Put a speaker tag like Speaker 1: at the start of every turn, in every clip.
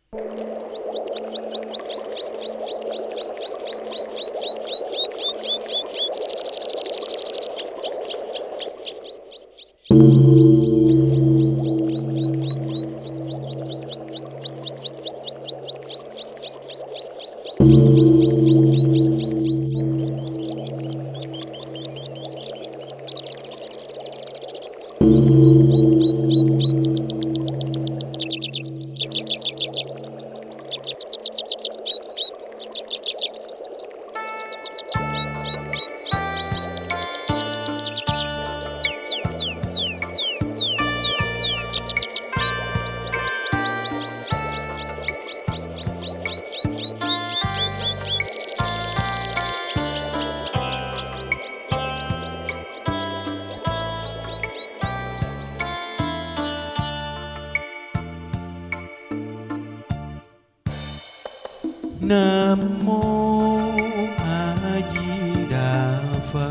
Speaker 1: Nam mô A Di Đà Phật.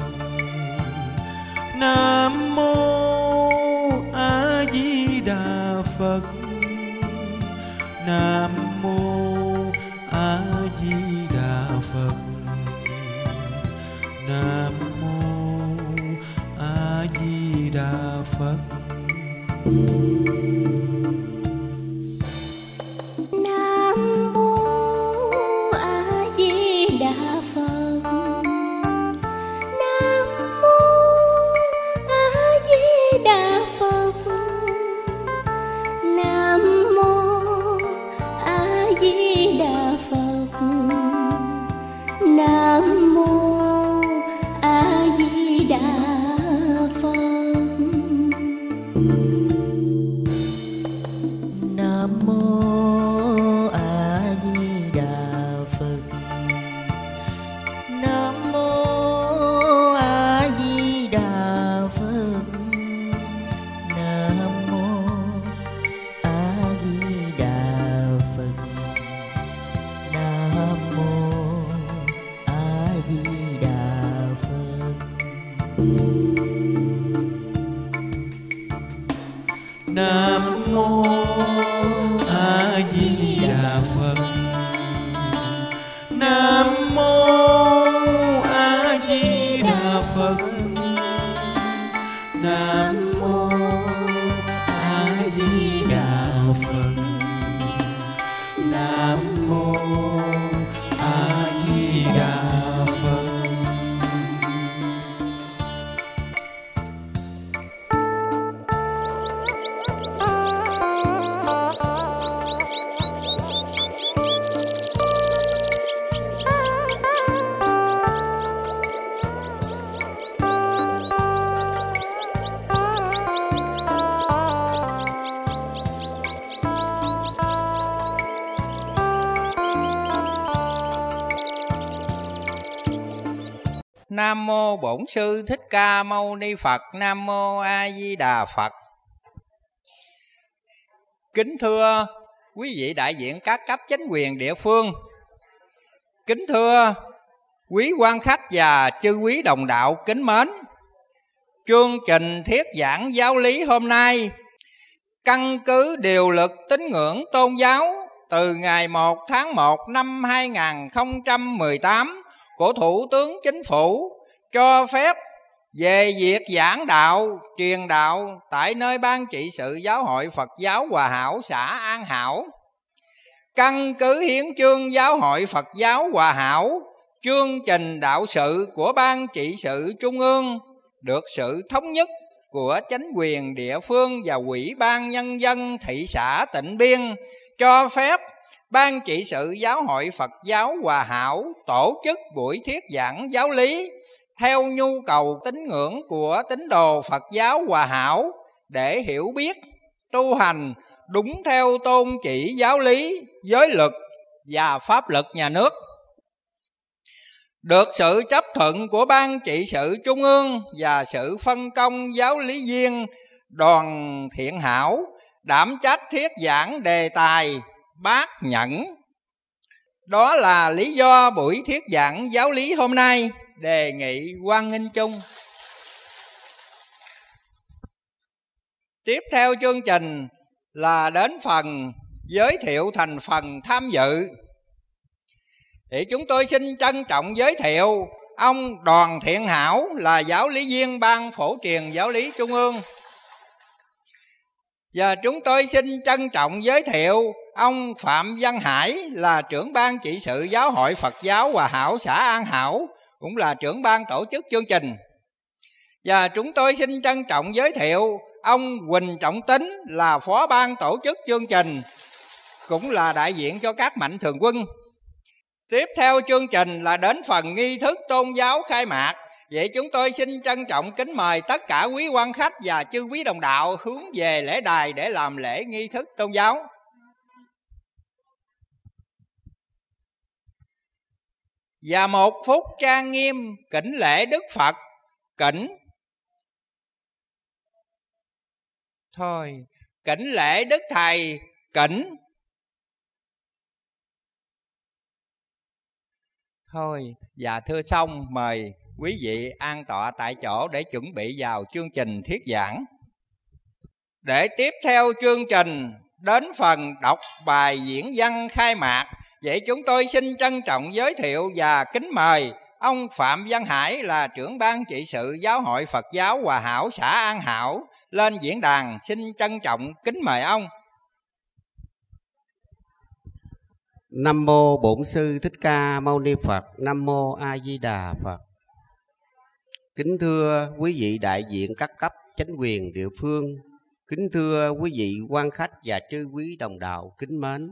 Speaker 1: Nam mô A Di Đà Phật. Nam mô A Di Đà Phật. Nam mô A Di Đà Phật. Nam mô A Di Đà Phật. Nam mô A Di Đà Phật. Nam mô A Di Đà Phật. Nam mô A Di Đà Phật.
Speaker 2: Nam mô Bổn Sư Thích Ca Mâu Ni Phật. Nam mô A Di Đà Phật. Kính thưa quý vị đại diện các cấp chính quyền địa phương, kính thưa quý quan khách và chư quý đồng đạo kính mến, chương trình thuyết giảng giáo lý hôm nay căn cứ điều luật tín ngưỡng tôn giáo từ ngày 1 tháng 1 năm 2018 của Thủ tướng Chính phủ cho phép về việc giảng đạo, truyền đạo tại nơi Ban trị sự Giáo hội Phật giáo Hòa Hảo xã An Hảo. Căn cứ hiến chương Giáo hội Phật giáo Hòa Hảo, chương trình đạo sự của Ban trị sự Trung ương được sự thống nhất của chính quyền địa phương và Ủy ban Nhân dân thị xã Tịnh Biên cho phép Ban trị sự Giáo hội Phật giáo Hòa Hảo tổ chức buổi thuyết giảng giáo lý theo nhu cầu tín ngưỡng của tín đồ Phật giáo Hòa Hảo để hiểu biết, tu hành đúng theo tôn chỉ giáo lý, giới luật và pháp luật nhà nước. Được sự chấp thuận của Ban trị sự Trung ương và sự phân công giáo lý viên Đoàn Thiện Hảo đảm trách thuyết giảng đề tài bác nhẫn. Đó là lý do buổi thuyết giảng giáo lý hôm nay đề nghị hoan nghênh chung. Tiếp theo chương trình là đến phần giới thiệu thành phần tham dự. Thì chúng tôi xin trân trọng giới thiệu ông Đoàn Thiện Hảo là giáo lý viên Ban Phổ truyền Giáo lý Trung ương. Và chúng tôi xin trân trọng giới thiệu ông Phạm Văn Hải là trưởng ban trị sự Giáo hội Phật giáo Hòa Hảo xã An Hảo, cũng là trưởng ban tổ chức chương trình. Và chúng tôi xin trân trọng giới thiệu ông Huỳnh Trọng Tính là phó ban tổ chức chương trình, cũng là đại diện cho các mạnh thường quân. Tiếp theo chương trình là đến phần nghi thức tôn giáo khai mạc. Vậy chúng tôi xin trân trọng kính mời tất cả quý quan khách và chư quý đồng đạo hướng về lễ đài để làm lễ nghi thức tôn giáo. Và 1 phút trang nghiêm kính lễ Đức Phật. Kính lễ Đức Thầy. Và thưa xong, mời quý vị an tọa tại chỗ để chuẩn bị vào chương trình thuyết giảng. Để tiếp theo chương trình đến phần đọc bài diễn văn khai mạc. Vậy chúng tôi xin trân trọng giới thiệu và kính mời ông Phạm Văn Hải là trưởng ban trị sự Giáo hội Phật giáo Hòa Hảo xã An Hảo lên diễn đàn. Xin trân trọng kính mời ông.
Speaker 3: Nam mô Bổn Sư Thích Ca Mâu Ni Phật. Nam mô A Di Đà Phật. Kính thưa quý vị đại diện các cấp chính quyền địa phương, kính thưa quý vị quan khách và chư quý đồng đạo kính mến.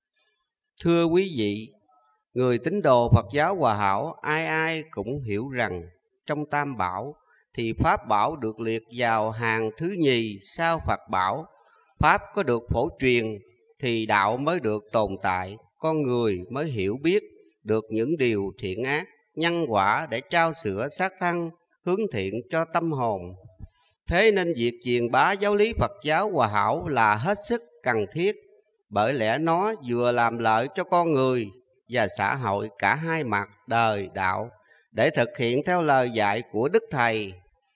Speaker 3: Thưa quý vị, người tín đồ Phật giáo Hòa Hảo ai ai cũng hiểu rằng trong Tam Bảo thì Pháp Bảo được liệt vào hàng thứ nhì sau Phật Bảo. Pháp có được phổ truyền thì đạo mới được tồn tại, con người mới hiểu biết được những điều thiện ác, nhân quả để trao sửa xác thân, hướng thiện cho tâm hồn. Thế nên việc truyền bá giáo lý Phật giáo Hòa Hảo là hết sức cần thiết, bởi lẽ nó vừa làm lợi cho con người và xã hội cả hai mặt đời đạo, để thực hiện theo lời dạy của Đức Thầy.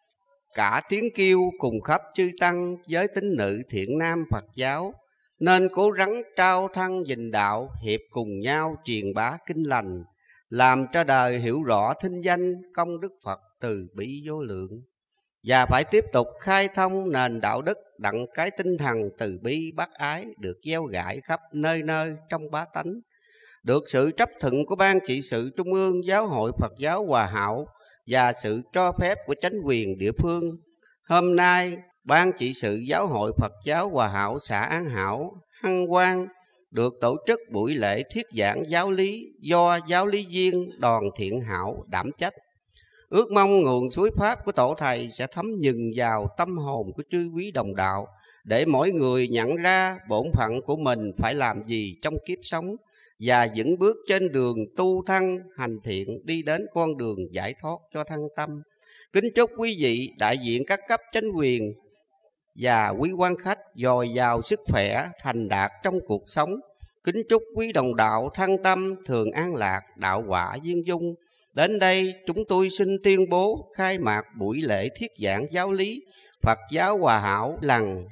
Speaker 3: Cả tiếng kêu cùng khắp chư tăng giới tín nữ thiện nam Phật giáo, nên cố gắng trao thân gìn đạo, hiệp cùng nhau truyền bá kinh lành, làm cho đời hiểu rõ thinh danh công đức Phật từ bi vô lượng. Và phải tiếp tục khai thông nền đạo đức đặng cái tinh thần từ bi bác ái được gieo rải khắp nơi nơi trong bá tánh, được sự chấp thuận của Ban trị sự Trung ương Giáo hội Phật giáo Hòa Hảo và sự cho phép của chánh quyền địa phương. Hôm nay, Ban trị sự Giáo hội Phật giáo Hòa Hảo xã An Hảo hân hoan được tổ chức buổi lễ thuyết giảng giáo lý do giáo lý viên Đoàn Thiện Hảo đảm trách. Ước mong nguồn suối Pháp của Tổ Thầy sẽ thấm nhuần vào tâm hồn của chư quý đồng đạo, để mỗi người nhận ra bổn phận của mình phải làm gì trong kiếp sống và vững bước trên đường tu thân hành thiện, đi đến con đường giải thoát cho thân tâm. Kính chúc quý vị đại diện các cấp chính quyền và quý quan khách dồi dào sức khỏe, thành đạt trong cuộc sống. Kính chúc quý đồng đạo thân tâm thường an lạc, đạo quả viên dung. Đến đây chúng tôi xin tuyên bố khai mạc buổi lễ thuyết giảng giáo lý Phật giáo Hòa Hảo lần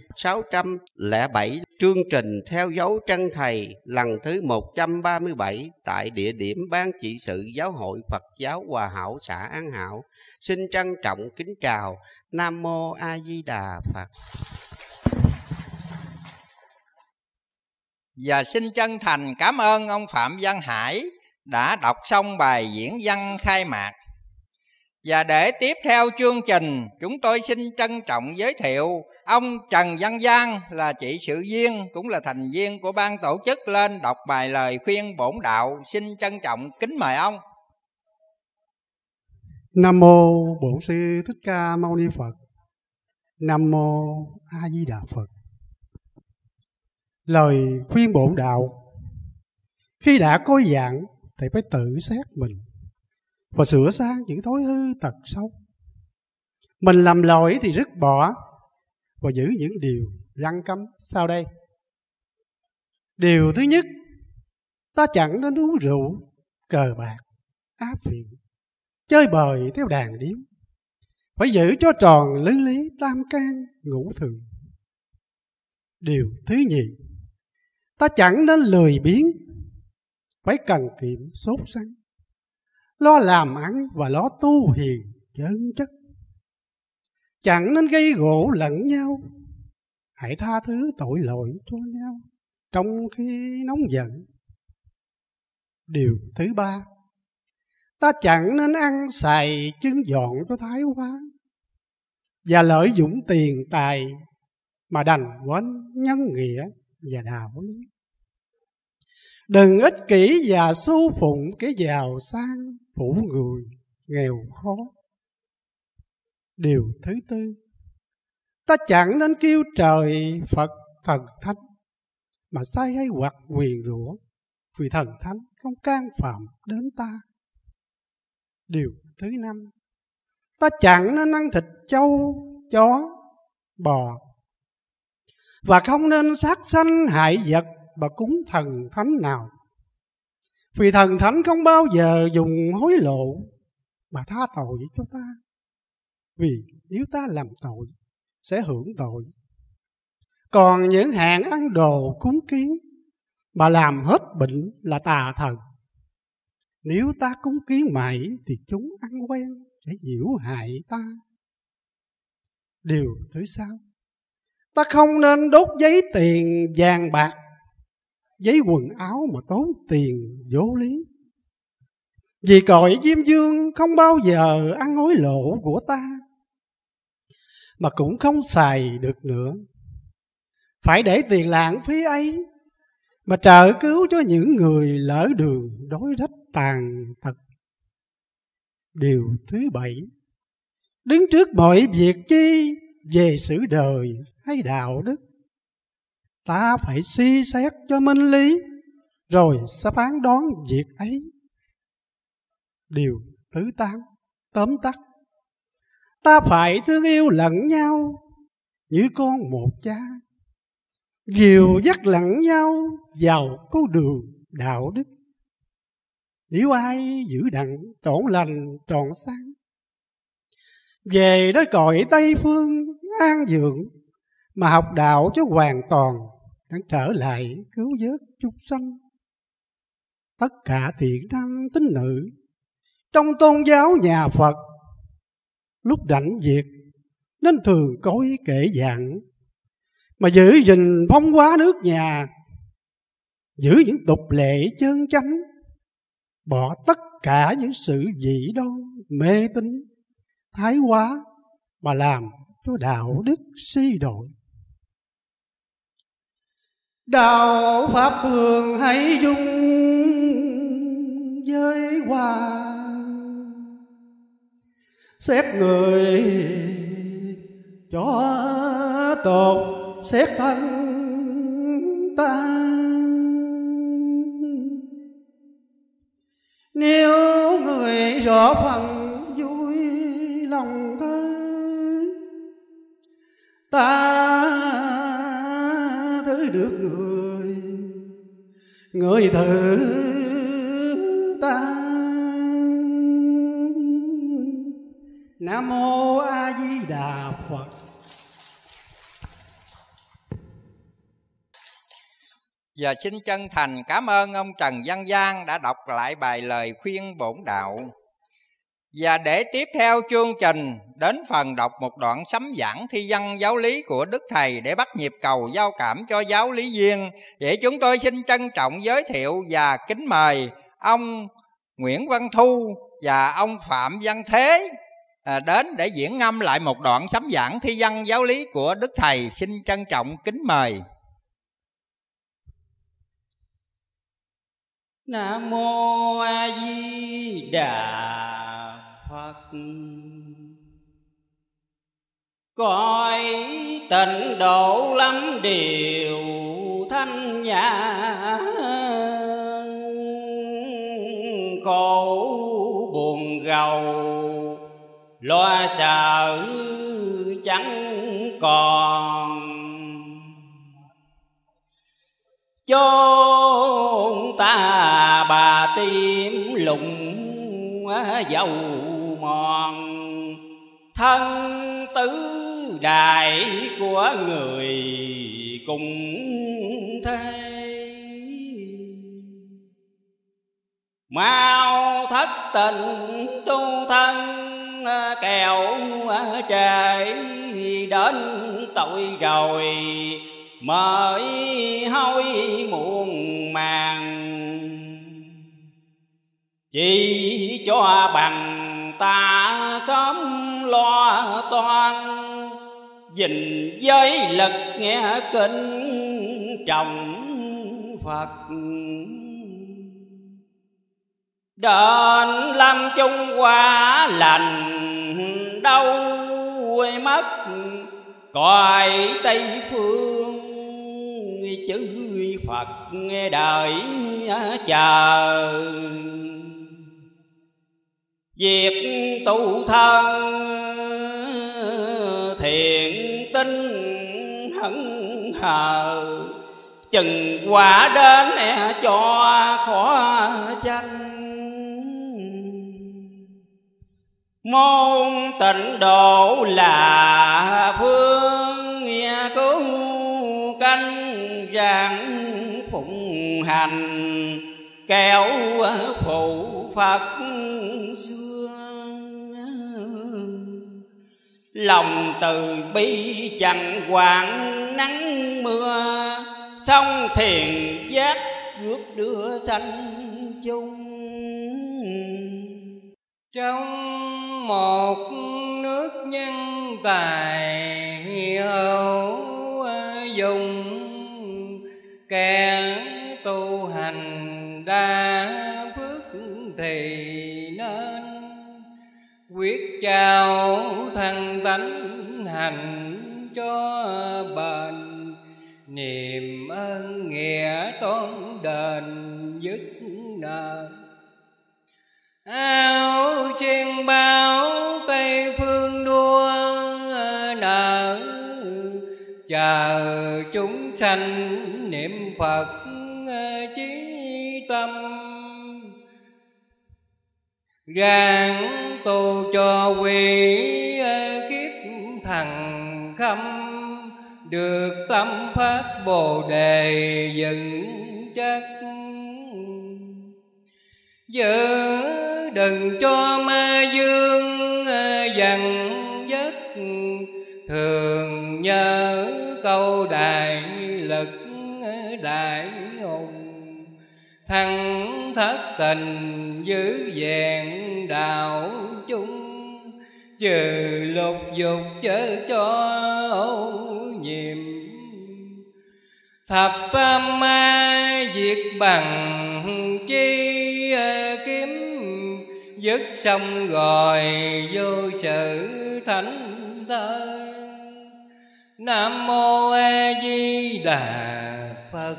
Speaker 3: 607, chương trình theo dấu chân Thầy lần thứ 137 tại địa điểm Ban trị sự Giáo hội Phật giáo Hòa Hảo xã An Hảo. Xin trân trọng kính chào. Nam mô A Di Đà Phật.
Speaker 2: Và xin chân thành cảm ơn ông Phạm Văn Hải đã đọc xong bài diễn văn khai mạc. Và để tiếp theo chương trình, chúng tôi xin trân trọng giới thiệu ông Trần Văn Giang là trị sự viên, cũng là thành viên của ban tổ chức lên đọc bài lời khuyên bổn đạo. Xin trân trọng kính mời ông.
Speaker 1: Nam mô Bổn Sư Thích Ca Mâu Ni Phật. Nam mô A Di Đà Phật. Lời khuyên bổn đạo: khi đã có dạng thì phải tự xét mình và sửa sang những thói hư tật xấu. Mình làm lỗi thì dứt bỏ và giữ những điều răn cấm sau đây. Điều thứ nhất, ta chẳng nên uống rượu, cờ bạc, áp phiện, chơi bời theo đàn điếm. Phải giữ cho tròn lưới lý tam can ngũ thường. Điều thứ nhì, Ta chẳng nên lười biếng, phải cần kiệm sốt sắng, lo làm ăn và lo tu hiền chân chất. Chẳng nên gây gổ lẫn nhau, hãy tha thứ tội lỗi cho nhau trong khi nóng giận. Điều thứ ba, ta chẳng nên ăn xài chân dọn cho thái quá, và lợi dụng tiền tài mà đành quên nhân nghĩa và đạo lý. Đừng ích kỷ và xu phụng cái giàu sang phủ người nghèo khó. Điều thứ tư, ta chẳng nên kêu trời Phật thần thánh mà sai hay hoặc nguyền rủa, vì thần thánh không can phạm đến ta. Điều thứ năm, ta chẳng nên ăn thịt trâu, chó, bò, và không nên sát sanh hại vật và cúng thần thánh nào, vì thần thánh không bao giờ dùng hối lộ mà tha tội cho ta. Vì nếu ta làm tội sẽ hưởng tội. Còn những hạng ăn đồ cúng kiến mà làm hết bệnh là tà thần. Nếu ta cúng kiến mãi thì chúng ăn quen để nhiễu hại ta. Điều thứ sáu, ta không nên đốt giấy tiền vàng bạc, giấy quần áo mà tốn tiền vô lý. Vì cõi Diêm Dương không bao giờ ăn hối lộ của ta, mà cũng không xài được nữa. Phải để tiền lãng phí ấy mà trợ cứu cho những người lỡ đường đối đách tàn tật. Điều thứ bảy, đứng trước mọi việc chi về sự đời hay đạo đức, ta phải suy xét cho minh lý rồi sẽ phán đoán việc ấy. Điều thứ tám, tóm tắt, ta phải thương yêu lẫn nhau như con một cha, dìu dắt lẫn nhau vào con đường đạo đức. Nếu ai giữ đặng trọn lành trọn sáng, về nơi cõi Tây Phương an dưỡng, mà học đạo cho hoàn toàn, đang trở lại cứu vớt chúng sanh. Tất cả thiện nam tín nữ trong tôn giáo nhà Phật, lúc rảnh việc nên thường coi kệ dặn, mà giữ gìn phong hóa nước nhà, giữ những tục lệ chân chánh, bỏ tất cả những sự dị đoan mê tín thái quá mà làm cho đạo đức suy đồi. Đạo pháp thường hãy dung với hoa, xét người cho tốt, xét thân ta. Nếu người rõ phần vui lòng thơ, ta thứ được người thử ta. Nam mô A Di Đà Phật.
Speaker 2: Và xin chân thành cảm ơn ông Trần Văn Giang đã đọc lại bài lời khuyên bổn đạo. Và để tiếp theo chương trình, đến phần đọc một đoạn sấm giảng thi văn giáo lý của Đức Thầy để bắt nhịp cầu giao cảm cho giáo lý viên. Vậy chúng tôi xin trân trọng giới thiệu và kính mời ông Nguyễn Văn Thu và ông Phạm Văn Thế đến để diễn ngâm lại một đoạn sấm giảng thi văn giáo lý của Đức Thầy. Xin trân trọng kính mời.
Speaker 4: Nam mô A Di Đà Phật. Cõi tịnh độ lắm điều thanh nhã, khổ buồn gầu lo sợ chẳng còn. Chốn ta bà tim lụng dầu mòn, thân tứ đại của người cùng thế. mau thất tình tu thân, kẻo trễ đến tội rồi mới hối muộn màng. Chỉ cho bằng ta sớm lo toan, gìn giới lực nghe kính trọng Phật. Đến lâm chung quả lành đâu mất, cõi Tây Phương chư Phật đợi chờ. Việc tu thân thiện tinh hững hờ, chừng quả đến cho khó tranh. Môn tịnh độ là phương cứu canh, rạng phụng hành kéo phụ Phật xưa. Lòng từ bi chẳng quản nắng mưa, song thiền giác rước đưa sanh chung.
Speaker 2: Trong một nước nhân tài hữu dùng, kẻ tu hành đa phước thì nên quyết trao thân tánh hành cho bền. Niềm ơn nghĩa tôn đền dứt nợ, áo xiên bao Tây Phương đua nở. Chờ chúng sanh niệm Phật chí tâm, ráng tu cho quý kiếp thần khâm. Được tâm phát Bồ Đề vững chắc, giữ đừng cho ma dương dằn dắt. Thường nhớ câu đại lực đại hùng, thăng thất tình giữ vẹn đạo chung. Trừ lục dục chớ cho ô nhiễm, thập tam ma diệt bằng chi kiếm. Dứt xong rồi vô sự thánh thơi. Nam mô A Di Đà Phật.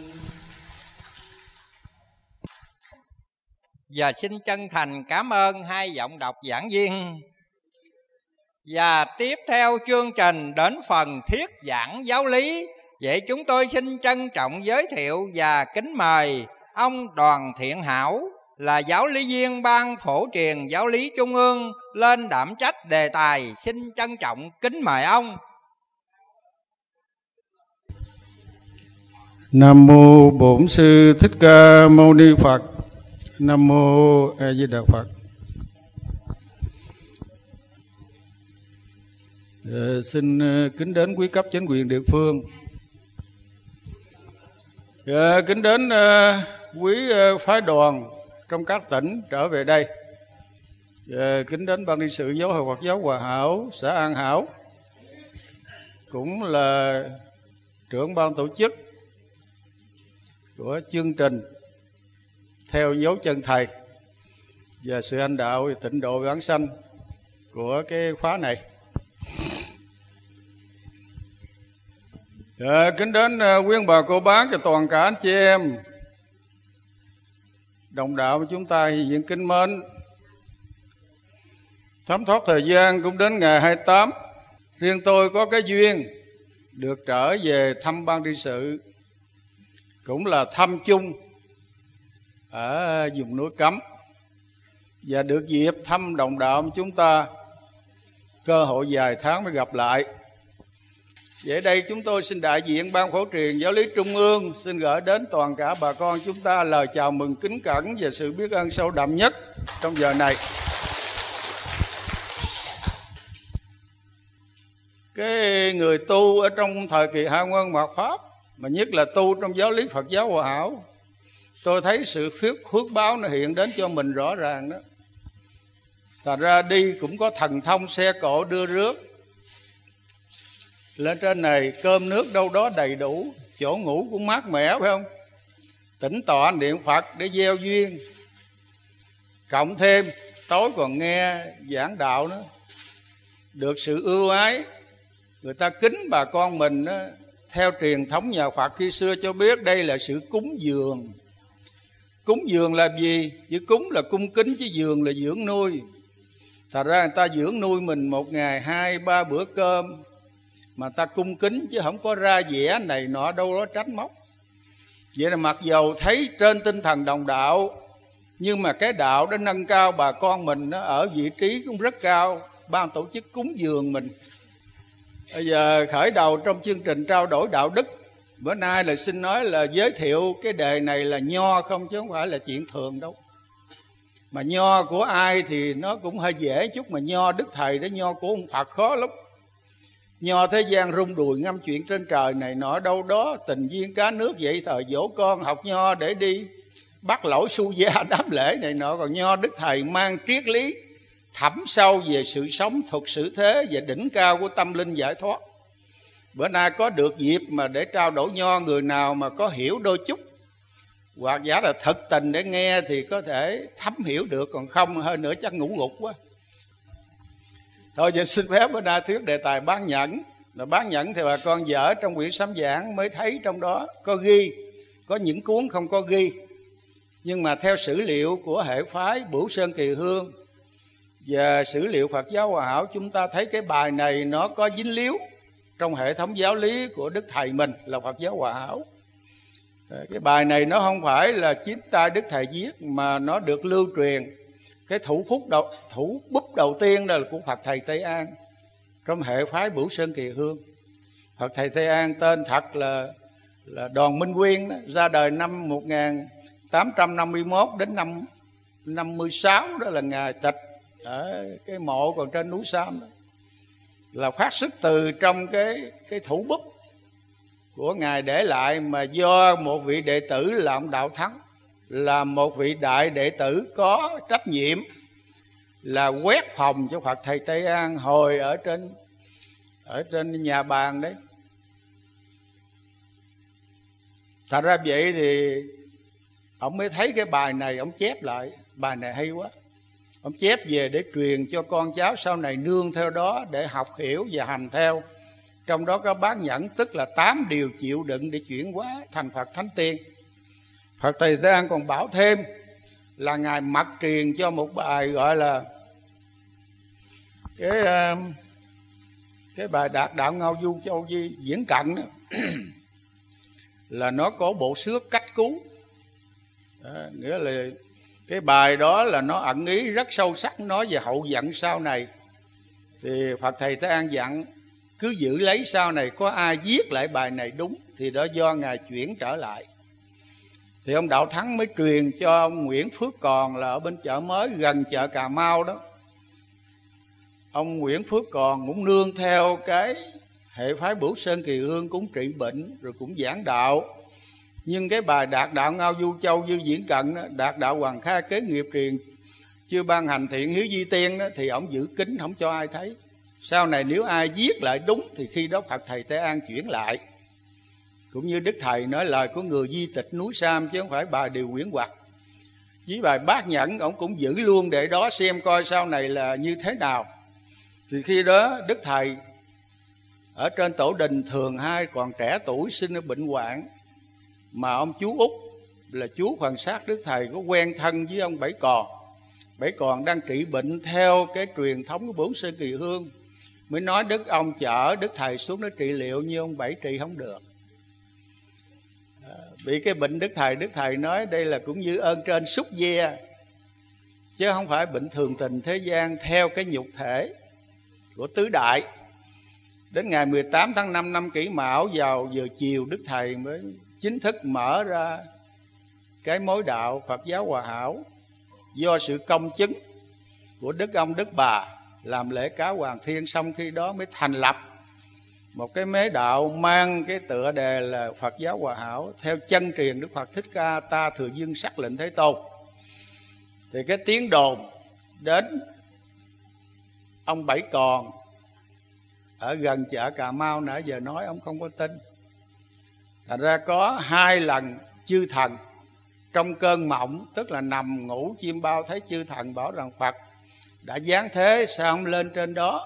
Speaker 5: Và xin chân thành cảm ơn hai giọng đọc giảng viên. Và tiếp theo chương trình đến phần thuyết giảng giáo lý. Vậy chúng tôi xin trân trọng giới thiệu và kính mời ông Đoàn Thiện Hảo, là giáo lý viên Ban Phổ truyền Giáo lý Trung ương, lên đảm trách đề tài. Xin trân trọng kính mời ông.
Speaker 6: Nam mô Bổn Sư Thích Ca Mâu Ni Phật. Nam mô A Di Đà Phật. Xin kính đến quý cấp chính quyền địa phương, kính đến quý phái đoàn trong các tỉnh trở về đây, kính đến ban trị sự giáo hội Phật giáo Hòa Hảo xã An Hảo, cũng là trưởng ban tổ chức của chương trình Theo Dấu Chân Thầy và sự hành đạo tịnh độ vãng sanh của cái khóa này. Kính đến quý ông bà cô bác và toàn cả anh chị em đồng đạo của chúng ta hiện diện kính mến. Thấm thoát thời gian cũng đến ngày 28, riêng tôi có cái duyên được trở về thăm ban trị sự, cũng là thăm chung ở vùng núi Cấm, và được dịp thăm đồng đạo của chúng ta, cơ hội vài tháng mới gặp lại. Vậy đây chúng tôi xin đại diện Ban Phổ truyền Giáo lý Trung ương xin gửi đến toàn cả bà con chúng ta lời chào mừng kính cẩn và sự biết ơn sâu đậm nhất trong giờ này. Cái người tu ở trong thời kỳ Hạ Nguyên Mạt Pháp, mà nhất là tu trong giáo lý Phật giáo Hòa Hảo, tôi thấy sự phước báo nó hiện đến cho mình rõ ràng đó. Thật ra đi cũng có thần thông xe cộ đưa rước. Lên trên này cơm nước đâu đó đầy đủ, chỗ ngủ cũng mát mẻ phải không? Tĩnh tọa niệm Phật để gieo duyên. Cộng thêm tối còn nghe giảng đạo nữa, được sự ưu ái. Người ta kính bà con mình đó, theo truyền thống nhà Phật khi xưa cho biết đây là sự cúng dường. Cúng dường là gì? Chữ cúng là cung kính, chứ dường là dưỡng nuôi. Thật ra người ta dưỡng nuôi mình một ngày 2-3 bữa cơm, mà ta cung kính chứ không có ra vẻ này nọ đâu đó trách móc. Vậy là mặc dầu thấy trên tinh thần đồng đạo, nhưng mà cái đạo đã nâng cao bà con mình nó ở vị trí cũng rất cao. Ban tổ chức cúng dường mình. Bây giờ khởi đầu trong chương trình trao đổi đạo đức, bữa nay là xin nói là giới thiệu cái đề này là nho không, chứ không phải là chuyện thường đâu. Mà nho của ai thì nó cũng hơi dễ chút, mà nho Đức Thầy đó, nho của ông Phật khó lắm. Nho thế gian rung đùi ngâm chuyện trên trời này nọ đâu đó, tình duyên cá nước vậy thời dỗ con học nho để đi bắt lỗi su gia đám lễ này nọ. Còn nho Đức Thầy mang triết lý thẳm sâu về sự sống, thuật sự thế và đỉnh cao của tâm linh giải thoát. Bữa nay có được dịp mà để trao đổi nho, người nào mà có hiểu đôi chút hoặc giả là thực tình để nghe thì có thể thấm hiểu được, còn không hơn nữa chắc ngủ gục quá. Thôi giờ xin phép bữa nay thuyết đề tài bán nhẫn. Là bán nhẫn thì bà con dở trong quyển sám giảng mới thấy trong đó có ghi, có những cuốn không có ghi. Nhưng mà theo sử liệu của hệ phái Bửu Sơn Kỳ Hương và sử liệu Phật giáo Hòa Hảo, chúng ta thấy cái bài này nó có dính líu trong hệ thống giáo lý của Đức Thầy mình là Phật giáo Hòa Hảo. Cái bài này nó không phải là chính tay Đức Thầy viết, mà nó được lưu truyền. Cái thủ bút đầu tiên đó là của Phật Thầy Tây An trong hệ phái Bửu Sơn Kỳ Hương. Phật Thầy Tây An tên thật là Đoàn Minh Quyên đó, ra đời năm 1851 đến năm 56, đó là ngày tịch ở cái mộ còn trên núi Sam đó. Là phát xuất từ trong cái thủ bút của ngài để lại, mà do một vị đệ tử là ông Đạo Thắng, là một vị đại đệ tử có trách nhiệm là quét phòng cho Phật Thầy Tây An hồi ở trên nhà bàn đấy. Thật ra vậy thì ông mới thấy cái bài này, ông chép lại. Bài này hay quá, ông chép về để truyền cho con cháu sau này nương theo đó để học hiểu và hành theo. Trong đó có bán nhẫn, tức là 8 điều chịu đựng để chuyển hóa thành Phật Thánh Tiên. Phật Thầy Tây An còn bảo thêm là ngài mật truyền cho một bài gọi là cái bài Đạt Đạo Ngao Du Châu Di Diễn Cận đó. Là nó có bộ xước cách cứu đó, nghĩa là cái bài đó là nó ẩn ý rất sâu sắc, nói về hậu vận sau này. Thì Phật Thầy Tây An dặn cứ giữ lấy sau này có ai viết lại bài này đúng thì đó do ngài chuyển trở lại. Thì ông Đạo Thắng mới truyền cho ông Nguyễn Phước Còn là ở bên chợ mới gần chợ Cà Mau đó. Ông Nguyễn Phước Còn cũng nương theo cái hệ phái Bửu Sơn Kỳ Hương, cũng trị bệnh rồi cũng giảng đạo. Nhưng cái bài Đạt Đạo Ngao Du Châu Dư Diễn Cận đó, Đạt Đạo Hoàng Kha Kế Nghiệp Truyền chưa ban hành Thiện Hiếu Di Tiên đó, thì ông giữ kín không cho ai thấy. Sau này nếu ai viết lại đúng thì khi đó Phật Thầy Tây An chuyển lại. Cũng như Đức Thầy nói lời của người di tịch núi Sam, chứ không phải bài Điều Quyển Hoặc. Với bài Bát Nhẫn ông cũng giữ luôn để đó xem coi sau này là như thế nào. Thì khi đó Đức Thầy ở trên tổ đình Thường Hai còn trẻ tuổi, sinh ở bệnh hoạn, mà ông chú Út là chú phần xác Đức Thầy có quen thân với ông Bảy Còn. Bảy Còn đang trị bệnh theo cái truyền thống của Bửu Sơn Kỳ Hương, mới nói ông chở Đức Thầy xuống đó trị liệu, như ông Bảy trị không được. Bị cái bệnh Đức Thầy nói đây là cũng như ơn trên xúc ve, chứ không phải bệnh thường tình thế gian theo cái nhục thể của tứ đại. Đến ngày 18 tháng 5 năm Kỷ Mão vào giờ chiều, Đức Thầy mới chính thức mở ra cái mối đạo Phật giáo Hòa Hảo. Do sự công chứng của Đức ông Đức Bà làm lễ cá Hoàng Thiên xong, khi đó mới thành lập một cái mế đạo mang cái tựa đề là Phật giáo Hòa Hảo theo chân truyền Đức Phật Thích Ca Ta Thừa Dương Sắc Lệnh Thế Tôn. Thì cái tiếng đồn đến ông Bảy Còn ở gần chợ Cà Mau nãy giờ nói ông không có tin. Thành ra có 2 lần chư thần trong cơn mộng, tức là nằm ngủ chiêm bao, thấy chư thần bảo rằng Phật đã giáng thế, sao không lên trên đó,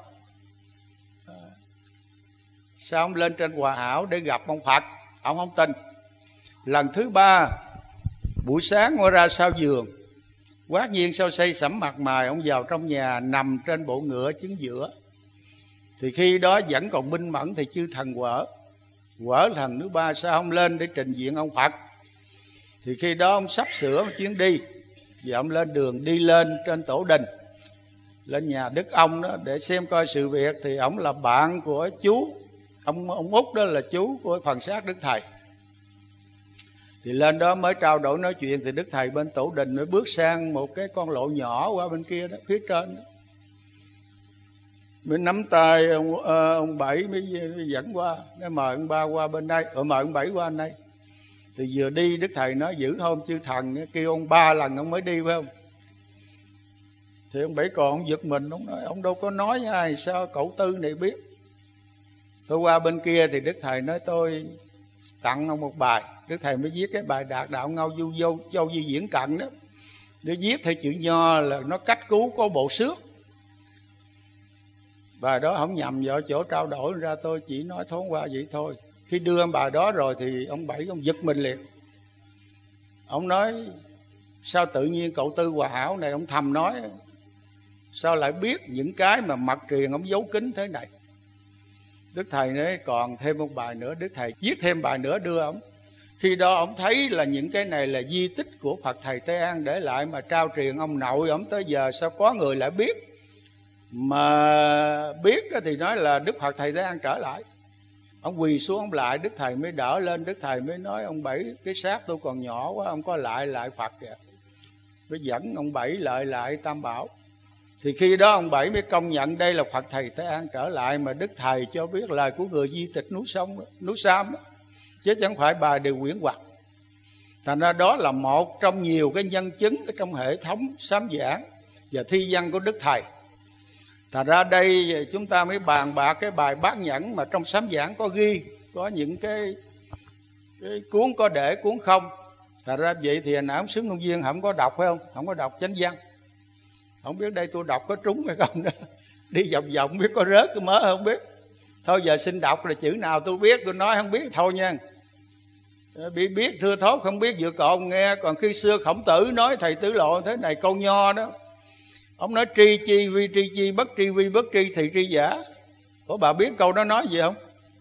Speaker 6: sao không lên trên Hòa Hảo để gặp ông Phật. Ông không tin. Lần thứ 3 buổi sáng ngồi ra sau giường, quát nhiên sao xây sẩm mặt mày, ông vào trong nhà nằm trên bộ ngựa chứng giữa. Thì khi đó vẫn còn minh mẫn thì chư thần quở lần thứ 3 sao không lên để trình diện ông Phật. Thì khi đó ông sắp sửa một chuyến đi, và ông lên đường đi lên trên tổ đình, lên nhà Đức ông đó để xem coi sự việc. Thì ông là bạn của chú ông Út, đó là chú của phần xác Đức Thầy. Thì lên đó mới trao đổi nói chuyện. Thì Đức Thầy bên tổ đình mới bước sang một cái con lộ nhỏ qua bên kia đó, phía trên đó, mới nắm tay ông Bảy mới dẫn qua, mới mời ông Ba qua bên đây, mời ông Bảy qua bên đây. Thì vừa đi Đức Thầy nói giữ hôm chư thần kêu ông 3 lần ông mới đi, phải không? Thì ông Bảy Còn ông giật mình, ông nói ông đâu có nói với ai, sao cậu Tư này biết. Thôi qua bên kia thì Đức Thầy nói tôi tặng ông một bài. Đức Thầy mới viết cái bài Đạt Đạo Ngao Du Châu Di Diễn Cận đó, để viết theo chữ Nho là nó cách cứu có bộ xước. Bài đó không nhầm vào chỗ trao đổi ra, tôi chỉ nói thoáng qua vậy thôi. Khi đưa bài đó rồi thì ông Bảy ông giật mình liền. Ông nói sao tự nhiên cậu Tư Hòa Hảo này, ông thầm nói sao lại biết những cái mà mật truyền ông giấu kín thế này. Đức Thầy nói còn thêm một bài nữa. Đức Thầy viết thêm bài nữa đưa ông. Khi đó ông thấy là những cái này là di tích của Phật Thầy Tây An để lại mà trao truyền ông nội ông tới giờ sao có người lại biết. Mà biết thì nói là Đức Phật Thầy Tây An trở lại. Ông quỳ xuống ông lại, Đức Thầy mới đỡ lên. Đức Thầy mới nói ông Bảy cái xác tôi còn nhỏ quá, ông có lại Phật kìa. Mới dẫn ông Bảy lại Tam Bảo. Thì khi đó ông Bảy mới công nhận đây là Phật Thầy Tây An trở lại, mà Đức Thầy cho biết lời của người di tịch núi Sam đó, chứ chẳng phải bài đều quyển hoặc. Thành ra đó là một trong nhiều cái nhân chứng ở trong hệ thống sám giảng và thi văn của Đức Thầy. Thành ra đây chúng ta mới bàn bạc cái bài Bát Nhẫn mà trong sám giảng có ghi, có những cái cuốn có để cuốn không. Thành ra vậy thì hồi nãy ông Xứng Công Viên không có đọc phải không? Không có đọc chánh văn. Không biết đây tôi đọc có trúng hay không nữa. Đi vòng vòng biết có rớt cái mớ không biết. Thôi giờ xin đọc là chữ nào tôi biết, tôi nói không biết thôi nha. Bị biết thưa thốt không biết vừa cộn nghe. Còn khi xưa Khổng Tử nói thầy Tứ Lộ thế này câu Nho đó. Ông nói tri chi vi tri chi, bất tri vi bất tri thì tri giả. Ủa bà biết câu đó nói gì không?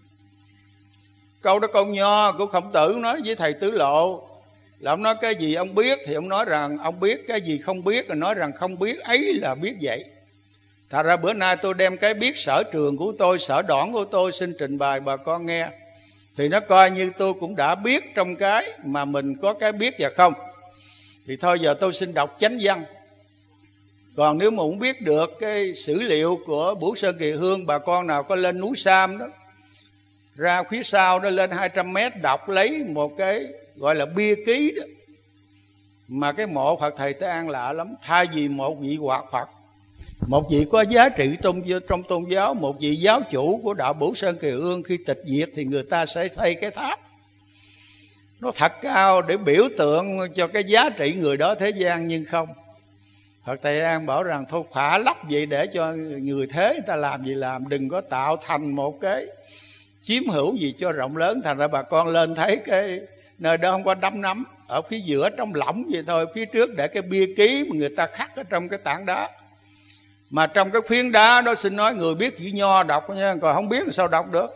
Speaker 6: Câu đó câu Nho của Khổng Tử nói với thầy Tứ Lộ. Là ông nói cái gì ông biết thì ông nói rằng ông biết, cái gì không biết là nói rằng không biết, ấy là biết vậy. Thật ra bữa nay tôi đem cái biết sở trường của tôi, sở đoản của tôi xin trình bày bà con nghe. Thì nó coi như tôi cũng đã biết trong cái mà mình có cái biết và không. Thì thôi giờ tôi xin đọc chánh văn. Còn nếu mà không biết được cái sử liệu của Bửu Sơn Kỳ Hương, bà con nào có lên núi Sam đó, ra phía sau đó lên 200 mét đọc lấy một cái gọi là bia ký đó. Mà cái mộ Phật Thầy Tây An lạ lắm. Thay vì một vị hoạt Phật, một vị có giá trị trong tôn giáo, một vị giáo chủ của đạo Bửu Sơn Kỳ Hương, khi tịch diệt thì người ta sẽ xây cái tháp nó thật cao để biểu tượng cho cái giá trị người đó thế gian. Nhưng không, Phật Tây An bảo rằng thôi khỏa lấp vậy để cho người thế người ta làm gì làm, đừng có tạo thành một cái chiếm hữu gì cho rộng lớn. Thành ra bà con lên thấy cái nơi đó không có đấm nắm, ở phía giữa trong lỏng vậy thôi, phía trước để cái bia ký mà người ta khắc ở trong cái tảng đá. Mà trong cái phiến đá đó xin nói người biết chữ Nho đọc nha, còn không biết sao đọc được.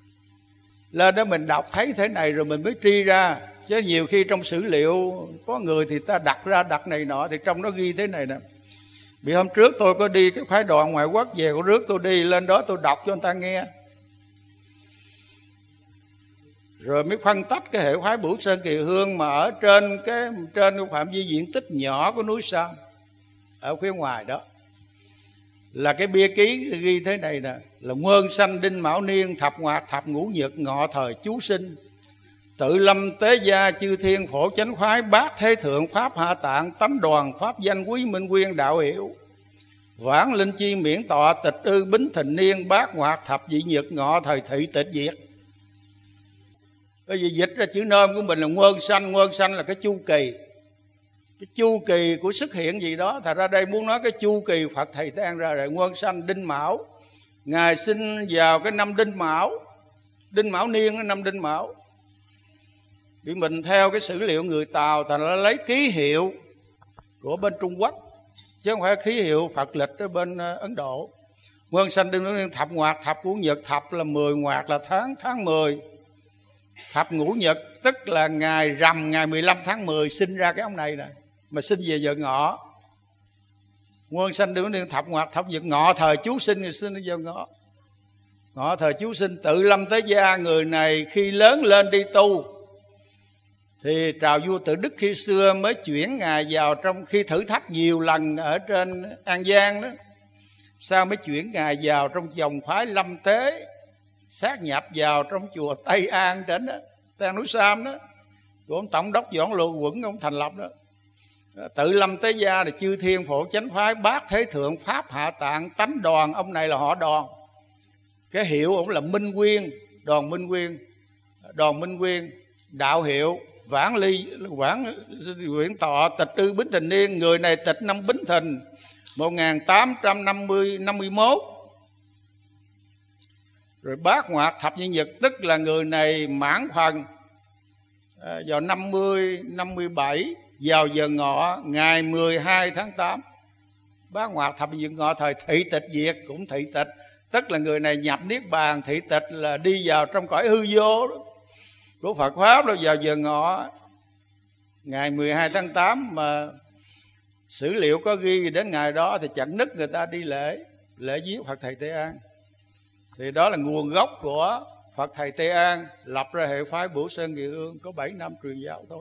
Speaker 6: Lên đó mình đọc thấy thế này rồi mình mới tri ra. Chứ nhiều khi trong sử liệu có người thì ta đặt ra đặt này nọ, thì trong đó ghi thế này nè. Vì hôm trước tôi có đi cái phái đoàn ngoại quốc về của rước tôi đi, lên đó tôi đọc cho người ta nghe. rồi mới phân tách cái hệ phái Bửu Sơn Kỳ Hương mà ở trên cái phạm vi diện tích nhỏ của núi Sam ở phía ngoài đó. Là cái bia ký ghi thế này nè, là Nguyên Sanh Đinh Mão Niên, thập ngoạc thập ngũ nhật, ngọ thời chú sinh, tự lâm tế gia, chư thiên phổ chánh khoái, bát thế thượng, pháp hạ tạng, tánh đoàn, pháp danh quý minh quyên, đạo hiệu vãng linh chi, miễn tọa, tịch ư, bính thịnh niên, bát ngoạc thập dị nhật, ngọ thời thị tịch diệt. Bởi vì dịch ra chữ nôm của mình là Nguyên Sanh là cái chu kỳ. Cái chu kỳ của xuất hiện gì đó. Thật ra đây muốn nói cái chu kỳ Phật Thầy Tế An ra rồi. Nguyên Sanh Đinh Mão, Ngài sinh vào cái năm Đinh Mão, Đinh Mão Niên cái năm Đinh Mão. Vì mình theo cái sử liệu người Tàu, thành ra lấy ký hiệu của bên Trung Quốc, chứ không phải ký hiệu Phật lịch ở bên Ấn Độ. Nguyên Sanh Đinh Mão Niên, thập ngoạc thập ngũ nhật, thập là 10, ngoạc là tháng 10, thập ngũ nhật tức là ngày rằm, ngày 15 tháng 10 sinh ra cái ông này nè, mà sinh về giờ ngọ. Nguyên Sanh Đinh Mão Niên, thập ngoạc thập nhật, ngọ thời chú sinh, người sinh giờ ngọ. Ngọ thời chú sinh, tự lâm tế gia. Người này khi lớn lên đi tu thì trào vua Tự Đức khi xưa mới chuyển Ngài vào trong, khi thử thách nhiều lần ở trên An Giang đó, sao mới chuyển Ngài vào trong dòng phái Lâm Tế, sát nhập vào trong chùa Tây An đến đó, Tây An núi Sam đó, của ông Tổng đốc Doãn Lộ Quẩn ông thành lập đó. Tự lâm tế gia là chư thiên phổ chánh phái, bát thế thượng, pháp hạ tạng, tánh đoàn. Ông này là họ Đoàn, cái hiệu ông là Minh Quyên, Đoàn Minh Quyên, Đoàn Minh Quyên, đạo hiệu Vãng Quyển Tọa, tịch ư, bính thìn niên. Người này tịch năm Bính Thìn 1851. Rồi bát ngoạc thập nhị nhật tức là người này mãn phần vào 57 vào giờ ngọ ngày 12 tháng 8. Bát ngoạc thập nhị nhật, ngọ thời thị tịch diệt, cũng thị tịch tức là người này nhập niết bàn. Thị tịch là đi vào trong cõi hư vô đó, của Phật Pháp đó, vào giờ ngọ ngày 12 tháng 8. Mà sử liệu có ghi đến ngày đó thì chẳng nứt người ta đi lễ viếng Phật Thầy Tế An. Thì đó là nguồn gốc của Phật Thầy Tế An lập ra hệ phái Bửu Sơn Kỳ Hương, có 7 năm truyền giáo thôi.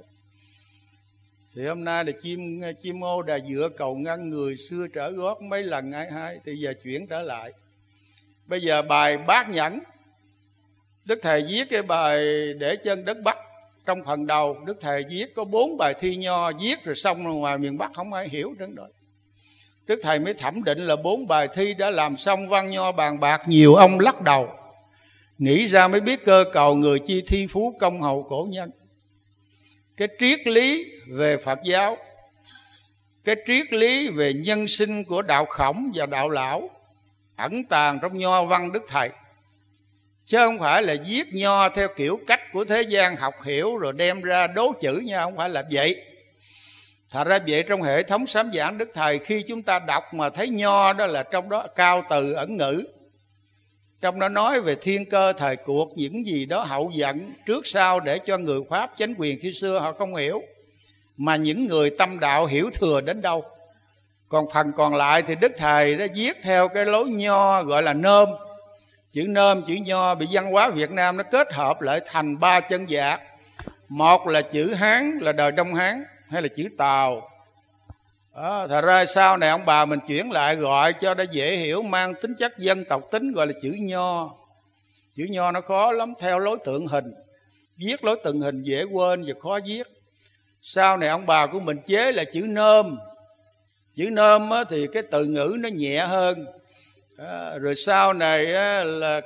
Speaker 6: Thì hôm nay là chim ô đà dựa cầu ngăn, người xưa trở gót mấy lần hai, thì giờ chuyển trở lại. Bây giờ bài Bát Nhẫn, Đức Thầy viết cái bài Để Chân Đất Bắc. Trong phần đầu Đức Thầy viết có 4 bài thi nho, viết rồi xong rồi ngoài miền Bắc không ai hiểu trên đời. Đức Thầy mới thẩm định là 4 bài thi đã làm xong, văn nho bàn bạc, nhiều ông lắc đầu. Nghĩ ra mới biết cơ cầu, người chi thi phú công hầu cổ nhân. Cái triết lý về Phật giáo, cái triết lý về nhân sinh của đạo Khổng và đạo Lão ẩn tàng trong nho văn Đức Thầy, chứ không phải là viết nho theo kiểu cách của thế gian học hiểu rồi đem ra đố chữ nha, không phải là vậy. Thật ra vậy, trong hệ thống sám giảng Đức Thầy, khi chúng ta đọc mà thấy nho đó là trong đó cao từ ẩn ngữ, trong đó nói về thiên cơ thời cuộc, những gì đó hậu vận trước sau để cho người Pháp chánh quyền khi xưa họ không hiểu, mà những người tâm đạo hiểu thừa đến đâu. Còn phần còn lại thì Đức Thầy đã viết theo cái lối nho gọi là nôm. Chữ nôm, chữ nho bị văn hóa Việt Nam nó kết hợp lại thành 3 chân giác. Một là chữ Hán là đời Đông Hán, hay là chữ Tàu. Thật ra sau này ông bà mình chuyển lại gọi cho đã dễ hiểu, mang tính chất dân tộc tính, gọi là chữ nho. Chữ nho nó khó lắm, theo lối tượng hình, viết lối tượng hình dễ quên và khó viết. Sau này ông bà của mình chế là chữ nôm. Chữ nôm thì cái từ ngữ nó nhẹ hơn. Rồi sau này là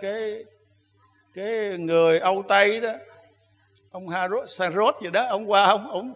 Speaker 6: cái người Âu Tây đó, ông Sarot gì đó, ông qua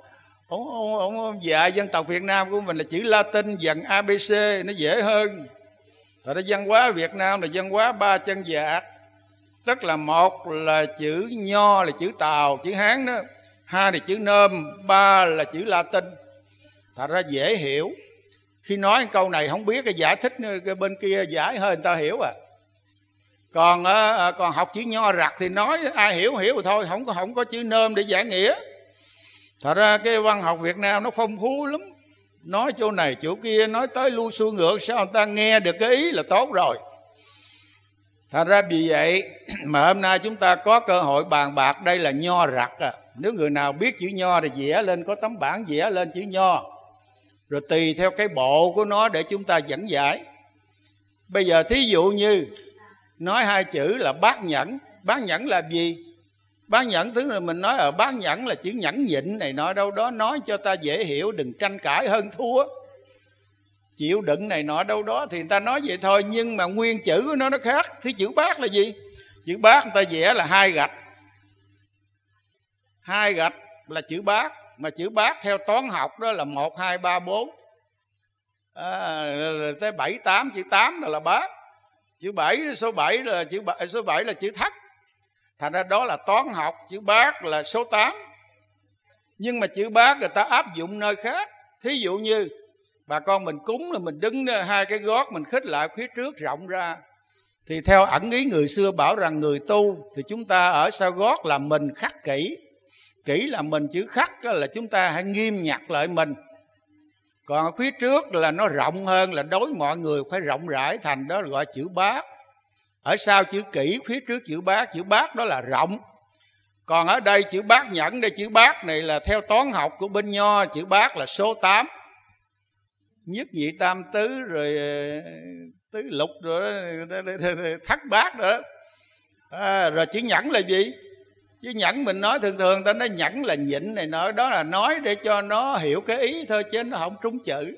Speaker 6: ông dạy dân tộc Việt Nam của mình là chữ Latin dần ABC, nó dễ hơn. Thật ra văn hóa Việt Nam là văn hóa 3 chân giác, tức là một là chữ nho là chữ Tàu, chữ Hán đó, 2 là chữ nôm, 3 là chữ Latin. Thật ra dễ hiểu. Khi nói câu này không biết cái giải thích cái bên kia giải hơi người ta hiểu à. Còn học chữ nho rặt thì nói ai hiểu rồi thôi, không có chữ nôm để giải nghĩa. Thật ra cái văn học Việt Nam nó phong phú lắm, nói chỗ này chỗ kia, nói tới lui xuôi ngược, sao người ta nghe được cái ý là tốt rồi. Thành ra vì vậy mà hôm nay chúng ta có cơ hội bàn bạc, đây là nho rặt à. Nếu người nào biết chữ nho thì vẽ lên, có tấm bảng vẽ lên chữ nho, rồi tùy theo cái bộ của nó để chúng ta dẫn giải. Bây giờ thí dụ như nói hai chữ là bát nhẫn. Bát nhẫn là gì? Bát nhẫn tức là mình nói ở bát nhẫn là chữ nhẫn nhịn này nọ đâu đó, nói cho ta dễ hiểu, đừng tranh cãi hơn thua. Chịu đựng này nọ đâu đó thì người ta nói vậy thôi, nhưng mà nguyên chữ của nó khác. Thế chữ bát là gì? Chữ bát người ta vẽ là hai gạch. Hai gạch là chữ bát, mà chữ bát theo toán học đó là 1, 2, 3, 4 tới 7, 8, chữ 8 là bát. Chữ 7, số 7 là số 7 là chữ thất. Thành ra đó là toán học, chữ bát là số 8. Nhưng mà chữ bát người ta áp dụng nơi khác. Thí dụ như bà con mình cúng là mình đứng hai cái gót mình khít lại phía trước rộng ra, thì theo ẩn ý người xưa bảo rằng người tu thì chúng ta ở sau gót là mình khắc kỹ. Kỹ là mình, chữ khắc là chúng ta hãy nghiêm nhặt lại mình. Còn ở phía trước là nó rộng hơn, là đối mọi người phải rộng rãi, thành đó gọi chữ bát. Ở sau chữ kỹ, phía trước chữ bát đó là rộng. Còn ở đây chữ bát nhẫn, đây chữ bát này là theo toán học của bên nho, chữ bát là số 8. Nhất nhị tam tứ rồi tứ lục rồi thất bát rồi đó. Rồi chữ nhẫn là gì? Chữ nhẫn mình nói thường ta nói nhẫn là nhịn này nọ, đó là nói để cho nó hiểu cái ý thôi chứ nó không trúng chữ.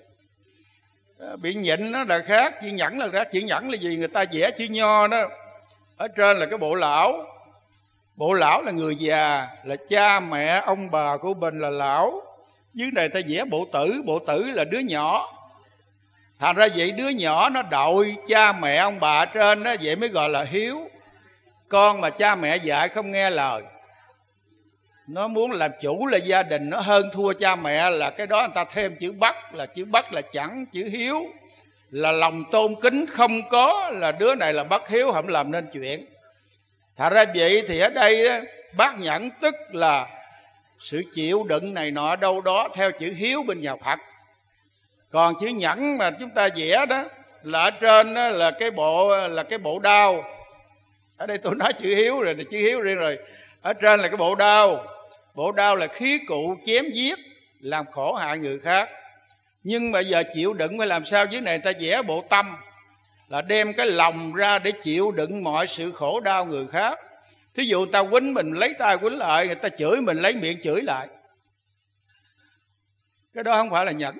Speaker 6: Bị nhịn nó là khác, chữ nhẫn là khác. Chữ nhẫn là gì? Người ta vẽ chữ nho đó, ở trên là cái bộ lão. Bộ lão là người già, là cha mẹ ông bà của mình là lão. Dưới này ta vẽ bộ tử là đứa nhỏ. Thành ra vậy đứa nhỏ nó đội cha mẹ ông bà ở trên đó, vậy mới gọi là hiếu. Con mà cha mẹ dạy không nghe lời, nó muốn làm chủ là gia đình, nó hơn thua cha mẹ, là cái đó người ta thêm chữ bắc, là chữ bắc là chẳng, chữ hiếu là lòng tôn kính không có, là đứa này là bất hiếu, không làm nên chuyện. Thật ra vậy thì ở đây bát nhẫn tức là sự chịu đựng này nọ đâu đó theo chữ hiếu bên nhà Phật. Còn chữ nhẫn mà chúng ta vẽ đó là ở trên đó là cái bộ đao. Ở đây tôi nói chữ hiếu rồi thì chữ hiếu riêng rồi. Ở trên là cái bộ đao. Bộ đao là khí cụ chém giết, làm khổ hại người khác. Nhưng mà giờ chịu đựng phải làm sao? Dưới này ta vẽ bộ tâm, là đem cái lòng ra để chịu đựng mọi sự khổ đau người khác. Thí dụ ta quýnh mình lấy tay quýnh lại, người ta chửi mình lấy miệng chửi lại, cái đó không phải là nhẫn.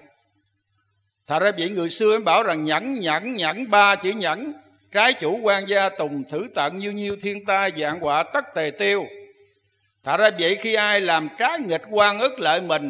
Speaker 6: Thật ra vậy người xưa bảo rằng nhẫn ba chữ nhẫn: trái chủ quan gia tùng, thử tận nhiêu nhiêu thiên tai, vạn họa tất tề tiêu. Thật ra vậy khi ai làm trái nghịch oan ức lại mình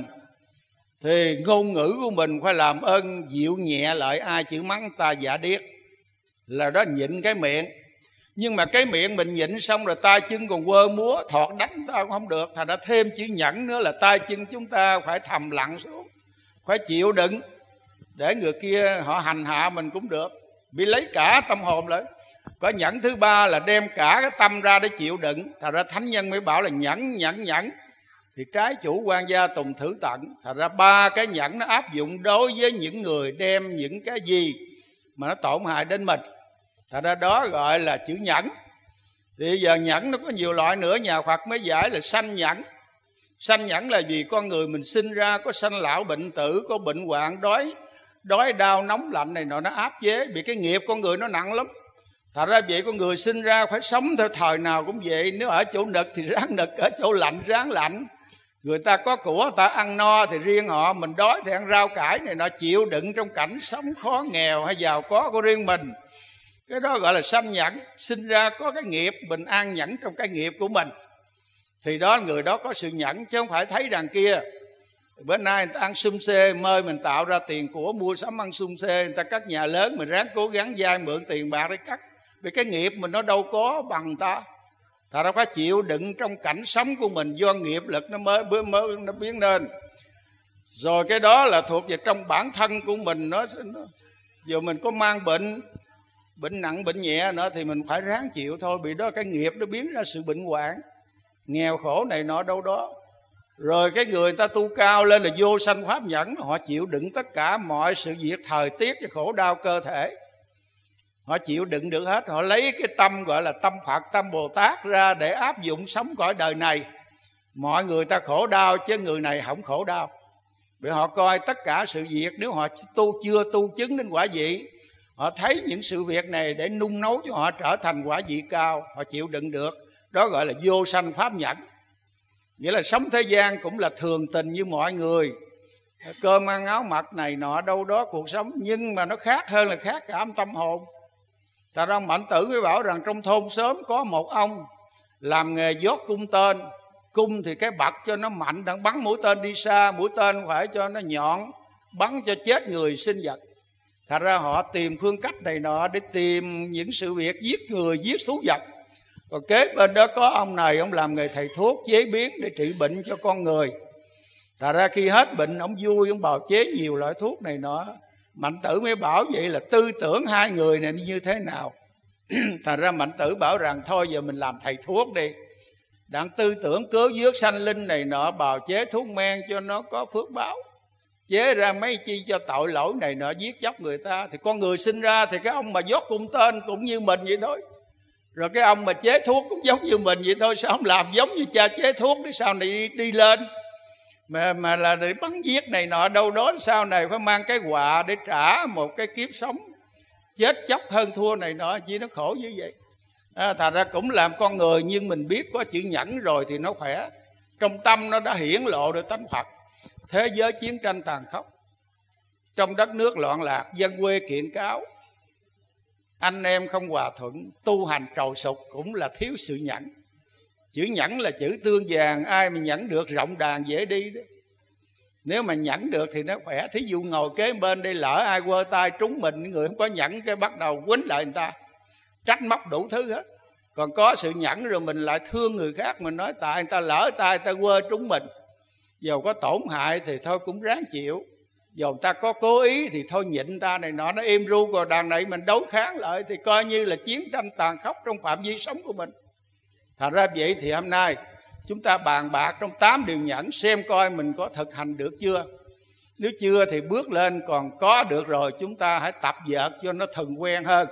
Speaker 6: thì ngôn ngữ của mình phải làm ơn dịu nhẹ lại, ai chữ mắng ta giả điếc, là đó nhịn cái miệng. Nhưng mà cái miệng mình nhịn xong rồi tay chân còn quơ múa, thọt đánh ta cũng không được. Thành ra thêm chữ nhẫn nữa là tay chân chúng ta phải thầm lặng xuống, phải chịu đựng, để người kia họ hành hạ mình cũng được, bị lấy cả tâm hồn lại. Có nhẫn thứ ba là đem cả cái tâm ra để chịu đựng. Thật ra thánh nhân mới bảo là nhẫn thì trái chủ quan gia tùng thử tận. Thật ra ba cái nhẫn nó áp dụng đối với những người đem những cái gì mà nó tổn hại đến mình. Thật ra đó gọi là chữ nhẫn. Thì giờ nhẫn nó có nhiều loại nữa, nhà Phật mới giải là sanh nhẫn. Sanh nhẫn là vì con người mình sinh ra có sanh lão bệnh tử, có bệnh hoạn, đói đau nóng lạnh này nọ, nó áp chế. Vì cái nghiệp con người nó nặng lắm. Thật ra vậy con người sinh ra phải sống theo thời nào cũng vậy. Nếu ở chỗ nực thì ráng nực, ở chỗ lạnh ráng lạnh. Người ta có của người ta ăn no thì riêng họ, mình đói thì ăn rau cải này nọ, chịu đựng trong cảnh sống khó nghèo hay giàu có của riêng mình. Cái đó gọi là sanh nhẫn. Sinh ra có cái nghiệp, mình an nhẫn trong cái nghiệp của mình, thì đó người đó có sự nhẫn. Chứ không phải thấy đằng kia bữa nay người ta ăn sum xê, mời mình tạo ra tiền của mua sắm ăn sum xê, người ta cắt nhà lớn, mình ráng cố gắng vay mượn tiền bạc để cắt. Vì cái nghiệp mình nó đâu có bằng ta. Thật ra phải chịu đựng trong cảnh sống của mình, do nghiệp lực nó mới nó biến nên. Rồi cái đó là thuộc về trong bản thân của mình. Giờ mình có mang bệnh nặng bệnh nhẹ nữa thì mình phải ráng chịu thôi. Vì đó cái nghiệp nó biến ra sự bệnh hoạn, nghèo khổ này nọ đâu đó. Rồi cái người ta tu cao lên là vô sanh pháp nhẫn, họ chịu đựng tất cả mọi sự việc thời tiết và khổ đau cơ thể. Họ chịu đựng được hết. Họ lấy cái tâm gọi là tâm Phật, tâm Bồ Tát ra để áp dụng sống cõi đời này. Mọi người ta khổ đau chứ người này không khổ đau. Vì họ coi tất cả sự việc, nếu họ chưa tu chứng đến quả vị, họ thấy những sự việc này để nung nấu cho họ trở thành quả vị cao, họ chịu đựng được. Đó gọi là vô sanh pháp nhẫn. Nghĩa là sống thế gian cũng là thường tình như mọi người, cơm ăn áo mặc này nọ đâu đó cuộc sống. Nhưng mà nó khác hơn là khác cảm tâm hồn. Tại ra Mạnh Tử mới bảo rằng trong thôn xóm có một ông làm nghề dốt cung tên. Cung thì cái bật cho nó mạnh, đang bắn mũi tên đi xa, mũi tên phải cho nó nhọn, bắn cho chết người sinh vật. Thật ra họ tìm phương cách này nọ để tìm những sự việc giết người, giết thú vật. Còn kế bên đó có ông này, ông làm nghề thầy thuốc chế biến để trị bệnh cho con người. Thật ra khi hết bệnh, ông vui, ông bào chế nhiều loại thuốc này nọ. Mạnh Tử mới bảo vậy là tư tưởng hai người này như thế nào. Thật ra Mạnh Tử bảo rằng thôi giờ mình làm thầy thuốc đi, đặng tư tưởng cứu vớt sanh linh này nọ, bào chế thuốc men cho nó có phước báo, chế ra mấy chi cho tội lỗi này nọ, giết chóc người ta. Thì con người sinh ra thì cái ông mà dốt cung tên cũng như mình vậy thôi, rồi cái ông mà chế thuốc cũng giống như mình vậy thôi. Sao không làm giống như cha chế thuốc để sau này đi lên, mà là để bắn giết này nọ, đâu đó sau này phải mang cái họa để trả một cái kiếp sống chết chóc hơn thua này nọ, chỉ nó khổ như vậy. Thật ra cũng làm con người, nhưng mình biết có chữ nhẫn rồi thì nó khỏe. Trong tâm nó đã hiển lộ được tánh Phật. Thế giới chiến tranh tàn khốc, trong đất nước loạn lạc, dân quê kiện cáo, anh em không hòa thuận, tu hành trầu sục, cũng là thiếu sự nhẫn. Chữ nhẫn là chữ tương vàng, ai mà nhẫn được rộng đàn dễ đi đó. Nếu mà nhẫn được thì nó khỏe. Thí dụ ngồi kế bên đây, lỡ ai quơ tay trúng mình, người không có nhẫn cái bắt đầu quýnh lại người ta, trách móc đủ thứ hết. Còn có sự nhẫn rồi mình lại thương người khác, mình nói tại người ta lỡ tay, người ta quơ trúng mình, dầu có tổn hại thì thôi cũng ráng chịu, dầu người ta có cố ý thì thôi nhịn người ta này nọ, nó êm ru. Còn đàn này mình đấu kháng lại thì coi như là chiến tranh tàn khốc trong phạm vi sống của mình. Thật ra vậy thì hôm nay chúng ta bàn bạc trong 8 điều nhẫn, xem coi mình có thực hành được chưa. Nếu chưa thì bước lên, còn có được rồi chúng ta hãy tập vợt cho nó thuần quen hơn.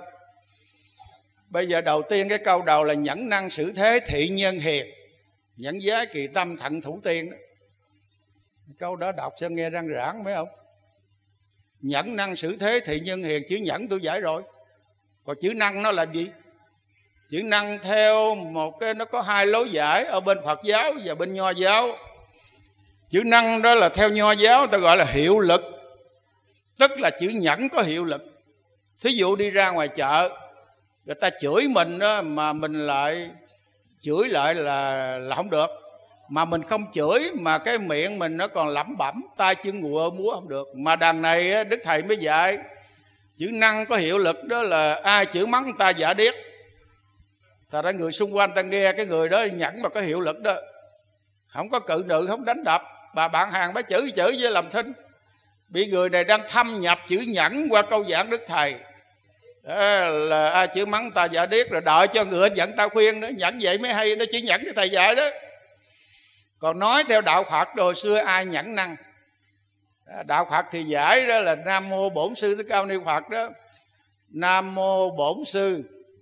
Speaker 6: Bây giờ đầu tiên cái câu đầu là nhẫn năng xử thế thị nhân hiền, nhẫn giới kỳ tâm thận thủ tiên đó. Câu đó đọc sao nghe răng rãng phải không? Nhẫn năng xử thế thị nhân hiền, chữ nhẫn tôi giải rồi. Còn chữ năng nó là gì? Chữ năng theo một cái, nó có hai lối giải ở bên Phật giáo và bên Nho giáo. Chữ năng đó là theo Nho giáo ta gọi là hiệu lực, tức là chữ nhẫn có hiệu lực. Thí dụ đi ra ngoài chợ, người ta chửi mình đó, mà mình lại chửi lại là không được. Mà mình không chửi mà cái miệng mình nó còn lẩm bẩm, tay chân ngựa múa không được. Mà đằng này Đức Thầy mới dạy chữ năng có hiệu lực, đó là ai chửi mắng người ta giả điếc. Thật ra người xung quanh ta nghe cái người đó nhẫn mà có hiệu lực đó, không có cự nữ, không đánh đập. Bà bạn hàng bà chửi với làm thinh. Bị người này đang thâm nhập chữ nhẫn qua câu giảng Đức Thầy. Đó là ai chửi mắng ta giả điếc, rồi đợi cho người dẫn ta khuyên đó. Nhẫn vậy mới hay, nó chỉ nhẫn cái Thầy dạy đó. Còn nói theo đạo Phật đồ xưa ai nhẫn năng? Đạo Phật thì giải đó là Nam Mô Bổn Sư Thích Ca Mâu Ni Phật đó. Nam Mô Bổn Sư.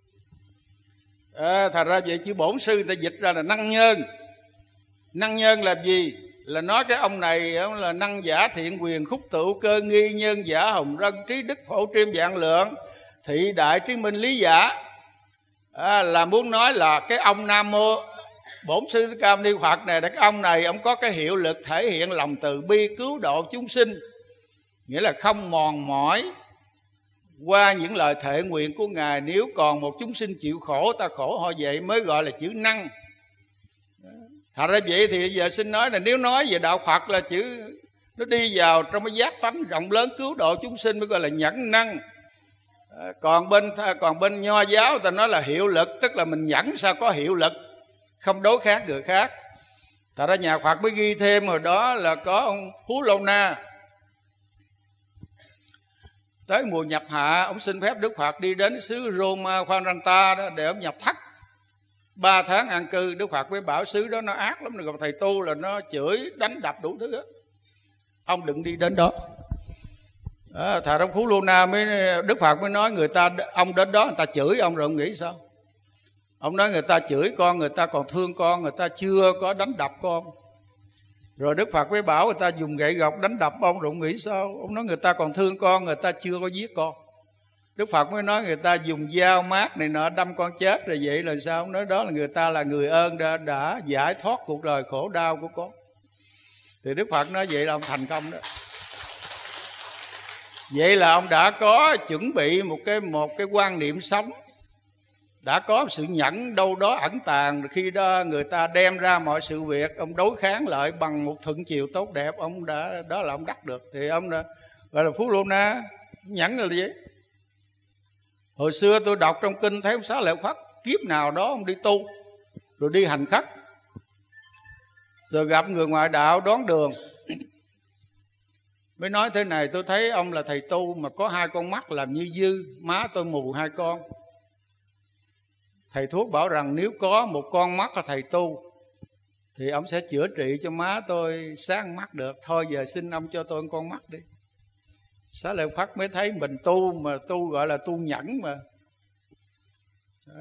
Speaker 6: Thật ra vậy chữ bổn sư ta dịch ra là năng nhân. Năng nhân là gì? Là nói cái ông này là năng giả thiện quyền khúc tựu cơ nghi nhân giả hồng rân trí đức phổ triêm vạn lượng thị đại trí minh lý giả. Là muốn nói là cái ông Nam Mô Bổn Sư Thích Ca Mâu Ni Phật này, cái ông này ông có cái hiệu lực thể hiện lòng từ bi cứu độ chúng sinh, nghĩa là không mòn mỏi qua những lời thệ nguyện của Ngài. Nếu còn một chúng sinh chịu khổ, ta khổ họ vậy, mới gọi là chữ năng. Thật ra vậy thì giờ xin nói là nếu nói về đạo Phật là chữ nó đi vào trong cái giác tánh rộng lớn cứu độ chúng sinh mới gọi là nhẫn năng. Còn bên Nho giáo ta nói là hiệu lực, tức là mình nhẫn sao có hiệu lực, không đối kháng người khác. Thật ra nhà Phật mới ghi thêm hồi đó là có ông Phú Lâu Na, tới mùa nhập hạ, ông xin phép Đức Phật đi đến xứ Roma Khuanranta đó để ông nhập thất 3 tháng an cư. Đức Phật mới bảo xứ đó nó ác lắm, gặp thầy tu là nó chửi đánh đập đủ thứ đó. Ông đừng đi đến đó. Thà trong Phú Lô Na Đức Phật mới nói người ta, ông đến đó người ta chửi ông rồi ông nghĩ sao? Ông nói người ta chửi con, người ta còn thương con, người ta chưa có đánh đập con. Rồi Đức Phật mới bảo người ta dùng gậy gộc đánh đập ông, rồi ông nghĩ sao? Ông nói người ta còn thương con, người ta chưa có giết con. Đức Phật mới nói người ta dùng dao mát này nọ đâm con chết, rồi vậy là sao? Ông nói đó là người ta là người ơn đã giải thoát cuộc đời khổ đau của con. Thì Đức Phật nói vậy là ông thành công đó. Vậy là ông đã có chuẩn bị một cái quan niệm sống, đã có sự nhẫn đâu đó ẩn tàng. Khi đó người ta đem ra mọi sự việc, ông đối kháng lại bằng một thuận chiều tốt đẹp, ông đã, đó là ông đắc được. Thì ông đã gọi là Phú Lô Na. Nhẫn là gì? Hồi xưa tôi đọc trong kinh thấy ông Xá Lợi Phất kiếp nào đó ông đi tu, rồi đi hành khất, rồi gặp người ngoại đạo đón đường, mới nói thế này: tôi thấy ông là thầy tu mà có hai con mắt làm như dư, má tôi mù hai con. Thầy thuốc bảo rằng nếu có một con mắt là thầy tu thì ông sẽ chữa trị cho má tôi sáng mắt được. Thôi giờ xin ông cho tôi một con mắt đi. Xá Lợi Phất mới thấy mình tu, mà tu gọi là tu nhẫn mà. Đó.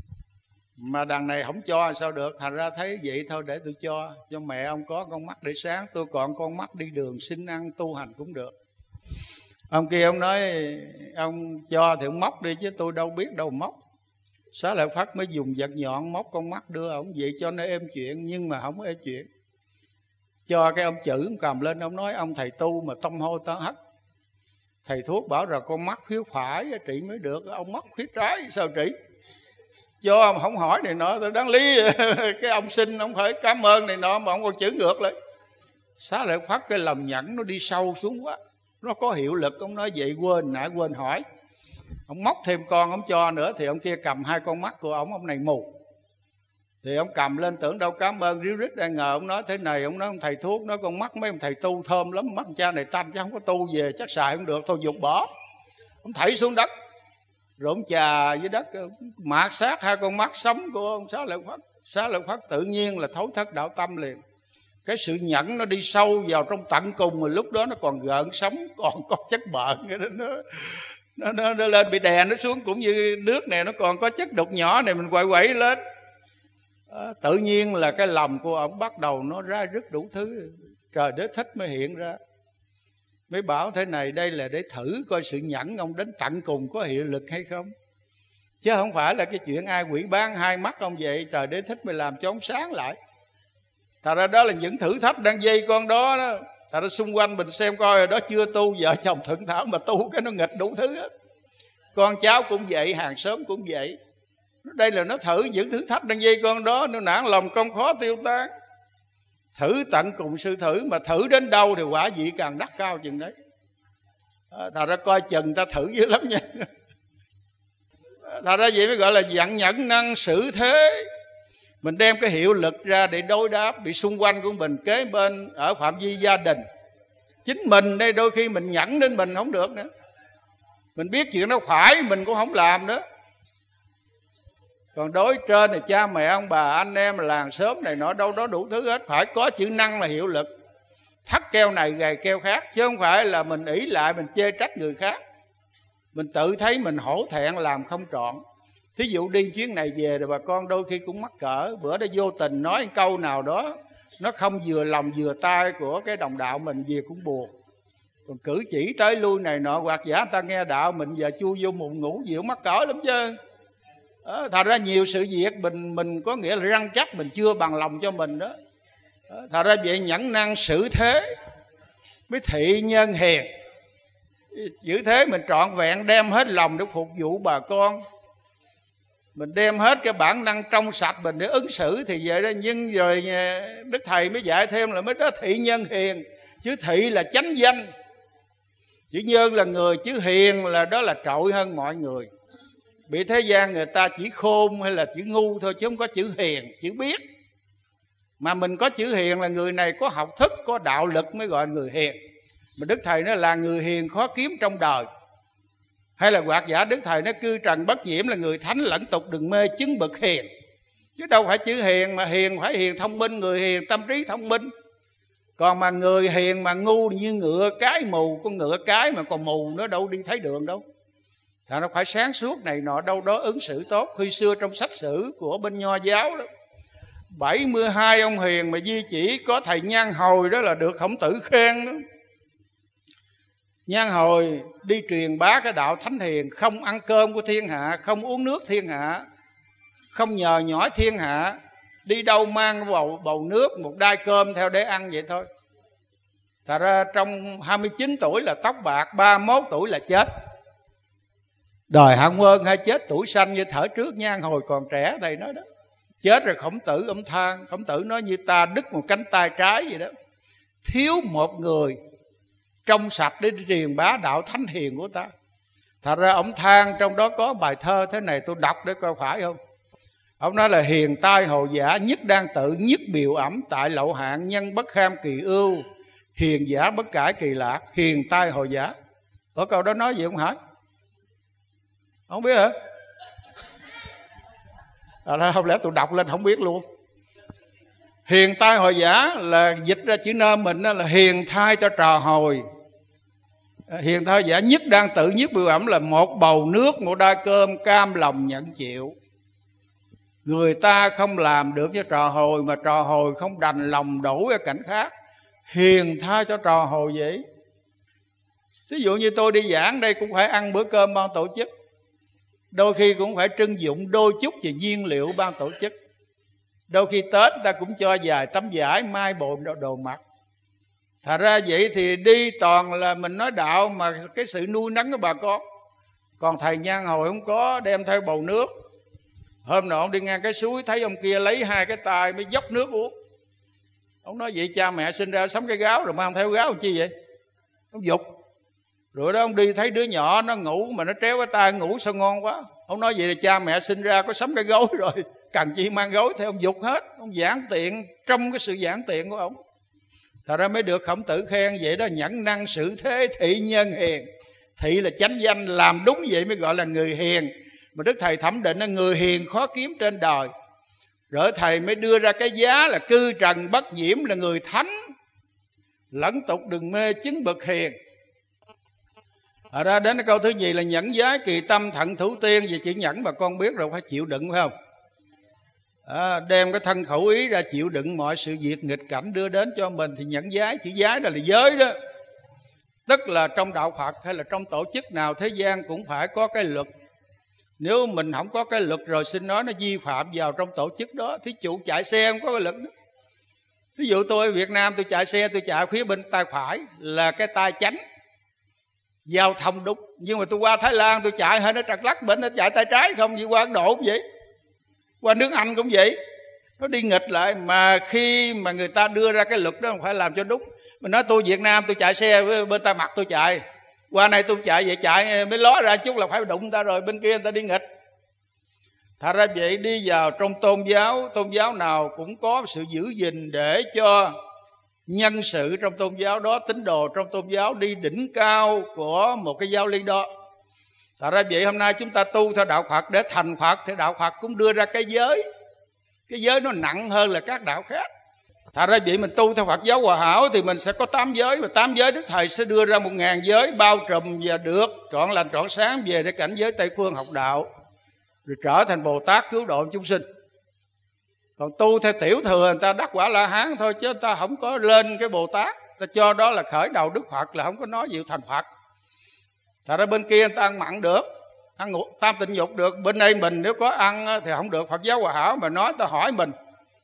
Speaker 6: Mà đằng này không cho sao được. Thành ra thấy vậy thôi để tôi cho mẹ ông có con mắt để sáng, tôi còn con mắt đi đường xin ăn tu hành cũng được. Ông kia ông nói ông cho thì ông móc đi chứ tôi đâu biết đâu móc. Xá Lợi Phất mới dùng vật nhọn móc con mắt đưa ông vậy cho nó êm chuyện, nhưng mà không êm chuyện. Cho cái ông chữ ông cầm lên, ông nói ông thầy tu mà tâm hôi tớ hất. Thầy thuốc bảo rằng con mắt phía phải trị mới được, ông mắt phía trái sao trị? Cho ông không hỏi này nọ, tôi đáng lý cái ông xin ông phải cảm ơn này nọ mà ông còn chữ ngược lại. Xá Lợi Phất cái lòng nhẫn nó đi sâu xuống quá, nó có hiệu lực. Ông nói vậy quên hỏi. Ông móc thêm con ông cho nữa, thì ông kia cầm hai con mắt của ông này mù. Thì ông cầm lên tưởng đâu cảm ơn ríu rít, đang ngờ ông nói thế này. Ông nói ông thầy thuốc, nói con mắt mấy ông thầy tu thơm lắm, mắt cha này tanh chứ không có tu về chắc xài không được, thôi dục bỏ. Ông thảy xuống đất, rồi ông chà dưới đất mạt sát hai con mắt sống của ông Xá Lợi Phất. Xá Lợi Phất tự nhiên là thối thất đạo tâm liền. Cái sự nhẫn nó đi sâu vào trong tận cùng, mà lúc đó nó còn gợn sóng, còn có chất bợn. Nó lên bị đè nó xuống, cũng như nước này nó còn có chất đục nhỏ này mình quậy lên. Tự nhiên là cái lòng của ông bắt đầu nó ra rất đủ thứ. Trời Đế Thích mới hiện ra, mới bảo thế này, đây là để thử coi sự nhẫn ông đến tận cùng có hiệu lực hay không, chứ không phải là cái chuyện ai quỷ bán hai mắt ông vậy. Trời Đế Thích mới làm cho ông sáng lại. Thật ra đó là những thử thách đang dây con đó. Thật ra xung quanh mình xem coi rồi đó, chưa tu vợ chồng thuận thảo mà tu cái nó nghịch đủ thứ hết. Con cháu cũng vậy, hàng xóm cũng vậy. Đây là nó thử những thử thách đang dây con đó, nó nản lòng công khó tiêu tan. Thử tận cùng sự thử, mà thử đến đâu thì quả vị càng đắt cao chừng đấy. Thật ra coi chừng ta thử dữ lắm nha. Thật ra vậy mới gọi là dặn nhẫn năng xử thế. Mình đem cái hiệu lực ra để đối đáp bị xung quanh của mình, kế bên, ở phạm vi gia đình. Chính mình đây đôi khi mình nhẫn đến mình không được nữa. Mình biết chuyện nó phải mình cũng không làm nữa. Còn đối trên thì cha mẹ ông bà anh em làng xóm này nọ đâu đó đủ thứ hết. Phải có chữ năng là hiệu lực. Thắt keo này gầy keo khác, chứ không phải là mình ỷ lại mình chê trách người khác. Mình tự thấy mình hổ thẹn làm không trọn. Thí dụ đi chuyến này về rồi bà con đôi khi cũng mắc cỡ. Bữa đó vô tình nói câu nào đó nó không vừa lòng vừa tai của cái đồng đạo mình, về cũng buồn. Còn cử chỉ tới lui này nọ, hoặc giả người ta nghe đạo mình giờ chui vô mụn ngủ dịu mắc cỡ lắm chứ. Thật ra nhiều sự việc mình có nghĩa là răng chắc mình chưa bằng lòng cho mình đó. Thật ra vậy nhẫn năng xử thế mới thị nhân hiền. Giữ thế mình trọn vẹn đem hết lòng để phục vụ bà con. Mình đem hết cái bản năng trong sạch mình để ứng xử thì vậy đó. Nhưng rồi Đức Thầy mới dạy thêm là mới đó thị nhân hiền. Chứ thị là chánh danh. Chữ nhân là người, chữ hiền là đó là trội hơn mọi người. Bị thế gian người ta chỉ khôn hay là chữ ngu thôi, chứ không có chữ hiền, chữ biết. Mà mình có chữ hiền là người này có học thức, có đạo lực mới gọi người hiền. Mà Đức Thầy nó là người hiền khó kiếm trong đời. Hay là hoặc giả Đức Thầy nó cư trần bất nhiễm là người thánh lẫn tục đừng mê chứng bậc hiền. Chứ đâu phải chữ hiền, mà hiền phải hiền thông minh, người hiền tâm trí thông minh. Còn mà người hiền mà ngu như ngựa cái mù, con ngựa cái mà còn mù nữa đâu đi thấy đường đâu. Thật nó phải sáng suốt này nọ, đâu đó ứng xử tốt. Khi xưa trong sách sử của bên Nho giáo đó, 72 ông hiền mà duy chỉ có thầy Nhan Hồi đó là được Khổng Tử khen đó. Nhan Hồi đi truyền bá cái đạo thánh hiền, không ăn cơm của thiên hạ, không uống nước thiên hạ, không nhờ nhỏi thiên hạ, đi đâu mang bầu nước, một đai cơm theo để ăn vậy thôi. Thật ra trong 29 tuổi là tóc bạc, 31 tuổi là chết. Đời Hạ Quân hay chết tuổi xanh như thở trước, Nhan Hồi còn trẻ thầy nói đó. Chết rồi Khổng Tử ông than, Khổng Tử nói như ta đứt một cánh tay trái vậy đó, thiếu một người trong sạch để truyền bá đạo thánh hiền của ta. Thật ra ông than, trong đó có bài thơ thế này, tôi đọc để coi phải không. Ông nói là hiền tai hồ giả, nhất đang tự, nhất biểu ẩm, tại lậu hạn, nhân bất kham kỳ ưu, hiền giả bất cải kỳ lạc. Hiền tai hồ giả, ở câu đó nói gì không hỏi? Không biết hả? Không lẽ tôi đọc lên không biết luôn. Hiền tai hồ giả là dịch ra chữ nôm mình là hiền thai cho trò hồi. Hiền thai giả nhất đang tự, nhất biểu ẩm là một bầu nước, một đai cơm, cam lòng nhận chịu. Người ta không làm được với trò hồi, mà trò hồi không đành lòng đổ ở cảnh khác. Hiền tha cho trò hồi vậy. Ví dụ như tôi đi giảng đây cũng phải ăn bữa cơm ban tổ chức, đôi khi cũng phải trưng dụng đôi chút về nhiên liệu ban tổ chức. Đôi khi Tết ta cũng cho vài tấm vải mai bộ đồ mặc. Thật ra vậy thì đi toàn là mình nói đạo mà cái sự nuôi nấng của bà con. Còn thầy Nhan Hồi không có đem theo bầu nước. Hôm nọ ông đi ngang cái suối thấy ông kia lấy hai cái tay mới dốc nước uống. Ông nói vậy cha mẹ sinh ra sống cái gáo rồi mang theo gáo làm chi vậy? Ông dục. Rồi đó ông đi thấy đứa nhỏ nó ngủ mà nó tréo cái tay ngủ sao ngon quá. Ông nói vậy là cha mẹ sinh ra có sắm cái gối rồi, cần chi mang gối theo, ông dục hết. Ông giảng tiện trong cái sự giảng tiện của ông. Thật ra mới được Khổng Tử khen vậy đó, nhẫn năng xử thế thị nhân hiền. Thị là chánh danh, làm đúng vậy mới gọi là người hiền. Mà Đức Thầy thẩm định là người hiền khó kiếm trên đời. Rồi Thầy mới đưa ra cái giá là cư trần bất nhiễm là người thánh, lẫn tục đừng mê chứng bậc hiền. Ở đó đến câu thứ nhì là nhẫn giới kỳ tâm thận thủ tiên. Vì chỉ nhẫn mà con biết rồi, phải chịu đựng phải không? Đem cái thân khẩu ý ra chịu đựng mọi sự việc nghịch cảnh đưa đến cho mình thì nhẫn giới. Chữ giới đó là giới đó. Tức là trong đạo Phật hay là trong tổ chức nào thế gian cũng phải có cái luật. Nếu mình không có cái luật rồi xin nói nó vi phạm vào trong tổ chức đó. Thí dụ chạy xe không có cái luật đó. Thí dụ tôi ở Việt Nam tôi chạy xe, tôi chạy phía bên tay phải là cái tay chánh, giao thông đúng. Nhưng mà tôi qua Thái Lan tôi chạy hơi nó trật lắc, bên nó chạy tay trái không. Vậy qua Ấn Độ cũng vậy, qua nước Anh cũng vậy, nó đi nghịch lại. Mà khi mà người ta đưa ra cái luật đó phải làm cho đúng. Mình nói tôi Việt Nam tôi chạy xe bên tay mặt tôi chạy, qua này tôi chạy vậy chạy mới ló ra chút là phải đụng người ta rồi, bên kia người ta đi nghịch. Thật ra vậy đi vào trong tôn giáo nào cũng có sự giữ gìn để cho nhân sự trong tôn giáo đó, tín đồ trong tôn giáo đi đỉnh cao của một cái giáo lý đó. Thật ra vậy hôm nay chúng ta tu theo đạo Phật để thành Phật thì đạo Phật cũng đưa ra cái giới. Cái giới nó nặng hơn là các đạo khác. Thật ra vậy mình tu theo Phật giáo Hòa Hảo thì mình sẽ có 8 giới. Và 8 giới Đức Thầy sẽ đưa ra 1000 giới bao trùm và được trọn lành trọn sáng về để cảnh giới Tây Phương học đạo, rồi trở thành Bồ Tát cứu độ chúng sinh. Còn tu theo tiểu thừa người ta đắc quả La Hán thôi, chứ người ta không có lên cái Bồ Tát. Ta cho đó là khởi đầu Đức Phật, là không có nói gì thành Phật. Thật ra bên kia người ta ăn mặn được, ăn tam tịnh dục được. Bên đây mình nếu có ăn thì không được. Phật giáo Hòa Hảo mà nói ta hỏi mình,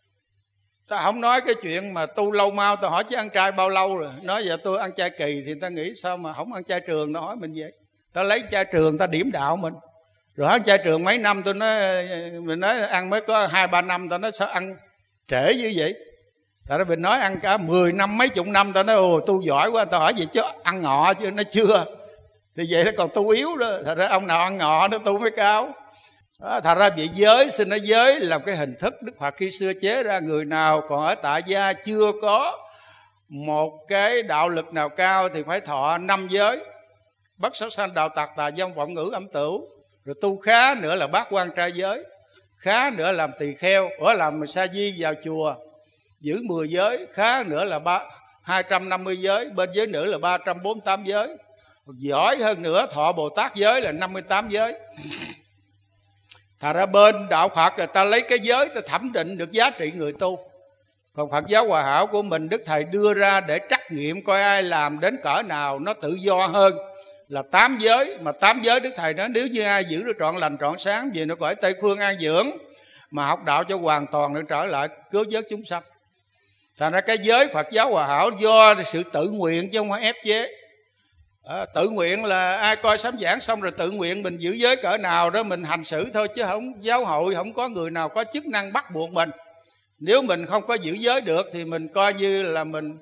Speaker 6: ta không nói cái chuyện mà tu lâu mau. Ta hỏi chứ ăn chay bao lâu rồi, nói giờ tôi ăn chay kỳ thì ta nghĩ sao mà không ăn chay trường. Ta hỏi mình vậy, ta lấy chay trường ta điểm đạo mình. Rồi ăn chay trường mấy năm tôi nói, mình nói ăn mới có 2-3 năm. Ta nói sao ăn trễ như vậy. Tại đó mình nói ăn cả 10 năm mấy chục năm. Ta nói ồ tu giỏi quá. Ta hỏi gì chứ ăn ngọ chứ, nó chưa. Thì vậy nó còn tu yếu đó. Thật ra ông nào ăn ngọ nó tu mới cao. Thật ra vậy giới, xin nói giới là cái hình thức Đức Phật khi xưa chế ra. Người nào còn ở tại gia chưa có một cái đạo lực nào cao thì phải thọ 5 giới: bất sát sanh, đạo tặc, tà dâm, vọng ngữ, âm tửu. Rồi tu khá nữa là bát quan trai giới, khá nữa làm tỳ kheo, ở làm sa di vào chùa giữ 10 giới, khá nữa là 250 giới, bên giới nữ là 348 giới. Giỏi hơn nữa thọ Bồ Tát giới là 58 giới. Thật ra bên đạo Phật là ta lấy cái giới ta thẩm định được giá trị người tu. Còn Phật giáo Hòa Hảo của mình, Đức Thầy đưa ra để trắc nghiệm coi ai làm đến cỡ nào nó tự do hơn là 8 giới. Mà 8 giới Đức Thầy nói nếu như ai giữ được trọn lành trọn sáng về nó cõi Tây Phương an dưỡng, mà học đạo cho hoàn toàn để trở lại cứu vớt chúng sanh. Thành ra cái giới Phật giáo Hòa Hảo do sự tự nguyện chứ không phải ép chế. Tự nguyện là ai coi sám giảng xong rồi tự nguyện mình giữ giới cỡ nào đó mình hành xử thôi, chứ không giáo hội không có người nào có chức năng bắt buộc mình. Nếu mình không có giữ giới được thì mình coi như là mình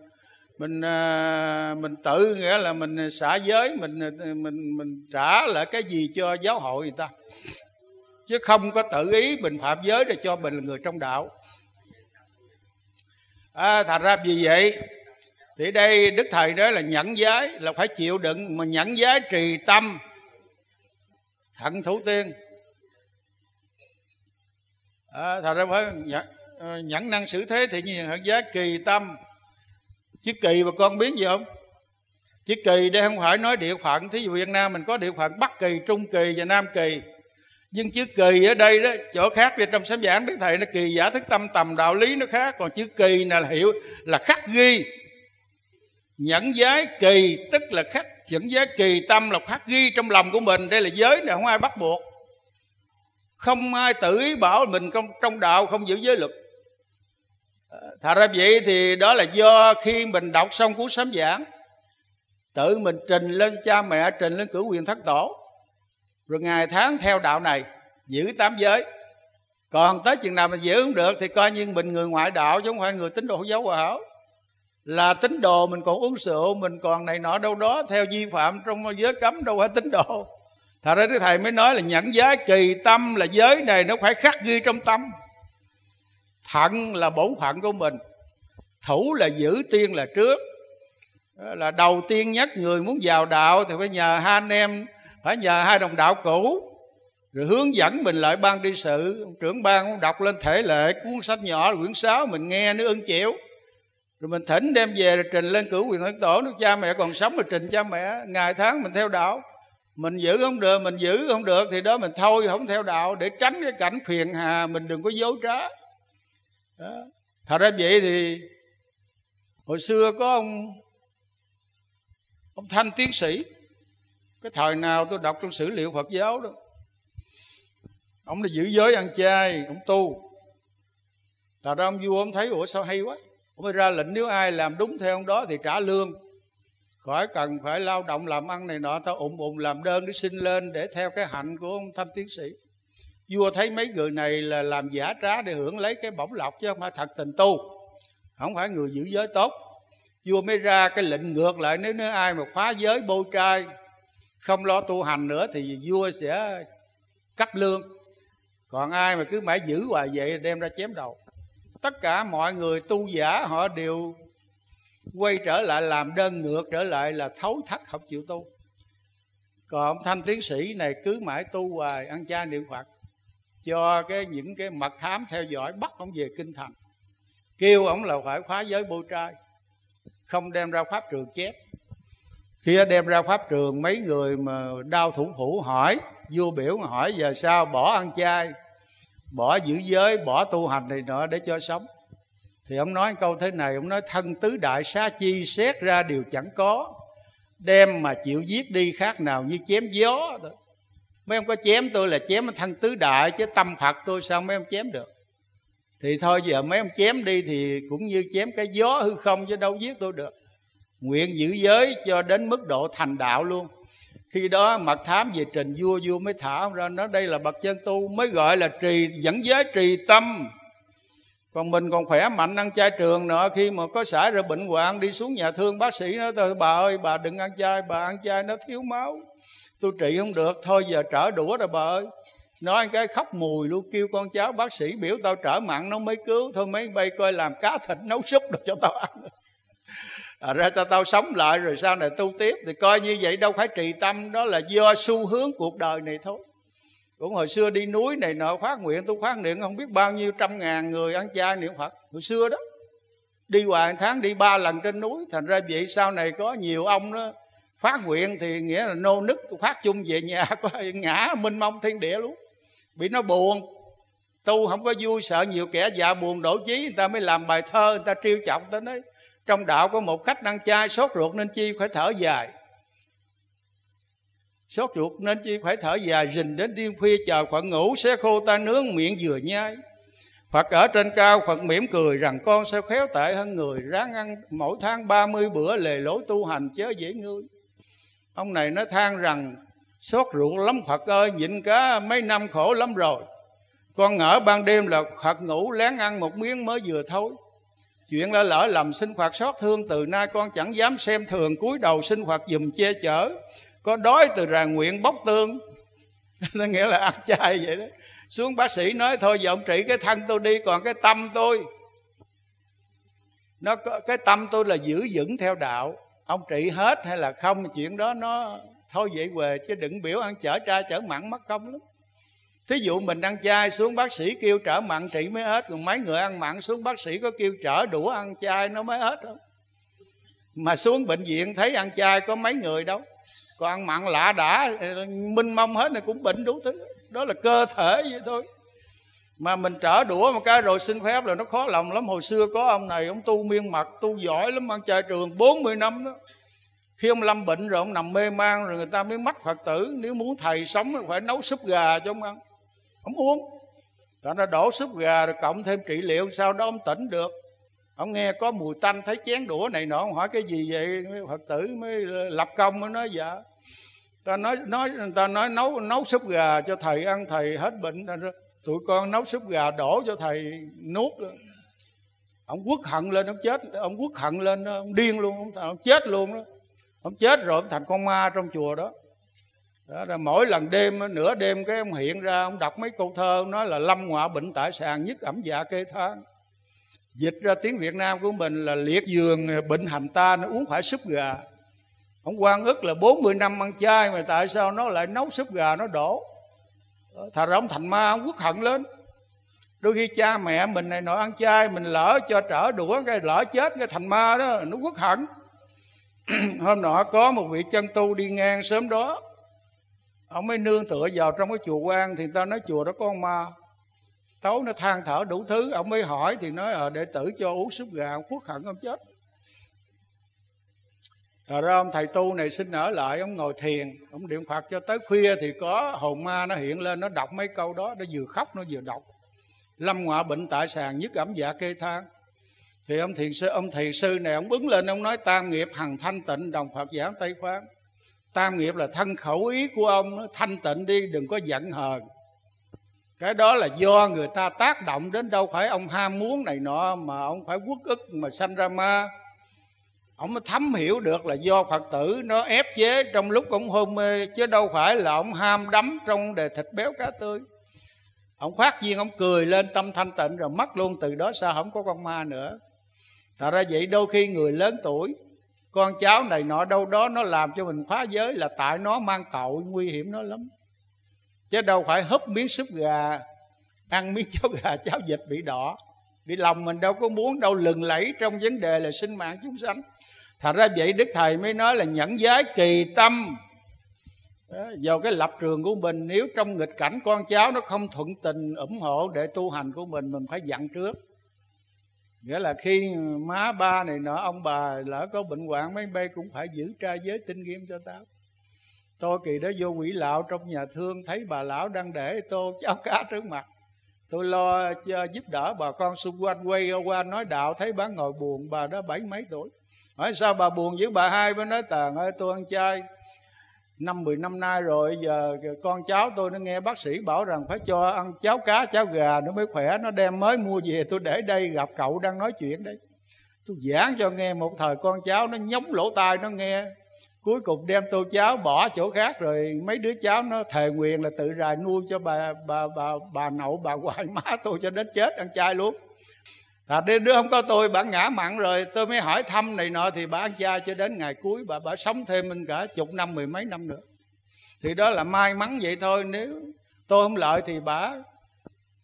Speaker 6: tự, nghĩa là mình xả giới, mình trả lại cái gì cho giáo hội người ta, chứ không có tự ý mình phạm giới để cho mình là người trong đạo. Thành ra vì vậy thì đây Đức Thầy nói là nhẫn giới là phải chịu đựng, mà nhẫn giới trì tâm thận thủ tiên. Thật ra phải nhẫn năng xử thế thì như nhẫn giới kỳ tâm. Chứ kỳ mà con biết gì không? Chứ kỳ đây không phải nói địa phận. Thí dụ Việt Nam mình có địa phận Bắc Kỳ, Trung Kỳ và Nam Kỳ. Nhưng chữ kỳ ở đây đó chỗ khác, về trong sám giảng Đức Thầy nó kỳ giả thức tâm tầm đạo lý nó khác. Còn chữ kỳ là hiểu là khắc ghi. Nhẫn giới kỳ tức là khắc, nhẫn giới kỳ tâm là khắc ghi trong lòng của mình. Đây là giới này không ai bắt buộc, không ai tự ý bảo mình trong đạo không giữ giới luật. Thật ra vậy thì đó là do khi mình đọc xong cuốn sám giảng tự mình trình lên cha mẹ, trình lên cửu quyền thất tổ, rồi ngày tháng theo đạo này giữ 8 giới. Còn tới chừng nào mình giữ không được thì coi như mình người ngoại đạo chứ không phải người tín đồ giáo Hòa Hảo. Là tín đồ mình còn uống rượu, mình còn này nọ đâu đó theo vi phạm trong giới cấm, đâu phải tín đồ. Thật ra Đức Thầy mới nói là nhẫn giới kỳ tâm là giới này nó phải khắc ghi trong tâm. Thận là bổn phận của mình, thủ là giữ tiên là trước. Là đầu tiên nhất người muốn vào đạo thì phải nhờ hai anh em, phải nhờ hai đồng đạo cũ, rồi hướng dẫn mình lại ban tri sự. Ông trưởng ban ông đọc lên thể lệ cuốn sách nhỏ quyển 6, mình nghe nó ưng chịu. Rồi mình thỉnh đem về rồi trình lên cửu quyền thất tổ. Nếu cha mẹ còn sống rồi trình cha mẹ. Ngày tháng mình theo đạo. Mình giữ không được, mình giữ không được thì đó mình thôi không theo đạo, để tránh cái cảnh phiền hà, mình đừng có dối trá. Đó. Thật ra vậy thì hồi xưa có ông Thanh tiến sĩ, cái thời nào tôi đọc trong sử liệu Phật giáo đó, ông là giữ giới ăn chay, ông tu. Thật ra ông vua ông thấy ủa sao hay quá, ông mới ra lệnh nếu ai làm đúng theo ông đó thì trả lương, khỏi cần phải lao động làm ăn này nọ, tao ụng làm đơn để xin lên để theo cái hạnh của ông Thanh tiến sĩ. Vua thấy mấy người này là làm giả trá để hưởng lấy cái bổng lộc chứ không phải thật tình tu, không phải người giữ giới tốt. Vua mới ra cái lệnh ngược lại, nếu ai mà phá giới bôi trai không lo tu hành nữa thì vua sẽ cắt lương. Còn ai mà cứ mãi giữ hoài vậy đem ra chém đầu. Tất cả mọi người tu giả họ đều quay trở lại làm đơn ngược trở lại là thấu thắt không chịu tu. Còn ông Thanh tiến sĩ này cứ mãi tu hoài, ăn chay niệm Phật, cho những cái mật thám theo dõi bắt ông về kinh thành, kêu ông là phải phá giới bôi trai, không đem ra pháp trường chép. Khi đem ra pháp trường, mấy người mà đao thủ phủ hỏi, vua biểu hỏi giờ sao bỏ ăn chay, bỏ giữ giới, bỏ tu hành này nọ để cho sống. Thì ông nói câu thế này, ông nói thân tứ đại xá chi xét ra điều chẳng có, đem mà chịu giết đi khác nào như chém gió. Mấy ông có chém tôi là chém thân tứ đại, chứ tâm Phật tôi sao mấy ông chém được. Thì thôi giờ mấy ông chém đi thì cũng như chém cái gió hư không, chứ đâu giết tôi được. Nguyện giữ giới cho đến mức độ thành đạo luôn. Khi đó mật thám về trình vua, vua mới thả ông ra, nói đây là bậc chân tu, mới gọi là dẫn giới trì tâm. Còn mình còn khỏe mạnh ăn chay trường nữa, khi mà có xảy ra bệnh hoạn đi xuống nhà thương bác sĩ nói tôi bà ơi bà đừng ăn chay, bà ăn chay nó thiếu máu, tôi trị không được, thôi giờ trở đũa rồi bà ơi. Nói cái khóc mùi luôn, kêu con cháu bác sĩ biểu tao trở mặn nó mới cứu, thôi mấy bay coi làm cá thịt nấu súp được cho tao ăn. Ra cho tao sống lại rồi sau này tu tiếp. Thì coi như vậy đâu phải trì tâm, đó là do xu hướng cuộc đời này thôi. Cũng hồi xưa đi núi này nọ phát nguyện, tôi phát nguyện không biết bao nhiêu trăm ngàn người ăn chay niệm Phật hồi xưa đó. đi hoài tháng đi 3 lần trên núi. Thành ra vậy sau này có nhiều ông đó phát nguyện thì nghĩa là nô nức phát chung về nhà, có ngã mênh mông thiên địa luôn. Bị nó buồn, tu không có vui, sợ nhiều kẻ dạ buồn đổ chí, người ta mới làm bài thơ, người ta trêu chọc, người ta nói trong đạo có một khách ăn chay, sốt ruột nên chi phải thở dài. Sốt ruột nên chi phải thở dài, rình đến đêm khuya chờ Phật ngủ, xé khô ta nướng miệng vừa nhai. Phật ở trên cao, Phật mỉm cười rằng con sao khéo tệ hơn người, ráng ăn mỗi tháng 30 bữa lề lối tu hành chớ dễ ngươi. Ông này nó than rằng sốt ruột lắm Phật ơi, nhịn cả mấy năm khổ lắm rồi. Con ngỡ ban đêm là Phật ngủ, lén ăn một miếng mới vừa thôi. Chuyện đã lỡ lầm xin Phật xót thương, từ nay con chẳng dám xem thường, cúi đầu xin Phật dùm che chở. Có đói từ rà nguyện bóc tương. Nó nghĩa là ăn chay vậy đó. Xuống bác sĩ nói thôi giờ ông trị cái thân tôi đi, còn cái tâm tôi, cái tâm tôi là giữ vững theo đạo. Ông trị hết hay là không, chuyện đó nó thôi vậy về, chứ đừng biểu ăn chở trai chở mặn mất công lắm. Thí dụ mình ăn chay xuống bác sĩ kêu trở mặn trị mới hết, còn mấy người ăn mặn xuống bác sĩ có kêu trở đũa ăn chay nó mới hết không? Mà xuống bệnh viện thấy ăn chay có mấy người đâu, còn ăn mặn lạ đã minh mông hết này cũng bệnh đủ thứ. Đó là cơ thể vậy thôi. Mà mình trở đũa một cái rồi xin phép là nó khó lòng lắm. Hồi xưa có ông này, ông tu miên mật, tu giỏi lắm, ăn chay trường 40 năm đó. Khi ông lâm bệnh rồi, ông nằm mê man rồi, người ta mới mách Phật tử nếu muốn thầy sống phải nấu súp gà cho ông ăn. Ông uống, ta nó đổ súp gà rồi cộng thêm trị liệu, sau đó ông tỉnh được. Ông nghe có mùi tanh, thấy chén đũa này nọ, ông hỏi cái gì vậy? Phật tử mới lập công mới nói dạ. Ta nói nấu súp gà cho thầy ăn, thầy hết bệnh. Tụi con nấu súp gà đổ cho thầy nuốt. Ông uất hận lên, ông chết. Ông uất hận lên, ông điên luôn, ông chết luôn đó. Ông chết rồi ông thành con ma trong chùa đó. Đó là mỗi lần đêm, nửa đêm cái ông hiện ra, ông đọc mấy câu thơ, ông nói là lâm ngọa bệnh tại sàn, nhất ẩm dạ kê than. Dịch ra tiếng Việt Nam của mình là liệt giường bệnh hành ta, nó uống phải súp gà. Ông oan ức là 40 năm ăn chay mà tại sao nó lại nấu súp gà nó đổ. Thật ra ông thành ma, ông uất hận lên. Đôi khi cha mẹ mình này nọ ăn chay, mình lỡ cho trở đũa cái lỡ chết cái thành ma đó, nó uất hận. Hôm nọ có một vị chân tu đi ngang sớm đó, ông mới nương tựa vào trong cái chùa quan, thì người ta nói chùa đó có con ma. Tối nó than thở đủ thứ, ông mới hỏi thì nói đệ tử cho uống súp gà, ông uất hận ông chết. Thật ra ông thầy tu này xin ở lại, ông ngồi thiền, ông niệm Phật cho tới khuya thì có hồn ma nó hiện lên, nó đọc mấy câu đó, nó vừa khóc nó vừa đọc. Lâm ngọa bệnh tại sàn, nhất ẩm dạ kê than. Thì ông thiền sư này ông ứng lên, ông nói tam nghiệp hằng thanh tịnh, đồng Phật giảng Tây Khoan. Tam nghiệp là thân khẩu ý của ông, nó thanh tịnh đi, đừng có giận hờn. Cái đó là do người ta tác động đến, đâu phải ông ham muốn này nọ mà ông phải uất ức mà sanh ra ma. Ông mới thấm hiểu được là do Phật tử nó ép chế trong lúc ông hôn mê, chứ đâu phải là ông ham đắm trong đề thịt béo cá tươi. Ông phát nhiên ông cười lên, tâm thanh tịnh rồi mất luôn, từ đó sao không có con ma nữa. Thật ra vậy đôi khi người lớn tuổi, con cháu này nọ đâu đó nó làm cho mình phá giới là tại nó mang tội, nguy hiểm nó lắm. Chứ đâu phải húp miếng súp gà, ăn miếng cháo gà cháo vịt bị đỏ. Vì lòng mình đâu có muốn đâu, lừng lẫy trong vấn đề là sinh mạng chúng sanh. Thật ra vậy Đức Thầy mới nói là nhẫn giới kỳ tâm. Vào cái lập trường của mình, nếu trong nghịch cảnh con cháu nó không thuận tình ủng hộ để tu hành của mình phải dặn trước. Nghĩa là khi má ba này nọ, ông bà lỡ có bệnh hoạn mấy bay cũng phải giữ trai giới tinh nghiêm cho tao. Tôi kỳ đó vô quỷ lạo trong nhà thương, thấy bà lão đang để tô cháo cá trước mặt. Tôi lo giúp đỡ bà con xung quanh, quay qua nói đạo, thấy bà ngồi buồn, bà đó 70 mấy tuổi. Hỏi sao bà buồn với bà hai? Mới nói Tàn ơi, tôi ăn chay 5-10 năm nay rồi, giờ con cháu tôi nó nghe bác sĩ bảo rằng phải cho ăn cháo cá cháo gà nó mới khỏe, nó đem mới mua về tôi để đây, gặp cậu đang nói chuyện đây. Tôi giảng cho nghe một thời, con cháu nó nhóng lỗ tai nó nghe. Cuối cùng đem tô cháo bỏ chỗ khác, rồi mấy đứa cháu nó thề nguyện là tự rài nuôi cho bà nậu bà ngoại má tôi cho đến chết ăn chay luôn. Thật ra đứa không có tôi, bà ngã mặn rồi, tôi mới hỏi thăm này nọ thì bà ăn chay cho đến ngày cuối, bà sống thêm mình cả chục năm, 10 mấy năm nữa. Thì đó là may mắn vậy thôi, nếu tôi không lợi thì bà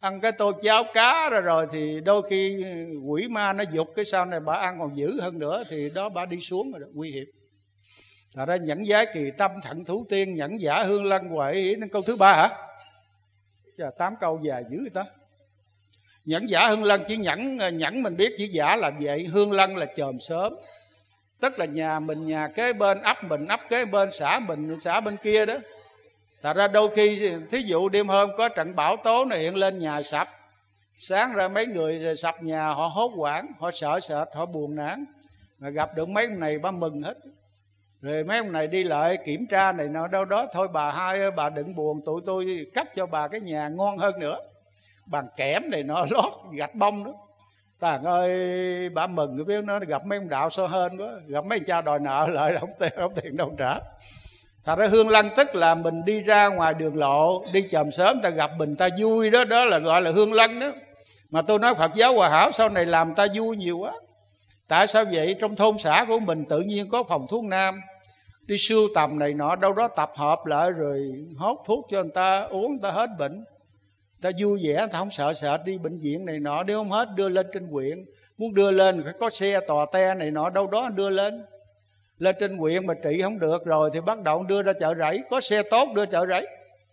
Speaker 6: ăn cái tô cháo cá rồi thì đôi khi quỷ ma nó giục, cái sau này bà ăn còn dữ hơn nữa, thì đó bà đi xuống rồi đó, nguy hiểm. Thật ra nhẫn giới kỳ tâm thận thủ tiên, nhẫn giả hương lân huệ hỷ. Câu thứ 3 hả? Chà, 8 câu dài dữ người ta. Nhẫn giả hương lân, chỉ nhẫn mình biết, chỉ giả là vậy. Hương lân là chòm sớm, tức là nhà mình nhà kế bên, ấp mình ấp kế bên, xã mình xã bên kia đó. Thật ra đôi khi thí dụ đêm hôm có trận bão tố nó hiện lên nhà sập, sáng ra mấy người sập nhà họ hốt hoảng, họ sợ sệt, họ buồn nản. Mà gặp được mấy ông này bà mừng hết. Rồi mấy ông này đi lại kiểm tra này nọ đâu đó, thôi bà đừng buồn, tụi tôi cấp cho bà cái nhà ngon hơn nữa, bằng kẽm này nọ, lót gạch bông đó. Tàng ơi, bà mừng biết nó gặp mấy ông đạo so hơn quá, gặp mấy cha đòi nợ lại không tiền đâu trả. Thật ra hương lân tức là mình đi ra ngoài đường lộ, đi chòm sớm ta gặp mình ta vui đó, đó là gọi là hương lân đó. Mà tôi nói Phật giáo Hòa Hảo sau này làm ta vui nhiều quá. Tại sao vậy? Trong thôn xã của mình tự nhiên có phòng thuốc nam, đi sưu tầm này nọ, đâu đó tập hợp lại rồi hốt thuốc cho người ta uống, người ta hết bệnh. Ta vui vẻ, ta không sợ sệt đi bệnh viện này nọ, nếu không hết đưa lên trên huyện. Muốn đưa lên phải có xe tò te này nọ, đâu đó đưa lên. Lên trên huyện mà trị không được rồi thì bắt đầu đưa ra chợ rẫy, có xe tốt đưa chợ rẫy.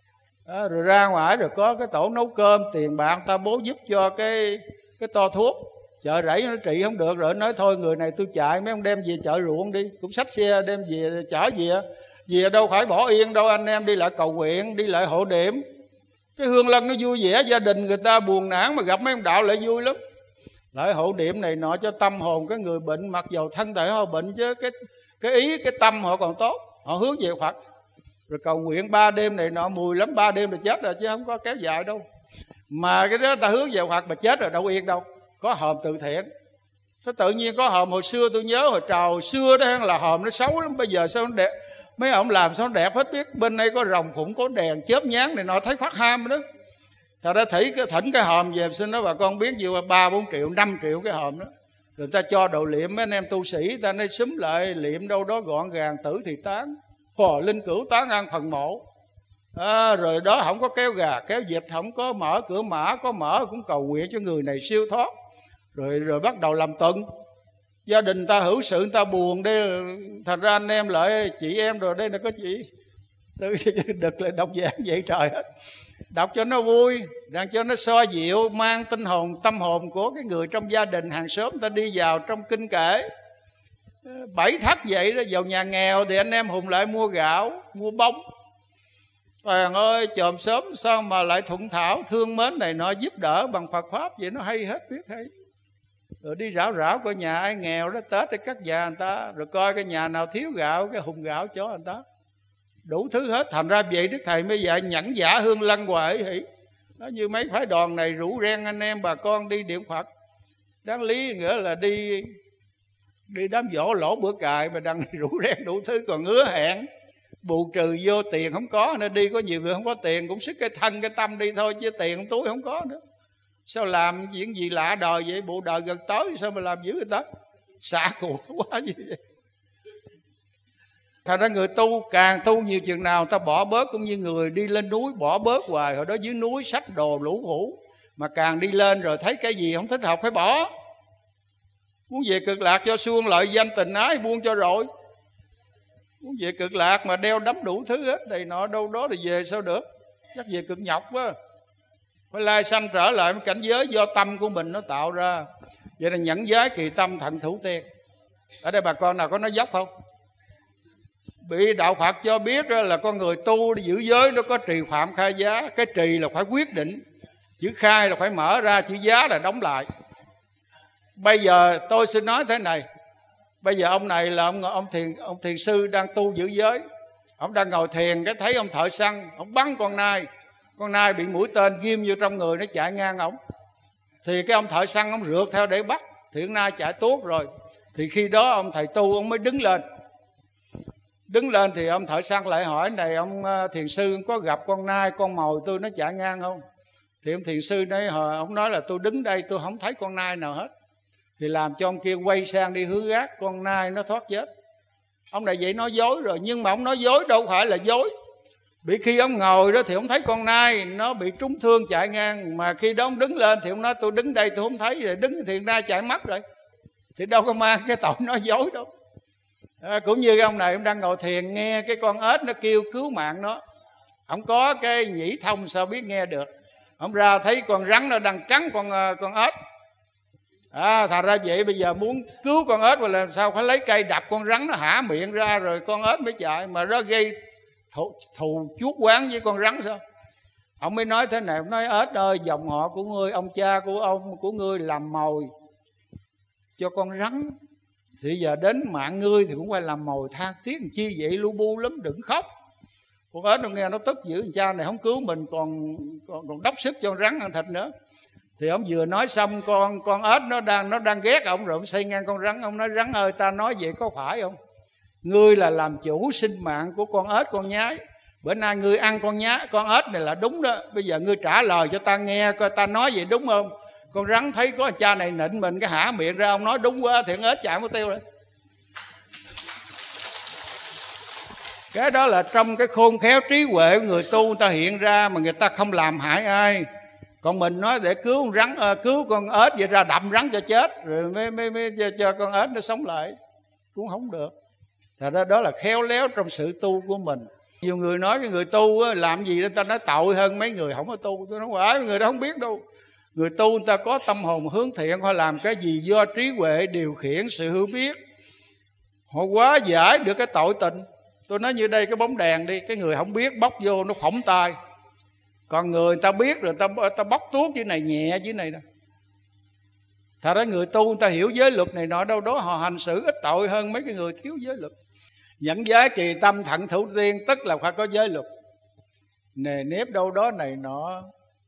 Speaker 6: Rồi ra ngoài rồi có cái tổ nấu cơm, tiền bạc ta bố giúp cho cái to thuốc. Chợ rẫy nó trị không được rồi nói thôi người này tôi chạy, mấy ông đem về chợ ruộng đi, cũng xách xe đem về chở về đâu phải bỏ yên đâu, anh em đi lại cầu nguyện, đi lại hộ niệm. Cái hương lân nó vui vẻ, gia đình người ta buồn nản mà gặp mấy ông đạo lại vui lắm. Lại hộ niệm này nọ cho tâm hồn cái người bệnh, mặc dầu thân thể họ bệnh chứ cái ý cái tâm họ còn tốt, họ hướng về Phật. Rồi cầu nguyện 3 đêm này nọ, mùi lắm, 3 đêm là chết rồi chứ không có kéo dài đâu. Mà cái đó ta hướng về Phật mà chết rồi đâu yên đâu. Có hòm từ thiện, sao tự nhiên có hòm. Hồi xưa tôi nhớ hồi trào xưa đó là hòm nó xấu lắm, bây giờ sao nó đẹp, mấy ông làm sao nó đẹp hết biết. Bên đây có rồng phụng, có đèn chớp nháng này nọ, thấy phát ham đó. Thật ra thỉnh cái hòm về xin đó bà con biết nhiều 3-4 triệu 5 triệu cái hòm đó. Rồi ta cho đồ liệm, mấy anh em tu sĩ ta nói xúm lại liệm đâu đó gọn gàng, tử thì tán, phò linh cữu tán ăn phần mộ. Rồi đó không có kéo gà kéo vịt, không có mở cửa mã, có mở cũng cầu nguyện cho người này siêu thoát. Rồi bắt đầu làm tuần, gia đình ta hữu sự ta buồn đây, thành ra anh em lại chị em rồi đây là có chị tôi đực lại đọc giảng vậy trời hết, đọc cho nó vui, đang cho nó xoa dịu, mang tinh hồn tâm hồn của cái người trong gia đình hàng xóm ta đi vào trong kinh kể. 7 thắt vậy đó, vào nhà nghèo thì anh em hùng lại mua gạo, mua bông. Toàn ơi, chòm xóm sao mà lại thuận thảo, thương mến này nọ, giúp đỡ bằng Phật pháp vậy, nó hay hết, biết hay. Rồi đi rảo coi nhà ai nghèo đó, Tết để cắt nhà người ta, rồi coi cái nhà nào thiếu gạo, cái hùng gạo cho người ta, đủ thứ hết. Thành ra vậy Đức Thầy mới dạy nhẫn giả hương lân huệ hỷ. Nó như mấy phái đoàn này rủ ren anh em bà con đi niệm Phật, đáng lý nghĩa là đi đám dỗ lỗ bữa cài mà đang rủ ren đủ thứ, còn hứa hẹn bù trừ vô tiền không có, nên đi có nhiều người không có tiền cũng sức cái thân cái tâm đi thôi, chứ tiền trong túi không có nữa. Sao làm chuyện gì lạ đời vậy, bộ đời gần tới sao mà làm dữ người ta, xả cuộc quá gì vậy. Thành ra người tu càng tu nhiều chừng nào ta bỏ bớt, cũng như người đi lên núi bỏ bớt hoài. Hồi đó dưới núi sách đồ lũ hủ, mà càng đi lên rồi thấy cái gì không thích hợp phải bỏ. Muốn về cực lạc cho suông lợi danh tình ái buông cho rồi. Muốn về cực lạc mà đeo đắm đủ thứ hết này nọ đâu đó thì về sao được, chắc về cực nhọc quá. Phải lai sanh trở lại cảnh giới do tâm của mình nó tạo ra. Vậy là nhẫn giới kỳ tâm thận thủ tiên. Ở đây bà con nào có nói dốc không? Bị đạo Phật cho biết là con người tu giữ giới nó có trì phạm khai giá. Cái trì là phải quyết định, chữ khai là phải mở ra, chữ giá là đóng lại. Bây giờ tôi xin nói thế này, bây giờ ông này là ông thiền sư đang tu giữ giới. Ông đang ngồi thiền cái thấy ông thợ săn, ông bắn con nai. Con nai bị mũi tên ghim vô trong người, nó chạy ngang ông. Thì cái ông thợ săn ông rượt theo để bắt, thì con nai chạy tuốt rồi. Thì khi đó ông thầy tu ông mới đứng lên. Đứng lên thì ông thợ săn lại hỏi này, ông thiền sư có gặp con nai con mồi tôi nó chạy ngang không? Thì ông thiền sư nói, ông nói là tôi đứng đây tôi không thấy con nai nào hết. Thì làm cho ông kia quay sang đi hướng gác, con nai nó thoát chết. Ông này vậy nói dối rồi, nhưng mà ông nói dối đâu phải là dối. Bị khi ông ngồi đó thì ông thấy con nai nó bị trúng thương chạy ngang, mà khi đó ông đứng lên thì ông nói tôi đứng đây tôi không thấy, rồi đứng thì nai chạy mất rồi, thì đâu có mang cái tội nói dối đâu. Cũng như ông này, ông đang ngồi thiền nghe cái con ếch nó kêu cứu mạng nó, ông có cái nhĩ thông sao biết nghe được. Ông ra thấy con rắn nó đang cắn con ếch. Thật ra vậy bây giờ muốn cứu con ếch mà làm sao, phải lấy cây đập con rắn nó hả miệng ra rồi con ếch mới chạy, mà nó gây thù chuốc oán với con rắn sao. Ông mới nói thế này, ông nói ếch ơi, dòng họ của ngươi, ông cha của ngươi làm mồi cho con rắn, thì giờ đến mạng ngươi thì cũng phải làm mồi than tiếc làm chi vậy, lu bu lắm, đừng khóc. Con ếch nó nghe nó tức dữ, cha này không cứu mình còn đốc sức cho con rắn ăn thịt nữa. Thì ông vừa nói xong con ếch nó đang ghét ông, rồi ông xây ngang con rắn. Ông nói rắn ơi, ta nói vậy có phải không? Ngươi là làm chủ sinh mạng của con ếch con nhái, bữa nay ngươi ăn con ếch này là đúng đó, bây giờ ngươi trả lời cho ta nghe coi ta nói vậy đúng không? Con rắn thấy có cha này nịnh mình, cái hả miệng ra, ông nói đúng quá thì con ếch chạy mất tiêu rồi. Cái đó là trong cái khôn khéo trí huệ của người tu, người ta hiện ra mà người ta không làm hại ai. Còn mình nói để cứu con rắn, cứu con ếch vậy ra đậm rắn cho chết, rồi mới cho con ếch nó sống lại, cũng không được. Thật ra đó là khéo léo trong sự tu của mình. Nhiều người nói cái người tu làm gì đó ta nói tội hơn mấy người không có tu. Tôi nói phải, người đó không biết đâu. Người tu người ta có tâm hồn hướng thiện, họ làm cái gì do trí huệ điều khiển sự hiểu biết, họ quá giải được cái tội tình. Tôi nói như đây cái bóng đèn đi, cái người không biết bóc vô nó phỏng tay, còn người ta biết rồi ta bóc tuốt dưới này nhẹ dưới này nè. Thật ra người tu người ta hiểu giới luật này nọ, đâu đó họ hành xử ít tội hơn mấy cái người thiếu giới luật. Nhẫn giới trì tâm thận thủ tiên, tức là phải có giới luật, nề nếp đâu đó này nọ.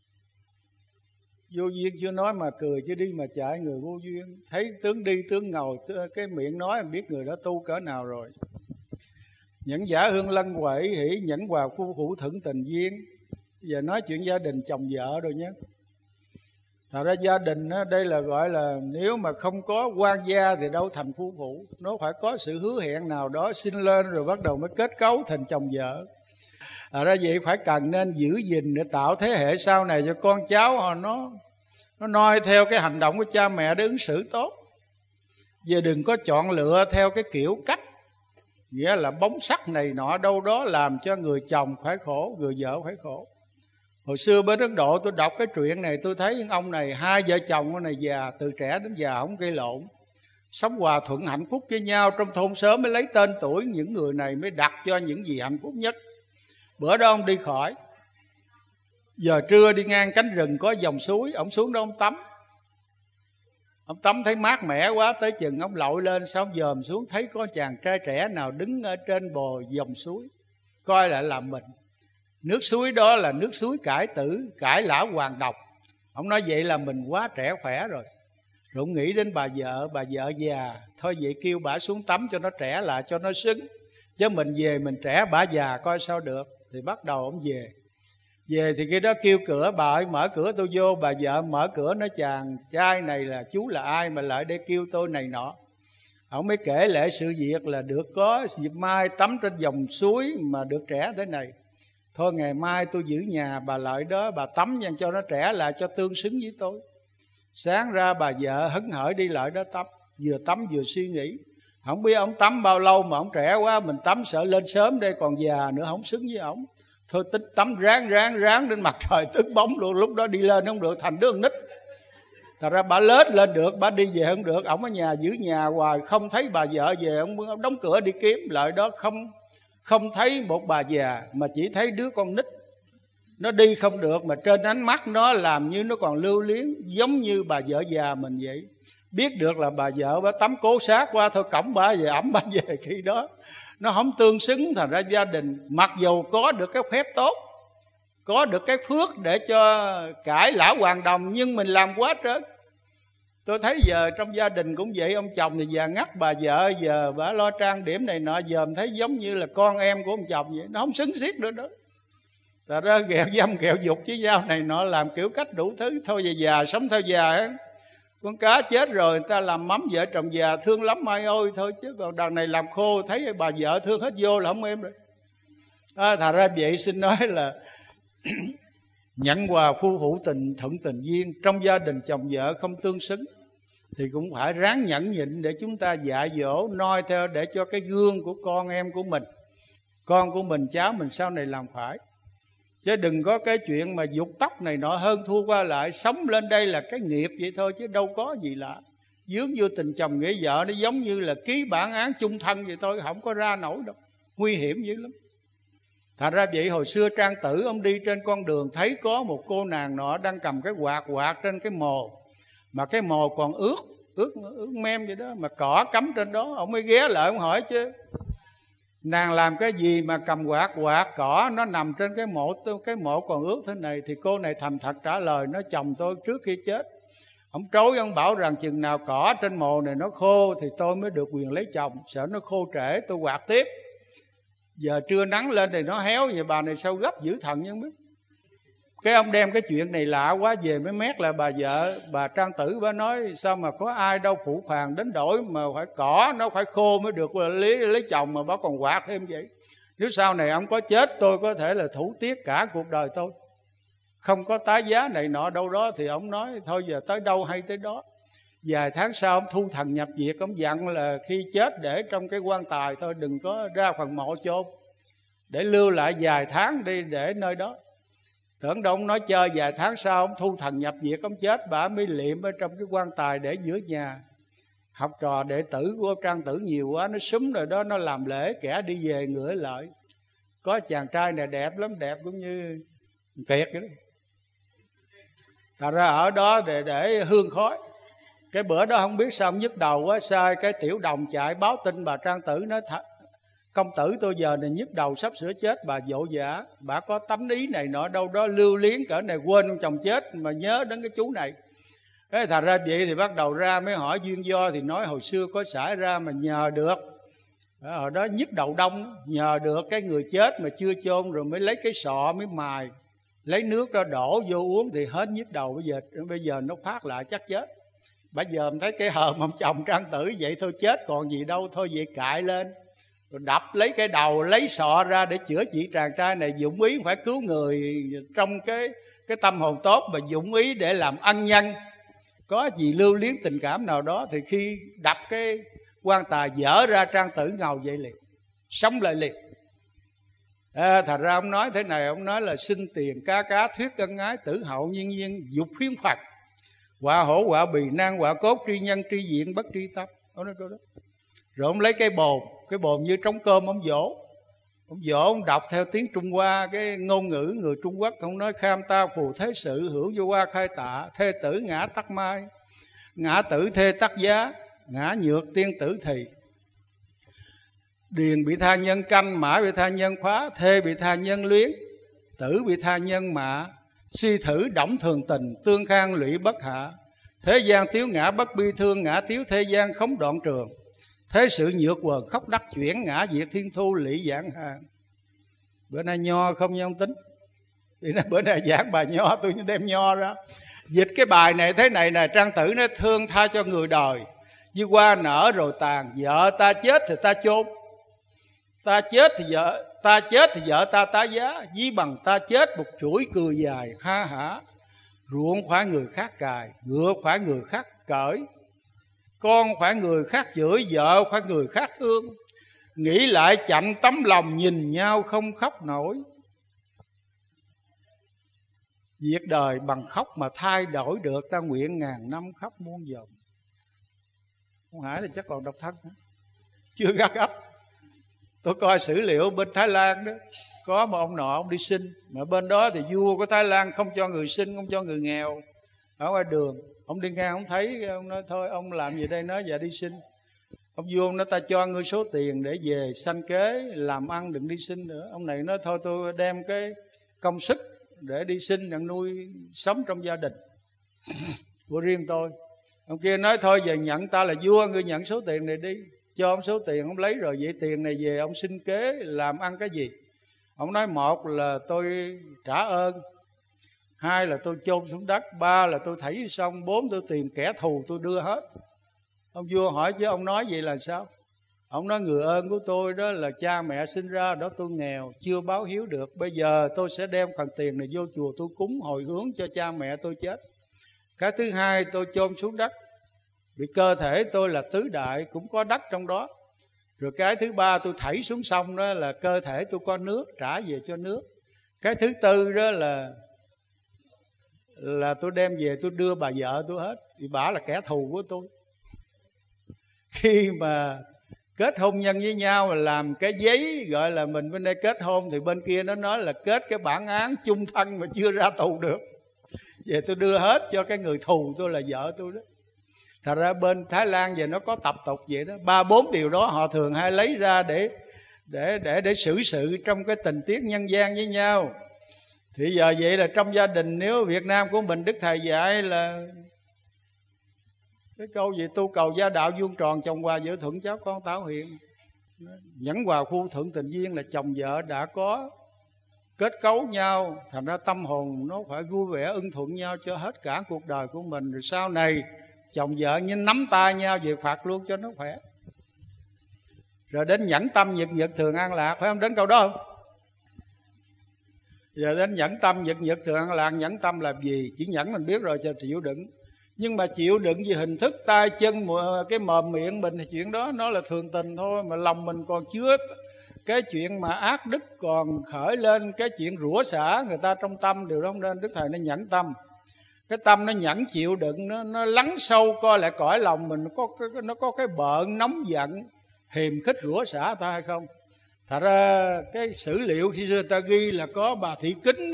Speaker 6: Vô duyên chưa nói mà cười, chứ đi mà chạy người vô duyên. Thấy tướng đi tướng ngồi, cái miệng nói em biết người đó tu cỡ nào rồi. Nhẫn giả hương lân quẩy hỷ, nhẫn hòa phu phụ thượng tình duyên. Giờ nói chuyện gia đình chồng vợ rồi nhé. Thật ra gia đình đó, đây là gọi là nếu mà không có quan gia thì đâu thành phu phụ. Nó phải có sự hứa hẹn nào đó sinh lên rồi bắt đầu mới kết cấu thành chồng vợ. Thật ra vậy phải cần nên giữ gìn để tạo thế hệ sau này cho con cháu họ nó noi theo cái hành động của cha mẹ để ứng xử tốt. Giờ đừng có chọn lựa theo cái kiểu cách, nghĩa là bóng sắc này nọ, đâu đó làm cho người chồng phải khổ, người vợ phải khổ. Hồi xưa bên Ấn Độ tôi đọc cái chuyện này, tôi thấy những ông này, hai vợ chồng này già, từ trẻ đến già không gây lộn, sống hòa thuận hạnh phúc với nhau. Trong thôn sớm mới lấy tên tuổi những người này, mới đặt cho những gì hạnh phúc nhất. Bữa đó ông đi khỏi, giờ trưa đi ngang cánh rừng có dòng suối, ông xuống đó ông tắm. Ông tắm thấy mát mẻ quá, tới chừng ông lội lên, sao ông dòm xuống thấy có chàng trai trẻ nào đứng ở trên bờ dòng suối, coi lại là mình. Nước suối đó là nước suối cải tử, cải lão hoàng độc. Ông nói vậy là mình quá trẻ khỏe rồi. Rồi ông nghĩ đến bà vợ già, thôi vậy kêu bà xuống tắm cho nó trẻ lại, cho nó xứng. Chứ mình về mình trẻ bà già coi sao được. Thì bắt đầu ông về. Về thì khi đó kêu cửa, bà ơi mở cửa tôi vô. Bà vợ mở cửa nói chàng trai này là chú là ai mà lại đây kêu tôi này nọ. Ông mới kể lễ sự việc là được có dịp mai tắm trên dòng suối mà được trẻ thế này. Thôi ngày mai tôi giữ nhà bà lợi đó, bà tắm nha cho nó trẻ lại, cho tương xứng với tôi. Sáng ra bà vợ hứng hởi đi lại đó tắm vừa suy nghĩ. Không biết ông tắm bao lâu mà ông trẻ quá, mình tắm sợ lên sớm đây còn già nữa không xứng với ổng. Thôi tính tắm ráng đến mặt trời tước bóng luôn, lúc đó đi lên không được, thành đứa con nít. Thật ra bà lết lên được, bà đi về không được, ổng ở nhà giữ nhà hoài, không thấy bà vợ về, ông đóng cửa đi kiếm, lại đó không thấy một bà già mà chỉ thấy đứa con nít. Nó đi không được mà trên ánh mắt nó làm như nó còn lưu luyến, giống như bà vợ già mình vậy. Biết được là bà vợ bà tắm cố sát qua, thôi cổng bà về ẩm bà về, khi đó nó không tương xứng. Thành ra gia đình mặc dù có được cái phép tốt, có được cái phước để cho cải lão hoàng đồng, nhưng mình làm quá trớn. Tôi thấy giờ trong gia đình cũng vậy, ông chồng thì già ngắt, bà vợ giờ bà lo trang điểm này nọ, giờ mình thấy giống như là con em của ông chồng vậy, nó không xứng xiết nữa đó. Thật ra ghẹo dâm ghẹo dục với nhau này nọ, làm kiểu cách đủ thứ. Thôi về già sống theo già ấy. Con cá chết rồi người ta làm mắm vợ chồng già thương lắm mai ơi thôi, chứ còn đằng này làm khô thấy bà vợ thương hết vô là không êm rồi. Thật ra vậy xin nói là nhận quà phu phụ tình thuận tình duyên. Trong gia đình chồng vợ không tương xứng thì cũng phải ráng nhẫn nhịn để chúng ta dạy dỗ noi theo, để cho cái gương của con em của mình, con của mình, cháu mình sau này làm phải. Chứ đừng có cái chuyện mà dục tóc này nọ hơn thua qua lại. Sống lên đây là cái nghiệp vậy thôi chứ đâu có gì lạ. Dướng vô tình chồng nghĩa vợ nó giống như là ký bản án chung thân vậy thôi, không có ra nổi đâu, nguy hiểm dữ lắm. Thật ra vậy hồi xưa Trang Tử ông đi trên con đường, thấy có một cô nàng nọ đang cầm cái quạt trên cái mồ, mà cái mồ còn ướt mem vậy đó, mà cỏ cắm trên đó. Ông mới ghé lại ông hỏi chứ nàng làm cái gì mà cầm quạt cỏ nó nằm trên cái mộ còn ướt thế này. Thì cô này thành thật trả lời, nó chồng tôi trước khi chết ông trối, ông bảo rằng chừng nào cỏ trên mồ này nó khô thì tôi mới được quyền lấy chồng, sợ nó khô trễ tôi quạt tiếp, giờ trưa nắng lên thì nó héo. Vậy bà này sao gấp dữ thần nhưng biết. Cái ông đem cái chuyện này lạ quá về mới mét lại bà vợ, bà Trang Tử. Bà nói sao mà có ai đâu phụ phàng đến đổi mà phải cỏ nó phải khô mới được lấy chồng, mà bà còn quạt thêm vậy. Nếu sau này ông có chết tôi có thể là thủ tiết cả cuộc đời tôi, không có tái giá này nọ đâu đó. Thì ông nói thôi giờ tới đâu hay tới đó. Vài tháng sau ông thu thần nhập diệt, ông dặn là khi chết để trong cái quan tài thôi, đừng có ra phần mộ chôn, để lưu lại vài tháng đi để nơi đó. Tưởng đâu ông nói chơi, vài tháng sau ông thu thần nhập diệt, ông chết, bà mới liệm ở trong cái quan tài để giữa nhà. Học trò đệ tử của Trang Tử nhiều quá, nó súm rồi đó, nó làm lễ, kẻ đi về ngửa lại. Có chàng trai này đẹp lắm, đẹp cũng như Kiệt vậy đó. Thật ra ở đó để hương khói. Cái bữa đó không biết sao ông nhức đầu quá, sai cái Tiểu Đồng chạy báo tin bà Trang Tử, nói công tử tôi giờ này nhức đầu sắp sửa chết. Bà vội vã, bà có tánh ý này nọ đâu đó lưu luyến cỡ này, quên ông chồng chết mà nhớ đến cái chú này. Thế thật ra vậy thì bắt đầu ra mới hỏi duyên do, thì nói hồi xưa có xảy ra mà nhờ được. Ở đó nhức đầu đông, nhờ được cái người chết mà chưa chôn rồi mới lấy cái sọ mới mài, lấy nước đó đổ vô uống thì hết nhức đầu. Bây giờ nó phát lại chắc chết. Bà giờ thấy cái hờm ông chồng Trang Tử vậy thôi chết còn gì đâu, thôi vậy cại lên rồi đập lấy cái đầu, lấy sọ ra để chữa trị chàng trai này. Dụng ý phải cứu người trong cái tâm hồn tốt, mà dụng ý để làm ân nhân. Có gì lưu luyến tình cảm nào đó thì khi đập cái quan tài dở ra, Trang Tử ngầu dậy liền, sống lại liền. Thật ra ông nói thế này, ông nói là sinh tiền cá thuyết ân ái, tử hậu nhiên dục phiến Phật, quả hổ quả bì nan quả cốt, tri nhân tri diện bất tri tâm. Ông nói câu đó. Rồi ông lấy cái bồn như trống cơm, ông vỗ, ông đọc theo tiếng Trung Hoa, cái ngôn ngữ người Trung Quốc. Ông nói kham ta phù thế sự, hữu vô hoa khai tạ, thê tử ngã tắc mai, ngã tử thê tắc giá, ngã nhược tiên tử thì. Điền bị tha nhân canh, mã bị tha nhân khóa, thê bị tha nhân luyến, tử bị tha nhân mạ, suy thử động thường tình, tương khang lụy bất hạ. Thế gian tiếu ngã bất bi thương, ngã tiếu thế gian không đoạn trường. Thế sự nhược quần khóc đắc chuyển, ngã diệt thiên thu lỵ giảng hàng. Bữa nay nho không nha ông Tính? Thì bữa nay giảng bài nho, tôi đem nho ra dịch cái bài này thế này nè. Trang Tử nó thương tha cho người đời, như hoa nở rồi tàn. Vợ ta chết thì ta chôn, ta chết thì vợ ta tái giá. Ví bằng ta chết một chuỗi cười dài, ha hả. Ruộng phải người khác cài, ngựa phải người khác cởi, con phải người khác chửi, vợ phải người khác thương. Nghĩ lại chạnh tấm lòng, nhìn nhau không khóc nổi. Việc đời bằng khóc mà thay đổi được, ta nguyện ngàn năm khóc muôn vòng. Ông Hải thì chắc còn độc thân hả? Chưa gắt ấp. Tôi coi sử liệu bên Thái Lan đó, có một ông nọ ông đi sinh, mà bên đó thì vua của Thái Lan không cho người sinh, không cho người nghèo. Ở ngoài đường ông đi ngang ông thấy, ông nói thôi ông làm gì đây, nói dạ đi sinh. Ông vua ông nói ta cho ngươi số tiền để về sanh kế làm ăn, đừng đi sinh nữa. Ông này nói thôi tôi đem cái công sức để đi sinh nhận nuôi sống trong gia đình của riêng tôi. Ông kia nói thôi về nhận ta là vua, ngươi nhận số tiền này đi. Cho ông số tiền, ông lấy rồi vậy tiền này về ông sinh kế làm ăn cái gì? Ông nói một là tôi trả ơn, hai là tôi chôn xuống đất, ba là tôi thảy xong, bốn tôi tìm kẻ thù tôi đưa hết. Ông vua hỏi chứ ông nói vậy là sao? Ông nói người ơn của tôi đó là cha mẹ sinh ra đó tôi nghèo, chưa báo hiếu được. Bây giờ tôi sẽ đem phần tiền này vô chùa tôi cúng hồi hướng cho cha mẹ tôi chết. Cái thứ hai, tôi chôn xuống đất, vì cơ thể tôi là tứ đại, cũng có đất trong đó. Rồi cái thứ ba, tôi thảy xuống sông đó là cơ thể tôi có nước, trả về cho nước. Cái thứ tư đó là tôi đem về tôi đưa bà vợ tôi hết, vì bà là kẻ thù của tôi. Khi mà kết hôn nhân với nhau mà làm cái giấy gọi là mình bên đây kết hôn, thì bên kia nó nói là kết cái bản án chung thân mà chưa ra tù được. Về tôi đưa hết cho cái người thù tôi là vợ tôi đó. Thật ra bên Thái Lan về nó có tập tục vậy đó. 3-4 điều đó họ thường hay lấy ra để xử sự trong cái tình tiết nhân gian với nhau. Thì giờ vậy là trong gia đình, nếu Việt Nam của mình Đức Thầy dạy là cái câu gì tu cầu gia đạo vuông tròn, chồng hòa giữa thuận, cháu con tảo hiền. Nhẫn hòa khu thượng tình duyên là chồng vợ đã có kết cấu nhau, thành ra tâm hồn nó phải vui vẻ ưng thuận nhau cho hết cả cuộc đời của mình. Rồi sau này chồng vợ như nắm tay nhau về Phật luôn cho nó khỏe. Rồi đến nhẫn tâm nhật nhật thường an lạc, phải không? Đến câu đó không? Giờ đến nhẫn tâm nhật nhật thường an lạc. Nhẫn tâm là gì? Chỉ nhẫn mình biết rồi, cho chịu đựng. Nhưng mà chịu đựng vì hình thức tay chân cái mồm miệng mình thì chuyện đó nó là thường tình thôi. Mà lòng mình còn chứa cái chuyện mà ác đức còn khởi lên, cái chuyện rủa xả người ta trong tâm, điều đó không nên. Đức Thầy nó nhẫn tâm. Cái tâm nó nhẫn chịu đựng, nó lắng sâu coi lại cõi lòng mình nó có cái bợn nóng giận hiềm khích rủa xả ta hay không. Thật ra cái sử liệu khi xưa ta ghi là có bà Thị Kính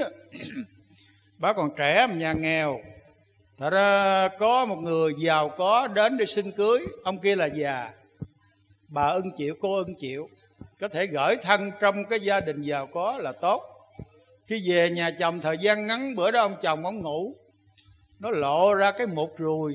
Speaker 6: bà còn trẻ mà nhà nghèo. Thật ra có một người giàu có đến để xin cưới, ông kia là già, bà ưng chịu, cô ưng chịu, có thể gửi thân trong cái gia đình giàu có là tốt. Khi về nhà chồng thời gian ngắn, bữa đó ông chồng ông ngủ, nó lộ ra cái một ruồi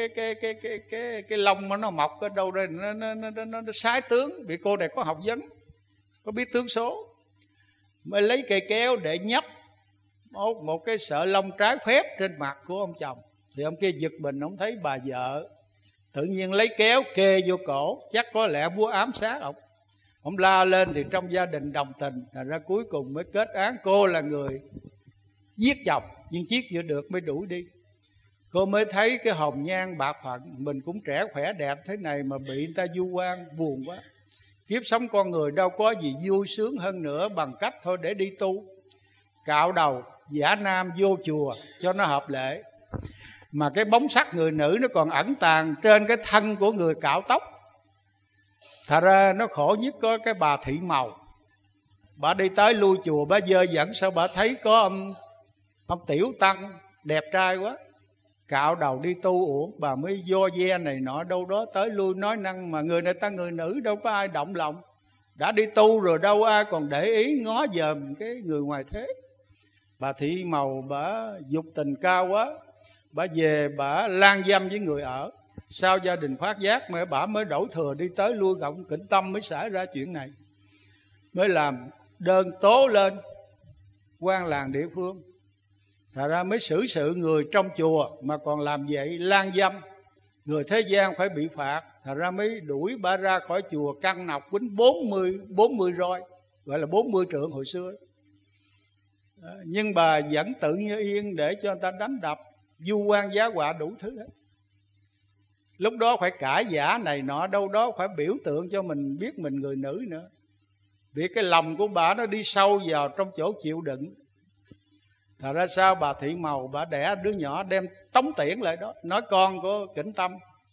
Speaker 6: cái lông mà nó mọc ở đâu đây, nó sái tướng. Vì cô này có học vấn, có biết tướng số, mới lấy cây kéo để nhấp một cái sợi lông trái phép trên mặt của ông chồng. Thì ông kia giật mình, ông thấy bà vợ tự nhiên lấy kéo kê vô cổ, chắc có lẽ búa ám sát ông. Ông la lên thì trong gia đình đồng tình, thành ra cuối cùng mới kết án cô là người giết chồng, nhưng giết chưa được mới đuổi đi. Cô mới thấy cái hồng nhan bạc phận, mình cũng trẻ khỏe đẹp thế này mà bị người ta vu oan, buồn quá. Kiếp sống con người đâu có gì vui sướng hơn nữa bằng cách thôi để đi tu, cạo đầu giả nam vô chùa cho nó hợp lệ. Mà cái bóng sắc người nữ nó còn ẩn tàng trên cái thân của người cạo tóc. Thật ra nó khổ nhất có cái bà Thị Màu. Bà đi tới lui chùa, bà dơ dẫn, sao bà thấy có ông Tiểu Tăng đẹp trai quá, cạo đầu đi tu. Ủa, bà mới do ve này nọ đâu đó tới lui nói năng. Mà người này ta người nữ, đâu có ai động lòng. Đã đi tu rồi đâu ai còn để ý ngó dòm cái người ngoài thế. Bà Thị Màu bà dục tình cao quá, bà về bà lan dâm với người ở. Sau gia đình phát giác mà bà mới đổ thừa đi tới lui gặp Kính Tâm, mới xảy ra chuyện này, mới làm đơn tố lên quan làng địa phương. Thật ra mới xử sự người trong chùa mà còn làm vậy, lan dâm người thế gian phải bị phạt. Thật ra mới đuổi bà ra khỏi chùa, căn nọc quýnh 40 roi, gọi là 40 trượng hồi xưa. Nhưng bà vẫn tự như yên để cho người ta đánh đập, vu oan giá họa đủ thứ hết. Lúc đó phải cãi giả này nọ, đâu đó phải biểu tượng cho mình biết mình người nữ nữa. Vì cái lòng của bà nó đi sâu vào trong chỗ chịu đựng. Thật ra sao bà Thị Màu bà đẻ đứa nhỏ đem tống tiễn lại đó, nói con của Kính Tâm.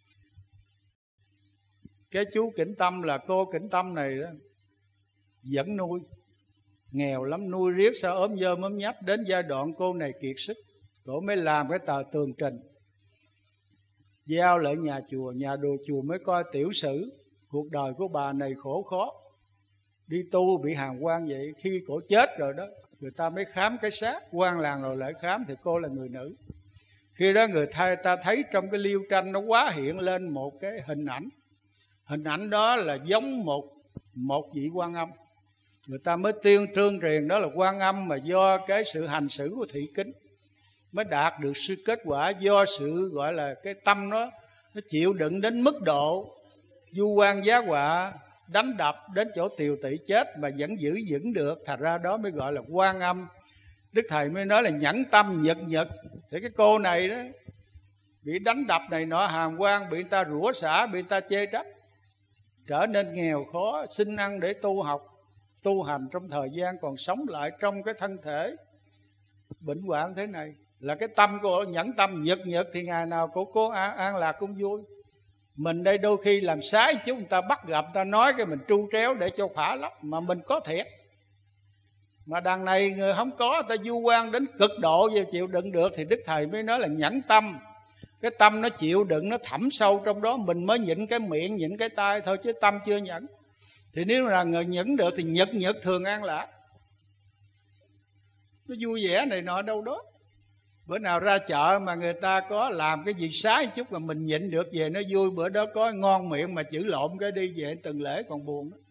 Speaker 6: Cái chú Kính Tâm là cô Kính Tâm này đó vẫn nuôi, nghèo lắm, nuôi riết sao ốm dơ ốm nhách. Đến giai đoạn cô này kiệt sức, cô mới làm cái tờ tường trình giao lại nhà chùa. Nhà đồ chùa mới coi tiểu sử cuộc đời của bà này khổ khó, đi tu bị hàn quan vậy. Khi cổ chết rồi đó, người ta mới khám cái xác, quan làng rồi lại khám thì cô là người nữ. Khi đó người ta thấy trong cái liêu tranh nó quá hiện lên một cái hình ảnh. Hình ảnh đó là giống một vị Quan Âm. Người ta mới tuyên trương truyền đó là Quan Âm, mà do cái sự hành xử của Thị Kính mới đạt được sự kết quả. Do sự gọi là cái tâm nó chịu đựng đến mức độ vu oan giá họa đánh đập đến chỗ tiều tị chết mà vẫn giữ vững được, thành ra đó mới gọi là Quan Âm. Đức Thầy mới nói là nhẫn tâm nhật nhật. Thì cái cô này đó bị đánh đập này nọ, hàm quan, bị người ta rủa xả, bị người ta chê trách, trở nên nghèo khó, xin ăn để tu học, tu hành trong thời gian còn sống lại trong cái thân thể bệnh hoạn thế này. Là cái tâm của nhẫn tâm nhật nhật thì ngày nào cô an lạc cũng vui. Mình đây đôi khi làm sai chứ người ta bắt gặp, người ta nói cái mình tru tréo để cho khỏa lấp, mà mình có thiệt. Mà đằng này người không có, người ta du quan đến cực độ và chịu đựng được, thì Đức Thầy mới nói là nhẫn tâm. Cái tâm nó chịu đựng, nó thẳm sâu trong đó, mình mới nhịn cái miệng, nhịn cái tay thôi, chứ tâm chưa nhẫn. Thì nếu là người nhẫn được thì nhật nhật thường an lạc, nó vui vẻ này nọ đâu đó. Bữa nào ra chợ mà người ta có làm cái gì sai chút mà mình nhịn được về nó vui. Bữa đó có ngon miệng mà chữ lộn cái đi về từng lễ còn buồn đó.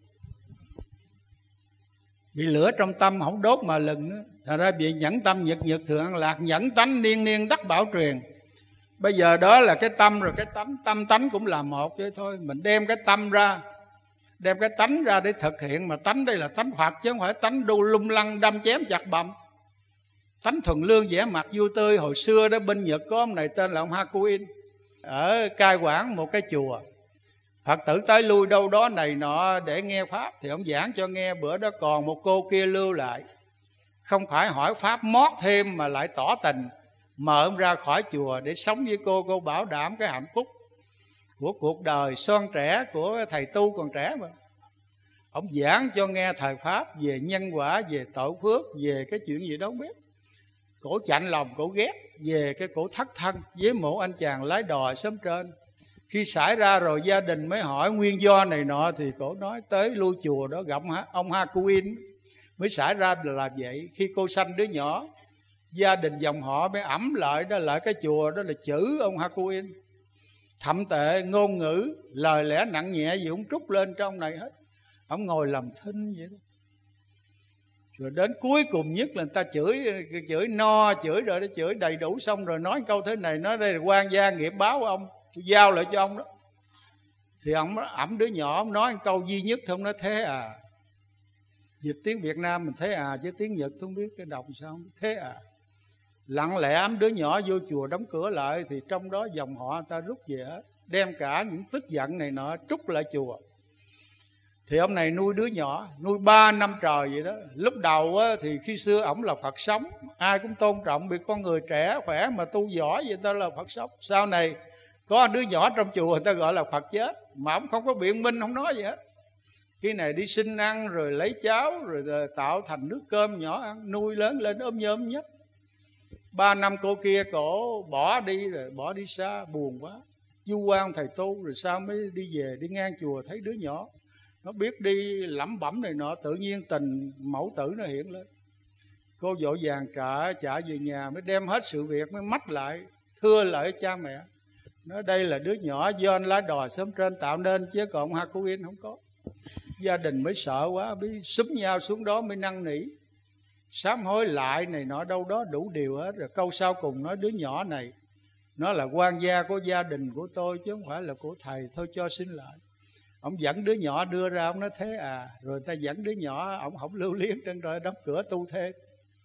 Speaker 6: Bị lửa trong tâm không đốt mà lừng nữa. Thật ra bị nhẫn tâm nhật nhật thường an lạc, nhẫn tánh niên niên đắc bảo truyền. Bây giờ đó là cái tâm rồi cái tánh, tâm tánh cũng là một chứ thôi. Mình đem cái tâm ra, đem cái tánh ra để thực hiện. Mà tánh đây là tánh Phật chứ không phải tánh đu lung lăng đâm chém chặt bầm. Tánh thuần lương vẻ mặt vui tươi. Hồi xưa đó bên Nhật có ông này tên là ông Hakuin, ở cai quản một cái chùa. Phật tử tới lui đâu đó này nọ để nghe Pháp, thì ông giảng cho nghe. Bữa đó còn một cô kia lưu lại, không phải hỏi Pháp mót thêm mà lại tỏ tình, mời ông ra khỏi chùa để sống với cô bảo đảm cái hạnh phúc của cuộc đời son trẻ của thầy tu còn trẻ mà. Ông giảng cho nghe thời Pháp về nhân quả, về tội phước, về cái chuyện gì đó không biết. Cổ chạnh lòng, cổ ghét về cái cổ thất thân với một anh chàng lái đò sớm trên. Khi xảy ra rồi gia đình mới hỏi nguyên do này nọ, thì cổ nói tới lui chùa đó gặp ông Hakuin mới xảy ra là vậy. Khi cô sanh đứa nhỏ, gia đình dòng họ mới ẵm lại đó, lại cái chùa đó là chữ ông Hakuin. Thậm tệ ngôn ngữ, lời lẽ nặng nhẹ gì cũng trút lên trong này hết. Ông ngồi làm thinh vậy đó. Rồi đến cuối cùng nhất là người ta chửi no, chửi rồi nó chửi đầy đủ xong rồi nói câu thế này, nói đây là quan gia nghiệp báo của ông, tôi giao lại cho ông đó. Thì ông ẵm đứa nhỏ, ông nói câu duy nhất thôi, ông nói thế à. Dịch tiếng Việt Nam mình thế à, chứ tiếng Nhật tôi không biết cái đọc sao, thế à. Lặng lẽ ẵm đứa nhỏ vô chùa đóng cửa lại, thì trong đó dòng họ người ta rút về hết, đem cả những tức giận này nọ trút lại chùa. Thì ông này nuôi đứa nhỏ, nuôi 3 năm trời vậy đó. Lúc đầu á, thì khi xưa ổng là Phật sống, ai cũng tôn trọng, bị con người trẻ khỏe mà tu giỏi vậy ta là Phật sống. Sau này có đứa nhỏ trong chùa người ta gọi là Phật chết, mà ổng không có biện minh, không nói gì hết. Khi này đi xin ăn rồi lấy cháo rồi tạo thành nước cơm nhỏ ăn, nuôi lớn lên ốm nhôm nhất. 3 năm cô kia cổ bỏ đi rồi, bỏ đi xa, buồn quá, du quan thầy tu. Rồi sau mới đi về, đi ngang chùa thấy đứa nhỏ nó biết đi lẩm bẩm này nọ, tự nhiên tình mẫu tử nó hiện lên. Cô vội vàng trả về nhà, mới đem hết sự việc, mới mách lại, thưa lại cha mẹ. Nói đây là đứa nhỏ do anh lá đò sớm trên tạo nên, chứ còn Hakuin không có. Gia đình mới sợ quá, mới xúm nhau xuống đó, mới năn nỉ sám hối lại này nọ đâu đó đủ điều hết. Rồi câu sau cùng nói đứa nhỏ này nó là quan gia của gia đình của tôi chứ không phải là của thầy, thôi cho xin lại. Ông dẫn đứa nhỏ đưa ra, ông nói thế à. Rồi ta dẫn đứa nhỏ, ông không lưu luyến trên rồi đóng cửa tu thêm.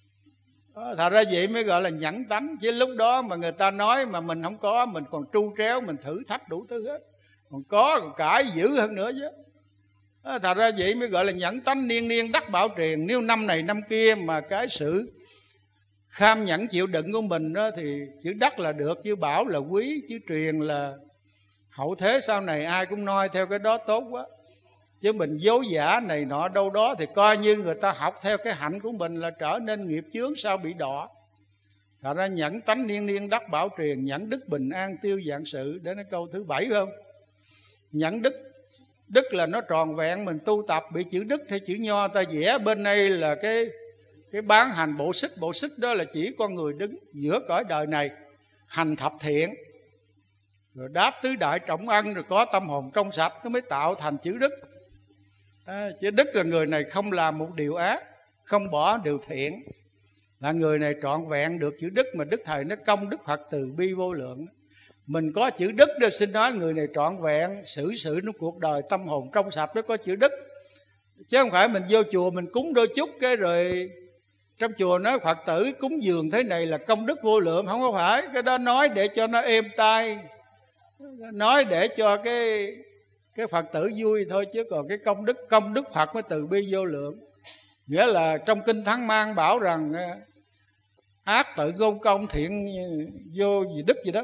Speaker 6: Thật ra vậy mới gọi là nhẫn tánh. Chứ lúc đó mà người ta nói mà mình không có, mình còn tru tréo, mình thử thách đủ thứ hết. Còn có còn cãi dữ hơn nữa chứ. Thật ra vậy mới gọi là nhẫn tánh niên niên đắc bảo truyền. Nếu năm này năm kia mà cái sự kham nhẫn chịu đựng của mình đó, thì chữ đắc là được, chứ bảo là quý, chứ truyền là hậu thế sau này ai cũng noi theo cái đó tốt quá. Chứ mình dối giả này nọ đâu đó thì coi như người ta học theo cái hạnh của mình là trở nên nghiệp chướng, sao bị đọa. Thật ra nhẫn tánh niên niên đắc bảo truyền, nhẫn đức bình an tiêu vạn sự. Để nói câu thứ 7 không? Nhẫn đức, đức là nó tròn vẹn, mình tu tập bị chữ đức theo chữ nho ta vẽ bên đây là cái bán hành bộ xích đó là chỉ con người đứng giữa cõi đời này, hành thập thiện, rồi đáp tứ đại trọng ân, rồi có tâm hồn trong sạch, nó mới tạo thành chữ đức. Chữ đức là người này không làm một điều ác, không bỏ điều thiện, là người này trọn vẹn được chữ đức. Mà Đức Thầy nó công đức Phật từ bi vô lượng. Mình có chữ đức đó, xin nói người này trọn vẹn, xử sự nó cuộc đời tâm hồn trong sạch nó có chữ đức. Chứ không phải mình vô chùa mình cúng đôi chút cái rồi trong chùa nói Phật tử cúng dường thế này là công đức vô lượng. Không có phải, cái đó nói để cho nó êm tai, nói để cho cái Phật tử vui thôi, chứ còn cái công đức Phật mới từ bi vô lượng. Nghĩa là trong Kinh Thắng Mang bảo rằng ác tự ngôn công, thiện vô gì đức gì đó,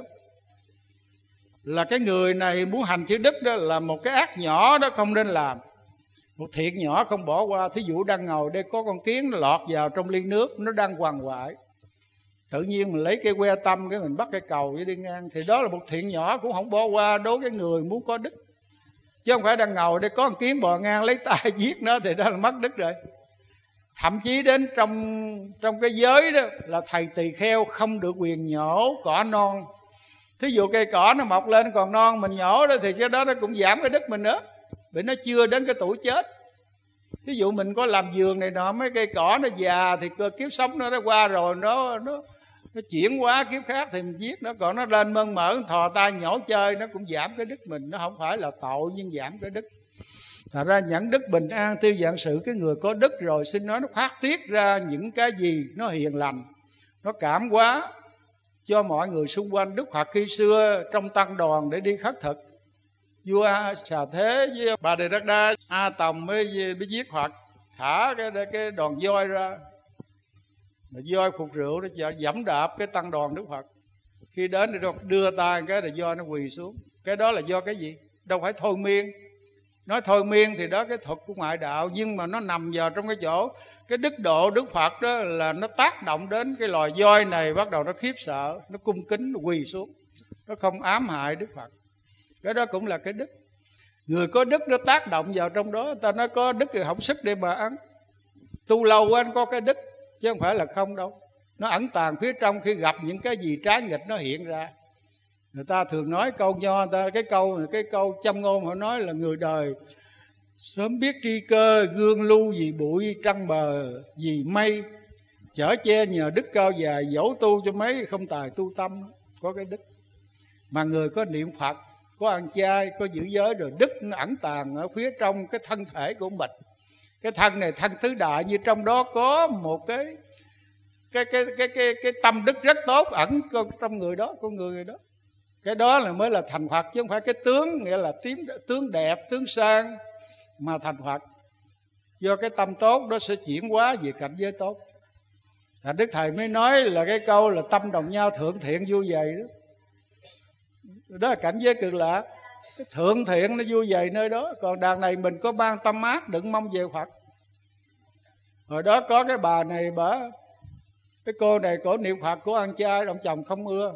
Speaker 6: là cái người này muốn hành chữ đức đó là một cái ác nhỏ đó không nên làm, một thiện nhỏ không bỏ qua. Thí dụ đang ngồi đây có con kiến nó lọt vào trong ly nước, nó đang hoàng hoại, tự nhiên mình lấy cây que tăm cái mình bắt cây cầu vậy đi ngang, thì đó là một thiện nhỏ cũng không bỏ qua đối với người muốn có đức. Chứ không phải đang ngồi đây có con kiến bò ngang lấy tay giết nó thì đó là mất đức rồi. Thậm chí đến trong cái giới đó là thầy tỳ kheo không được quyền nhổ cỏ non. Thí dụ cây cỏ nó mọc lên còn non mình nhổ đó thì cái đó nó cũng giảm cái đức mình nữa, vì nó chưa đến cái tuổi chết. Thí dụ mình có làm vườn này nọ, mấy cây cỏ nó già thì kiếp sống nó qua rồi, nó chuyển hóa kiếp khác thì mình giết nó. Còn nó lên mơn mởn thò tay nhổ chơi nó cũng giảm cái đức mình. Nó không phải là tội nhưng giảm cái đức. Thật ra nhẫn đức bình an tiêu vạn sự, cái người có đức rồi xin nói nó phát tiết ra những cái gì nó hiền lành, nó cảm hóa cho mọi người xung quanh. Đức Phật khi xưa trong tăng đoàn để đi khất thực, vua Xà Thế với bà Đề Đắc Đa, A Tòng mới giết Phật, thả cái đòn voi ra, voi phục rượu nó dẫm đạp cái tăng đoàn Đức Phật. Khi đến thì đưa tay cái là voi nó quỳ xuống. Cái đó là do cái gì? Đâu phải thôi miên. Nói thôi miên thì đó cái thuật của ngoại đạo, nhưng mà nó nằm vào trong cái chỗ cái đức độ Đức Phật đó là nó tác động đến cái loài voi này, bắt đầu nó khiếp sợ, nó cung kính, nó quỳ xuống, nó không ám hại Đức Phật. Cái đó cũng là cái đức. Người có đức nó tác động vào trong đó. Ta nói có đức thì không sức để mà ăn. Tu lâu quá anh có cái đức, chứ không phải là không đâu. Nó ẩn tàng phía trong, khi gặp những cái gì trái nghịch nó hiện ra. Người ta thường nói câu nho, cái câu châm ngôn họ nói là người đời sớm biết tri cơ, gương lưu vì bụi, trăng bờ vì mây, chở che nhờ đức cao dài, dẫu tu cho mấy không tài tu tâm. Có cái đức. Mà người có niệm Phật, có ăn chay, có giữ giới rồi, đức nó ẩn tàng ở phía trong cái thân thể của mình. Cái thân này thân tứ đại, như trong đó có một cái tâm đức rất tốt ẩn trong người đó, con người đó. Cái đó là mới là thành Phật, chứ không phải cái tướng, nghĩa là tướng đẹp, tướng sang mà thành Phật. Do cái tâm tốt đó sẽ chuyển hóa về cảnh giới tốt. Thành Đức Thầy mới nói là cái câu là tâm đồng nhau thượng thiện vui vầy đó. Đó là cảnh giới cực lạc. Cái thượng thiện nó vui vầy nơi đó. Còn đàn này mình có ban tâm ác đừng mong về Phật. Hồi đó có cái bà này, cái cô này cổ niệm Phật, cổ ăn chay, ông chồng không ưa.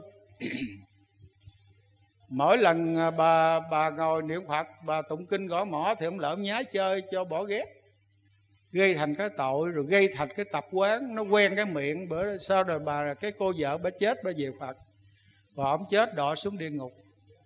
Speaker 6: Mỗi lần bà ngồi niệm Phật, bà tụng kinh gõ mõ thì ông lợm nhái chơi cho bỏ ghét, gây thành cái tội, rồi gây thành cái tập quán, nó quen cái miệng. Bữa sau rồi cái cô vợ bà chết, bà về Phật, và ông chết đọa xuống địa ngục.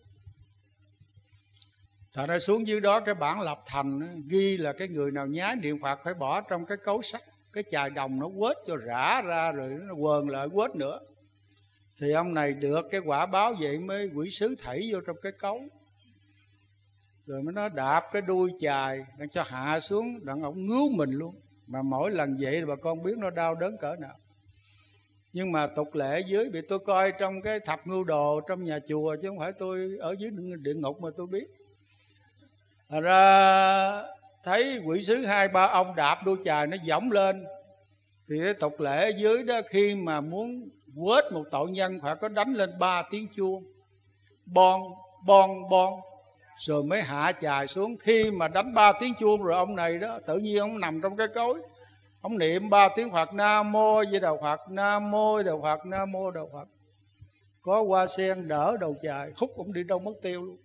Speaker 6: Thật ra xuống dưới đó cái bản lập thành ghi là cái người nào nhái niệm Phật phải bỏ trong cái cấu sắt, cái chài đồng nó quết cho rã ra, rồi nó quờn lại quết nữa. Thì ông này được cái quả báo vậy mới quỷ sứ thảy vô trong cái cấu. Rồi mới nó đạp cái đuôi chài đang cho hạ xuống, đặng ông ngứa mình luôn. Mà mỗi lần vậy là bà con biết nó đau đớn cỡ nào. Nhưng mà tục lệ dưới, bị tôi coi trong cái thập ngưu đồ trong nhà chùa, chứ không phải tôi ở dưới địa ngục mà tôi biết. Thật ra thấy quỷ sứ 2-3 ông đạp đuôi chài nó võng lên. Thì cái tục lệ dưới đó, khi mà muốn quết một tội nhân phải có đánh lên 3 tiếng chuông, bon bon bon, rồi mới hạ chài xuống. Khi mà đánh 3 tiếng chuông rồi ông này đó tự nhiên ông nằm trong cái cối, ông niệm 3 tiếng Phật, Nam Mô Di Đà Phật, Nam Mô Di Đà Phật, Nam Mô Di Đà Phật. Có hoa sen đỡ đầu chài, hút cũng đi đâu mất tiêu luôn.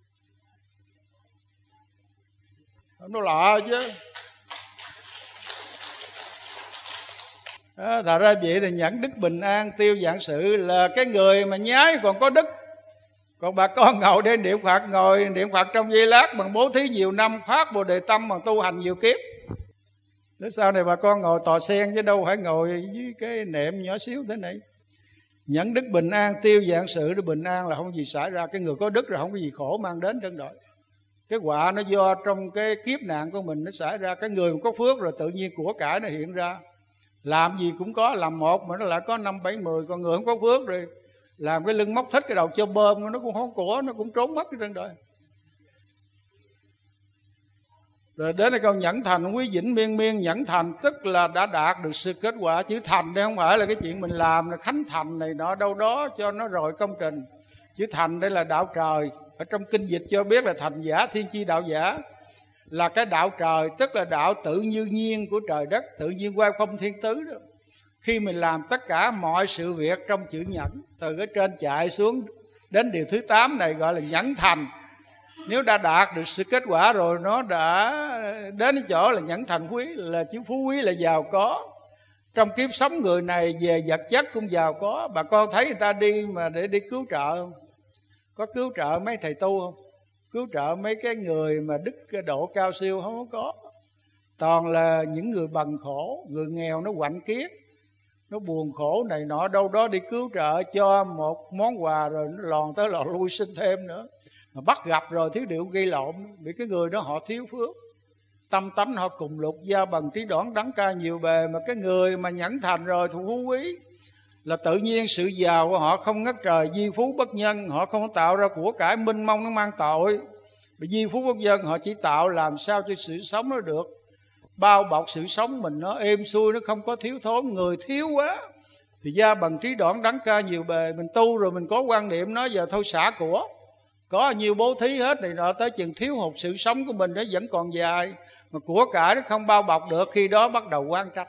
Speaker 6: Nó lạ chứ. Thật ra vậy là nhẫn đức bình an tiêu vạn sự, là cái người mà nhái còn có đức. Còn bà con ngồi đây niệm Phật, ngồi niệm Phật trong giây lát bằng bố thí nhiều năm, phát Bồ Đề tâm bằng tu hành nhiều kiếp. Thế sau này bà con ngồi tòa sen chứ đâu phải ngồi với cái nệm nhỏ xíu thế này. Nhẫn đức bình an, tiêu vạn sự để bình an là không gì xảy ra. Cái người có đức rồi không có gì khổ mang đến trên đời. Cái họa nó do trong cái kiếp nạn của mình nó xảy ra. Cái người mà có phước rồi tự nhiên của cải nó hiện ra. Làm gì cũng có, làm một mà nó lại có 5, 7, 10. Còn người không có phước rồi làm cái lưng móc thích cái đầu cho bơm, nó cũng không có, nó cũng trốn mất trên đời. Rồi đến đây câu nhẫn thành quý vĩnh miên miên. Nhẫn thành tức là đã đạt được sự kết quả. Chữ thành đây không phải là cái chuyện mình làm là khánh thành này nọ đâu đó cho nó rồi công trình. Chữ thành đây là đạo trời. Ở trong kinh dịch cho biết là thành giả thiên chi đạo giả, là cái đạo trời, tức là đạo tự như nhiên của trời đất, tự nhiên qua không thiên tứ đó. Khi mình làm tất cả mọi sự việc trong chữ nhẫn, từ cái trên chạy xuống đến điều thứ 8 này gọi là nhẫn thành. Nếu đã đạt được sự kết quả rồi, nó đã đến cái chỗ là nhẫn thành quý, là chữ phú quý là giàu có. Trong kiếp sống người này về vật chất cũng giàu có. Bà con thấy người ta đi mà để đi cứu trợ không? Có cứu trợ mấy thầy tu không? Cứu trợ mấy cái người mà đức độ cao siêu không có. Toàn là những người bần khổ, người nghèo nó quạnh kiết, nó buồn khổ này nọ, đâu đó đi cứu trợ cho một món quà rồi nó lòn tới lòn lui xin thêm nữa. Mà bắt gặp rồi thiếu điệu gây lộn. Vì cái người đó họ thiếu phước, tâm tánh họ cùng lục, gia bằng trí đoán đắng ca nhiều bề. Mà cái người mà nhẫn thành rồi thì phú quý là tự nhiên sự giàu của họ không ngất trời, di phú bất nhân. Họ không tạo ra của cải minh mông nó mang tội. Vì di phú bất nhân họ chỉ tạo làm sao cho sự sống nó được bao bọc sự sống mình, nó êm xuôi, nó không có thiếu thốn. Người thiếu quá thì gia bằng trí đoán đắng ca nhiều bề. Mình tu rồi mình có quan niệm nói giờ thôi xả của, có nhiều bố thí hết này nọ, tới chừng thiếu hụt sự sống của mình nó vẫn còn dài, mà của cải nó không bao bọc được. Khi đó bắt đầu oán trách.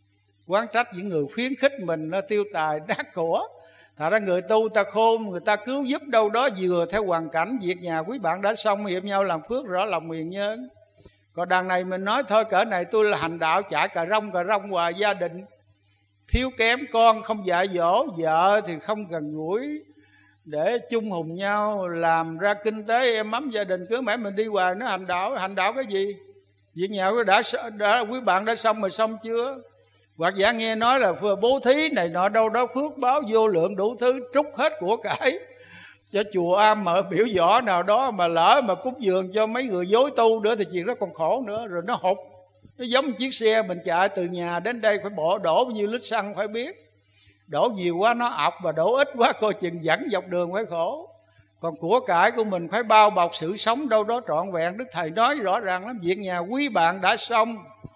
Speaker 6: Oán trách những người khuyến khích mình nó tiêu tài đắt của. Thật ra người tu ta khôn, người ta cứu giúp đâu đó vừa theo hoàn cảnh. Việc nhà quý bạn đã xong, hiệp nhau làm phước rõ lòng hiền nhân. Còn đằng này mình nói thôi cỡ này tôi là hành đạo chạy cà rong hoài, gia đình thiếu kém, con không dạy dỗ, vợ thì không gần gũi để chung hùng nhau làm ra kinh tế êm ấm gia đình. Cứ mãi mình đi hoài nó hành đạo cái gì? Việc nhà đã quý bạn đã xong mà xong chưa? Hoặc giả nghe nói là bố thí này nọ, đâu đó phước báo vô lượng đủ thứ, trút hết của cải cho chùa am mở biểu võ nào đó, mà lỡ mà cúng dường cho mấy người dối tu nữa thì chuyện đó còn khổ nữa. Rồi nó hụt, nó giống chiếc xe mình chạy từ nhà đến đây phải đổ bao nhiêu lít xăng phải biết. Đổ nhiều quá nó ọc, và đổ ít quá coi chừng dẫn dọc đường phải khổ. Còn của cải của mình phải bao bọc sự sống đâu đó trọn vẹn. Đức Thầy nói rõ ràng lắm, việc nhà quý bạn đã xong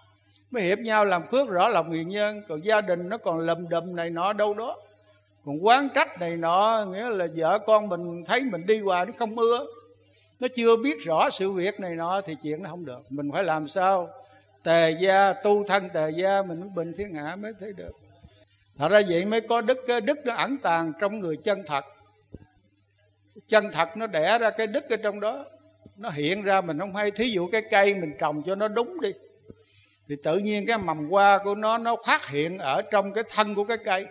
Speaker 6: mới hiệp nhau làm phước rõ lòng hiền nhân. Còn gia đình nó còn lầm đùm này nọ đâu đó, còn oán trách này nọ, nghĩa là vợ con mình thấy mình đi hoài nó không ưa, nó chưa biết rõ sự việc này nọ thì chuyện nó không được. Mình phải làm sao tề gia, tu thân tề gia, mình mới bình thiên hạ mới thấy được. Thật ra vậy mới có đức. Cái đức nó ẩn tàng trong người chân thật. Chân thật nó đẻ ra cái đức ở trong đó, nó hiện ra mình không hay. Thí dụ cái cây mình trồng cho nó đúng đi, thì tự nhiên cái mầm hoa của nó phát hiện ở trong cái thân của cái cây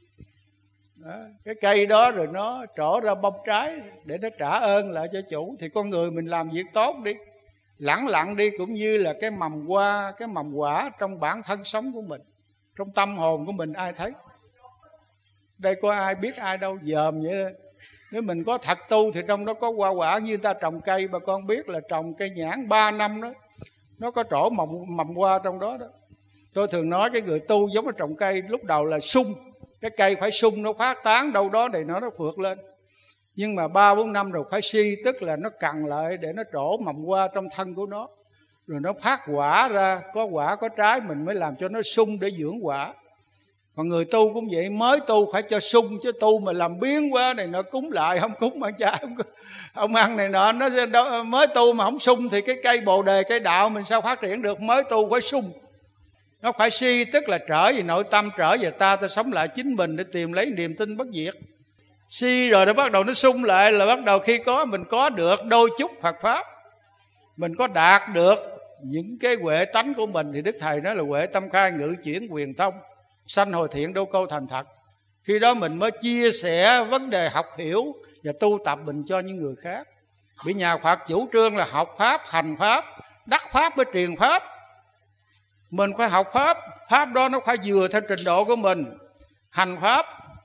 Speaker 6: đó. Cái cây đó rồi nó trổ ra bông trái để nó trả ơn lại cho chủ. Thì con người mình làm việc tốt đi, lẳng lặng đi, cũng như là cái mầm hoa, cái mầm quả trong bản thân sống của mình, trong tâm hồn của mình ai thấy. Đây có ai biết ai đâu, dòm vậy đó. Nếu mình có thật tu thì trong đó có hoa quả. Như ta trồng cây, bà con biết là trồng cây nhãn 3 năm đó, nó có trổ mầm hoa trong đó đó. Tôi thường nói cái người tu giống như trồng cây, lúc đầu là sung, cái cây phải sung nó phát tán đâu đó để nó phượt lên. Nhưng mà 3-4 năm rồi phải si, tức là nó cằn lại để nó trổ mầm hoa trong thân của nó, rồi nó phát quả ra, có quả có trái, mình mới làm cho nó sung để dưỡng quả. Còn người tu cũng vậy, mới tu phải cho sung, chứ tu mà làm biến quá này nó cúng lại không cúng ăn chay không ăn này nọ, nó mới tu mà không sung thì cái cây bồ đề, cây đạo mình sao phát triển được. Mới tu phải sung, nó phải si, tức là trở về nội tâm, trở về ta sống lại chính mình để tìm lấy niềm tin bất diệt. Si rồi nó bắt đầu nó sung lại, là bắt đầu khi có mình có được đôi chút Phật pháp, mình có đạt được những cái huệ tánh của mình, thì Đức Thầy nói là huệ tâm khai, ngự chuyển quyền thông, sanh hồi thiện đô câu thành thật. Khi đó mình mới chia sẻ vấn đề học hiểu và tu tập mình cho những người khác. Bị nhà Phật chủ trương là học pháp, hành pháp, đắc pháp với truyền pháp. Mình phải học pháp, pháp đó nó phải vừa theo trình độ của mình. Hành pháp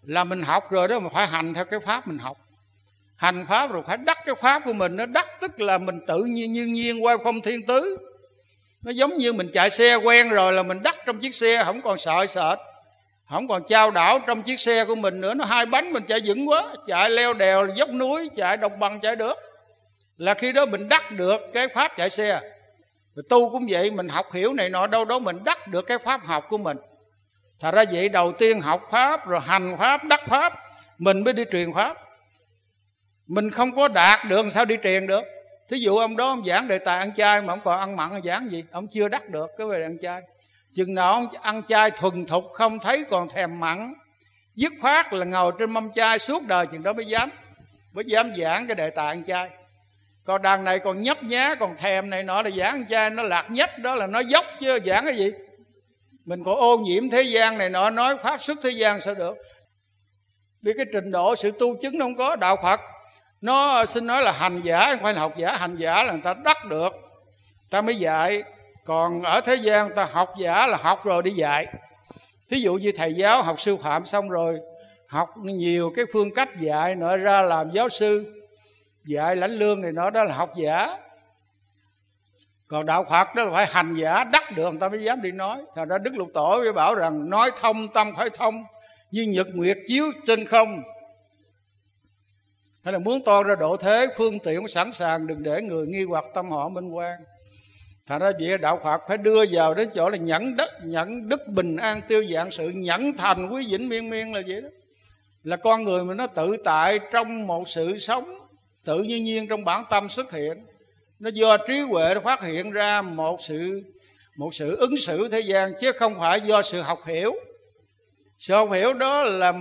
Speaker 6: là mình học rồi đó, mà phải hành theo cái pháp mình học. Hành pháp rồi phải đắc cái pháp của mình. Nó đắc tức là mình tự nhiên qua không thiên tứ. Nó giống như mình chạy xe quen rồi là mình đắc trong chiếc xe, không còn sợ sệt, không còn chao đảo trong chiếc xe của mình nữa. Nó hai bánh mình chạy vững quá, chạy leo đèo dốc núi, chạy đồng bằng chạy được, là khi đó mình đắc được cái pháp chạy xe. Rồi tu cũng vậy, mình học hiểu này nọ đâu đó mình đắc được cái pháp học của mình. Thật ra vậy, đầu tiên học pháp rồi hành pháp, đắc pháp, mình mới đi truyền pháp. Mình không có đạt được sao đi truyền được. Thí dụ ông đó ông giảng đề tài ăn chay mà ông còn ăn mặn, giảng gì? Ông chưa đắc được cái về ăn chay. Chừng nào ông ăn chay thuần thục không thấy còn thèm mặn, dứt khoát là ngồi trên mâm chay suốt đời, chừng đó mới dám giảng cái đề tài ăn chay. Còn đằng này còn nhấp nhá, còn thèm này nọ là giảng ăn chay, nó lạc nhất đó là nó dốc chứ giảng cái gì. Mình còn ô nhiễm thế gian này nọ, nói pháp xuất thế gian sao được. Vì cái trình độ sự tu chứng nó không có. Đạo Phật nó xin nói là hành giả, không phải là học giả. Hành giả là người ta đắc được, ta mới dạy. Còn ở thế gian ta học giả là học rồi đi dạy. Thí dụ như thầy giáo học sư phạm xong rồi, học nhiều cái phương cách dạy nữa ra làm giáo sư, dạy lãnh lương này nọ, đó là học giả. Còn đạo Phật đó là phải hành giả, đắc được người ta mới dám đi nói. Thật ra Đức Lục Tổ mới bảo rằng nói thông tâm phải thông, như nhật nguyệt chiếu trên không. Hay là muốn toan ra độ thế, phương tiện sẵn sàng, đừng để người nghi hoặc tâm họ minh quan. Thật ra vậy, đạo Phật phải đưa vào đến chỗ là nhẫn đức bình an tiêu dạng sự, nhẫn thành quý vĩnh miên miên là vậy đó. Là con người mà nó tự tại trong một sự sống tự nhiên trong bản tâm xuất hiện. Nó do trí huệ nó phát hiện ra một sự ứng xử thế gian, chứ không phải do sự học hiểu. Sự học hiểu đó là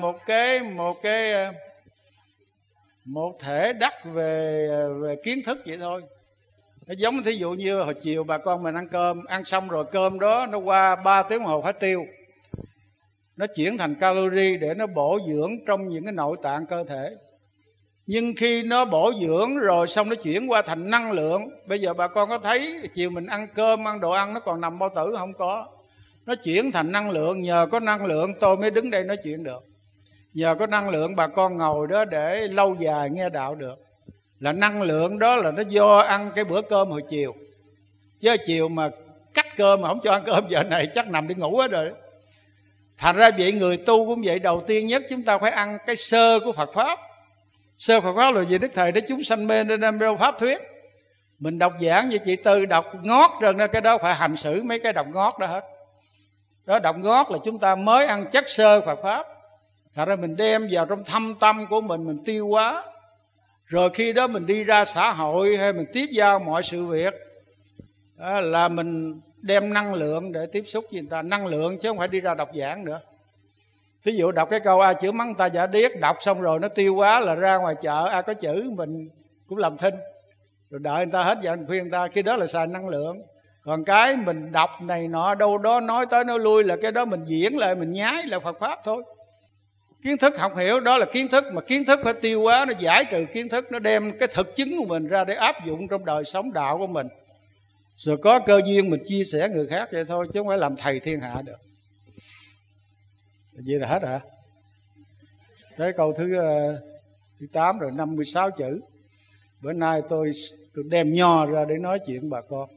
Speaker 6: một thể đắc về kiến thức vậy thôi. Nó giống thí dụ như hồi chiều bà con mình ăn cơm, ăn xong rồi cơm đó nó qua 3 tiếng đồng hồ phải tiêu, nó chuyển thành calorie để nó bổ dưỡng trong những cái nội tạng cơ thể. Nhưng khi nó bổ dưỡng rồi xong nó chuyển qua thành năng lượng. Bây giờ bà con có thấy chiều mình ăn cơm, ăn đồ ăn nó còn nằm bao tử không? Có. Nó chuyển thành năng lượng. Nhờ có năng lượng tôi mới đứng đây nói chuyện được. Nhờ có năng lượng bà con ngồi đó để lâu dài nghe đạo được. Là năng lượng đó là nó do ăn cái bữa cơm hồi chiều. Chứ chiều mà cắt cơm mà không cho ăn cơm giờ này chắc nằm đi ngủ hết rồi. Thành ra vậy, người tu cũng vậy. Đầu tiên nhất chúng ta phải ăn cái sơ của Phật Pháp. Sơ Phật Pháp là gì? Đức Thầy để chúng sanh mê nên đem đâu Pháp thuyết. Mình đọc giảng như chị Tư đọc ngót rồi, cái đó phải hành xử mấy cái đọc ngót đó hết. Đó, đọc ngót là chúng ta mới ăn chất sơ Phật Pháp. Thật ra mình đem vào trong thâm tâm của mình tiêu hóa. Rồi khi đó mình đi ra xã hội hay mình tiếp giao mọi sự việc, là mình đem năng lượng để tiếp xúc với người ta. Năng lượng chứ không phải đi ra đọc giảng nữa. Thí dụ đọc cái câu ai chữ mắng ta giả điếc, đọc xong rồi nó tiêu hóa là ra ngoài chợ ai có chữ mình cũng làm thinh, rồi đợi người ta hết giờ mình khuyên người ta. Khi đó là xài năng lượng. Còn cái mình đọc này nọ đâu đó nói tới nói lui là cái đó mình diễn lại, mình nhái là Phật Pháp thôi. Kiến thức học hiểu đó là kiến thức, mà kiến thức phải tiêu hóa, nó giải trừ kiến thức, nó đem cái thực chứng của mình ra để áp dụng trong đời sống đạo của mình. Rồi có cơ duyên mình chia sẻ người khác vậy thôi, chứ không phải làm thầy thiên hạ được. Vậy là hết hả? Tới câu thứ 8 rồi, 56 chữ. Bữa nay tôi đem nho ra để nói chuyện bà con.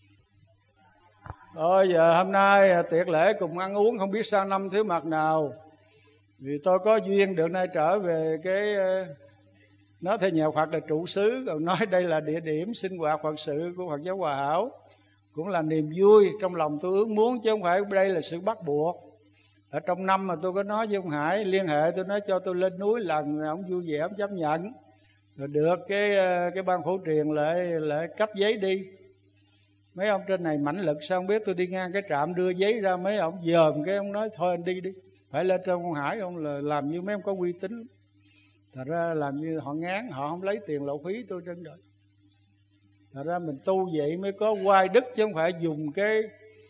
Speaker 6: Thôi giờ hôm nay tiệc lễ cùng ăn uống, không biết sang năm thứ mặt nào. Vì tôi có duyên được nay trở về cái nói theo nhà Phật là trụ xứ, còn nói đây là địa điểm sinh hoạt Phật sự của Phật giáo Hòa Hảo. Cũng là niềm vui trong lòng tôi ước muốn, chứ không phải đây là sự bắt buộc. Ở trong năm mà tôi có nói với ông Hải liên hệ, tôi nói cho tôi lên núi lần, ông vui vẻ ông chấp nhận. Rồi được cái ban phổ truyền lại cấp giấy đi. Mấy ông trên này mãnh lực sao không biết, tôi đi ngang cái trạm đưa giấy ra, mấy ông dòm cái ông nói thôi anh đi. Phải lên trên ông Hải ông là làm như mấy ông có uy tín. Thật ra làm như họ ngán, họ không lấy tiền lộ phí tôi trên đời. Thật ra mình tu vậy mới có oai đức, chứ không phải dùng cái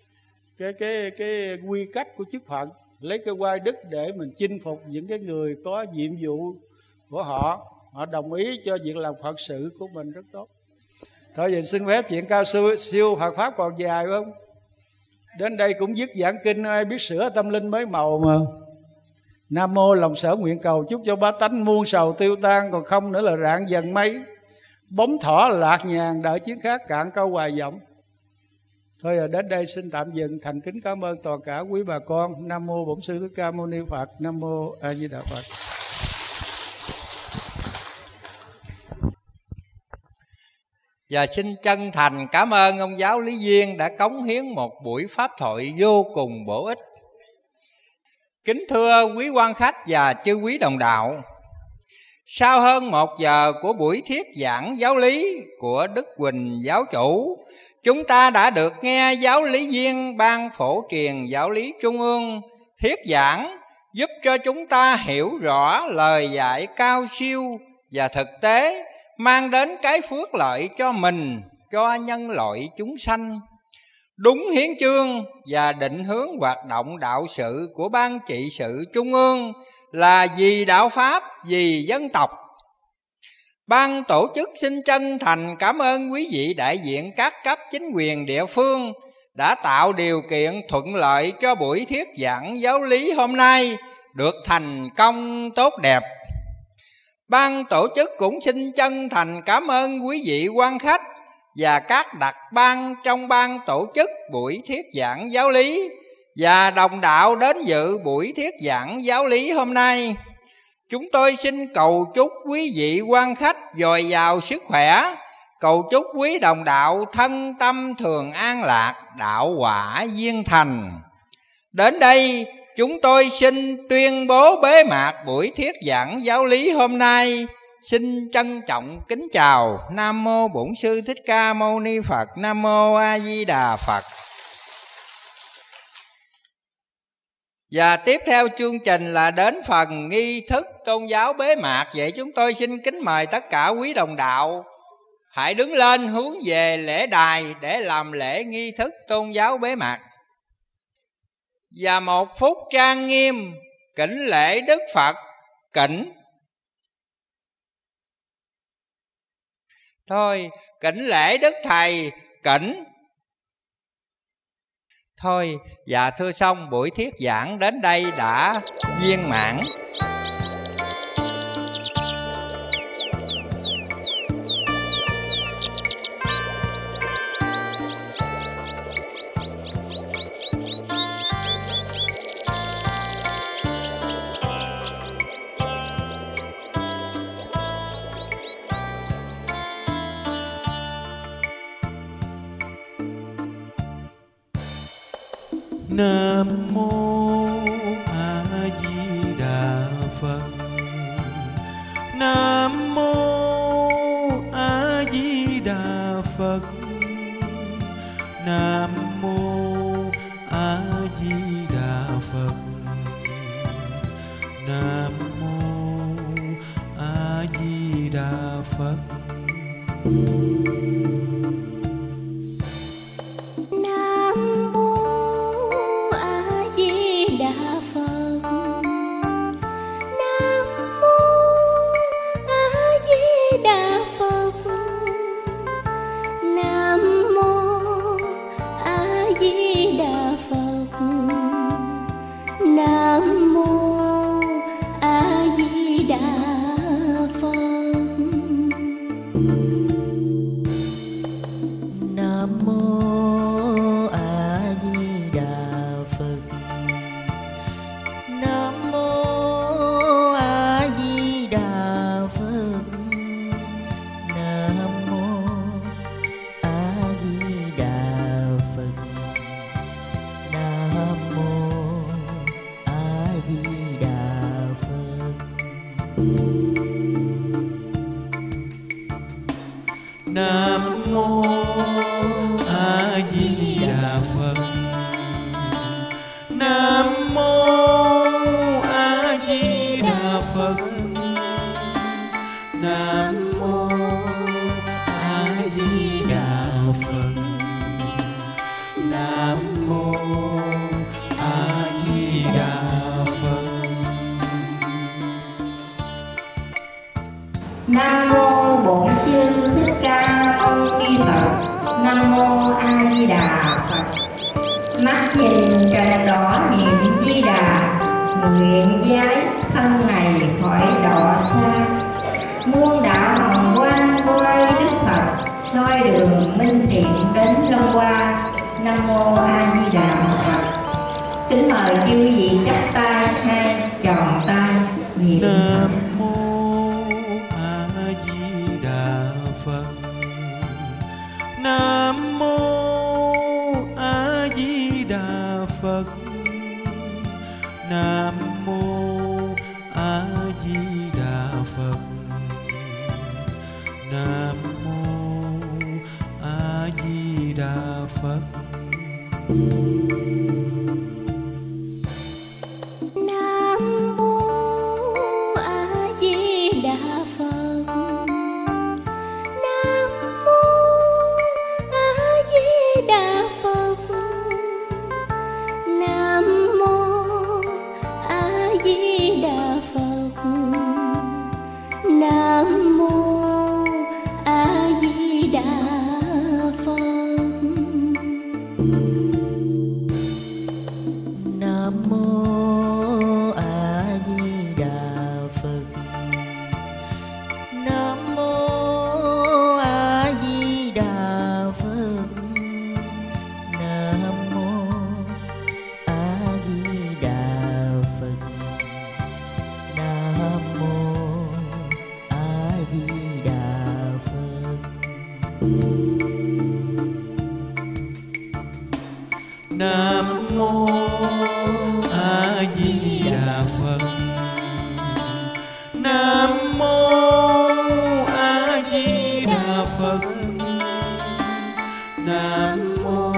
Speaker 6: quy cách của chức phận, lấy cái oai đức để mình chinh phục những cái người có nhiệm vụ của họ đồng ý cho việc làm Phật sự của mình rất tốt. Thôi vậy xin phép chuyện cao siêu Phật Pháp còn dài không? Đến đây cũng dứt giảng kinh, ai biết sửa tâm linh mới màu mà. Nam mô lòng sở nguyện cầu chúc cho bá tánh muôn sầu tiêu tan, còn không nữa là rạng dần mây, bóng thỏ lạc nhàn, đợi chiến khác cạn câu hoài vọng. Thôi ở đến đây xin tạm dừng, thành kính cảm ơn toàn cả quý bà con. Nam mô Bổn Sư Thích Ca Mâu Ni Phật. Nam mô A Di Đà Phật.
Speaker 2: Và xin chân thành cảm ơn ông giáo lý Duyên đã cống hiến một buổi pháp thoại vô cùng bổ ích. Kính thưa quý quan khách và chư quý đồng đạo, sau hơn 1 giờ của buổi thuyết giảng giáo lý của Đức Huỳnh giáo chủ, chúng ta đã được nghe giáo lý viên ban phổ truyền giáo lý trung ương thuyết giảng, giúp cho chúng ta hiểu rõ lời dạy cao siêu và thực tế, mang đến cái phước lợi cho mình, cho nhân loại chúng sanh. Đúng hiến chương và định hướng hoạt động đạo sự của Ban trị sự Trung ương là vì đạo Pháp, vì dân tộc. Ban tổ chức xin chân thành cảm ơn quý vị đại diện các cấp chính quyền địa phương đã tạo điều kiện thuận lợi cho buổi thuyết giảng giáo lý hôm nay được thành công tốt đẹp. Ban tổ chức cũng xin chân thành cảm ơn quý vị quan khách và các đặc ban trong ban tổ chức buổi thuyết giảng giáo lý và đồng đạo đến dự buổi thuyết giảng giáo lý hôm nay. Chúng tôi xin cầu chúc quý vị quan khách dồi dào sức khỏe, cầu chúc quý đồng đạo thân tâm thường an lạc, đạo quả viên thành. Đến đây chúng tôi xin tuyên bố bế mạc buổi thuyết giảng giáo lý hôm nay. Xin trân trọng kính chào. Nam mô Bổn Sư Thích Ca Mâu Ni Phật. Nam mô A Di Đà Phật. Và tiếp theo chương trình là đến phần nghi thức tôn giáo bế mạc. Vậy chúng tôi xin kính mời tất cả quý đồng đạo hãy đứng lên hướng về lễ đài để làm lễ nghi thức tôn giáo bế mạc. Và 1 phút trang nghiêm kính lễ Đức Phật. Kính. Thôi, kính lễ Đức Thầy. Kính. Thôi, và thưa xong buổi thuyết giảng đến đây đã viên mãn.
Speaker 7: Nam mô A Di Đà Phật. Nam mô A Di Đà Phật. Nam mô A Di Đà Phật. Nam mô A Di Đà Phật. Nam mô A Di Đà Phật. Nam mô A Di Đà Phật. Nam mô A Di Đà Phật. Nam mô A Di Đà Phật.
Speaker 8: Nam mô Bổn Sư Thích Ca Mâu Ni Phật. Nam mô A Di Đà Phật. Mắt nhìn trời đỏ niệm Di Đà, nguyện giái Nam Mô A Di Đà Phật. Kính mời quý vị chắp tay hay tròn tay niệm
Speaker 7: Nam Mô A Di Đà Phật. Nam Mô A Di Đà Phật. Nam Mô A Di Đà Phật. Nam Mô A Di Đà Phật.
Speaker 9: Nam Mô A Di Đà Phật. Nam Mô A Di Đà Phật. Nam Mô A Di Đà Phật. Nam Mô A Di Đà Phật. Nam Mô A Di Đà Phật. Nam Mô A Di Đà Phật. Nam Mô A Di Đà Phật. Nam Mô A Di Đà Phật.
Speaker 7: Nam Mô A Di Đà Phật. Nam Mô A Di Đà Phật. Nam Mô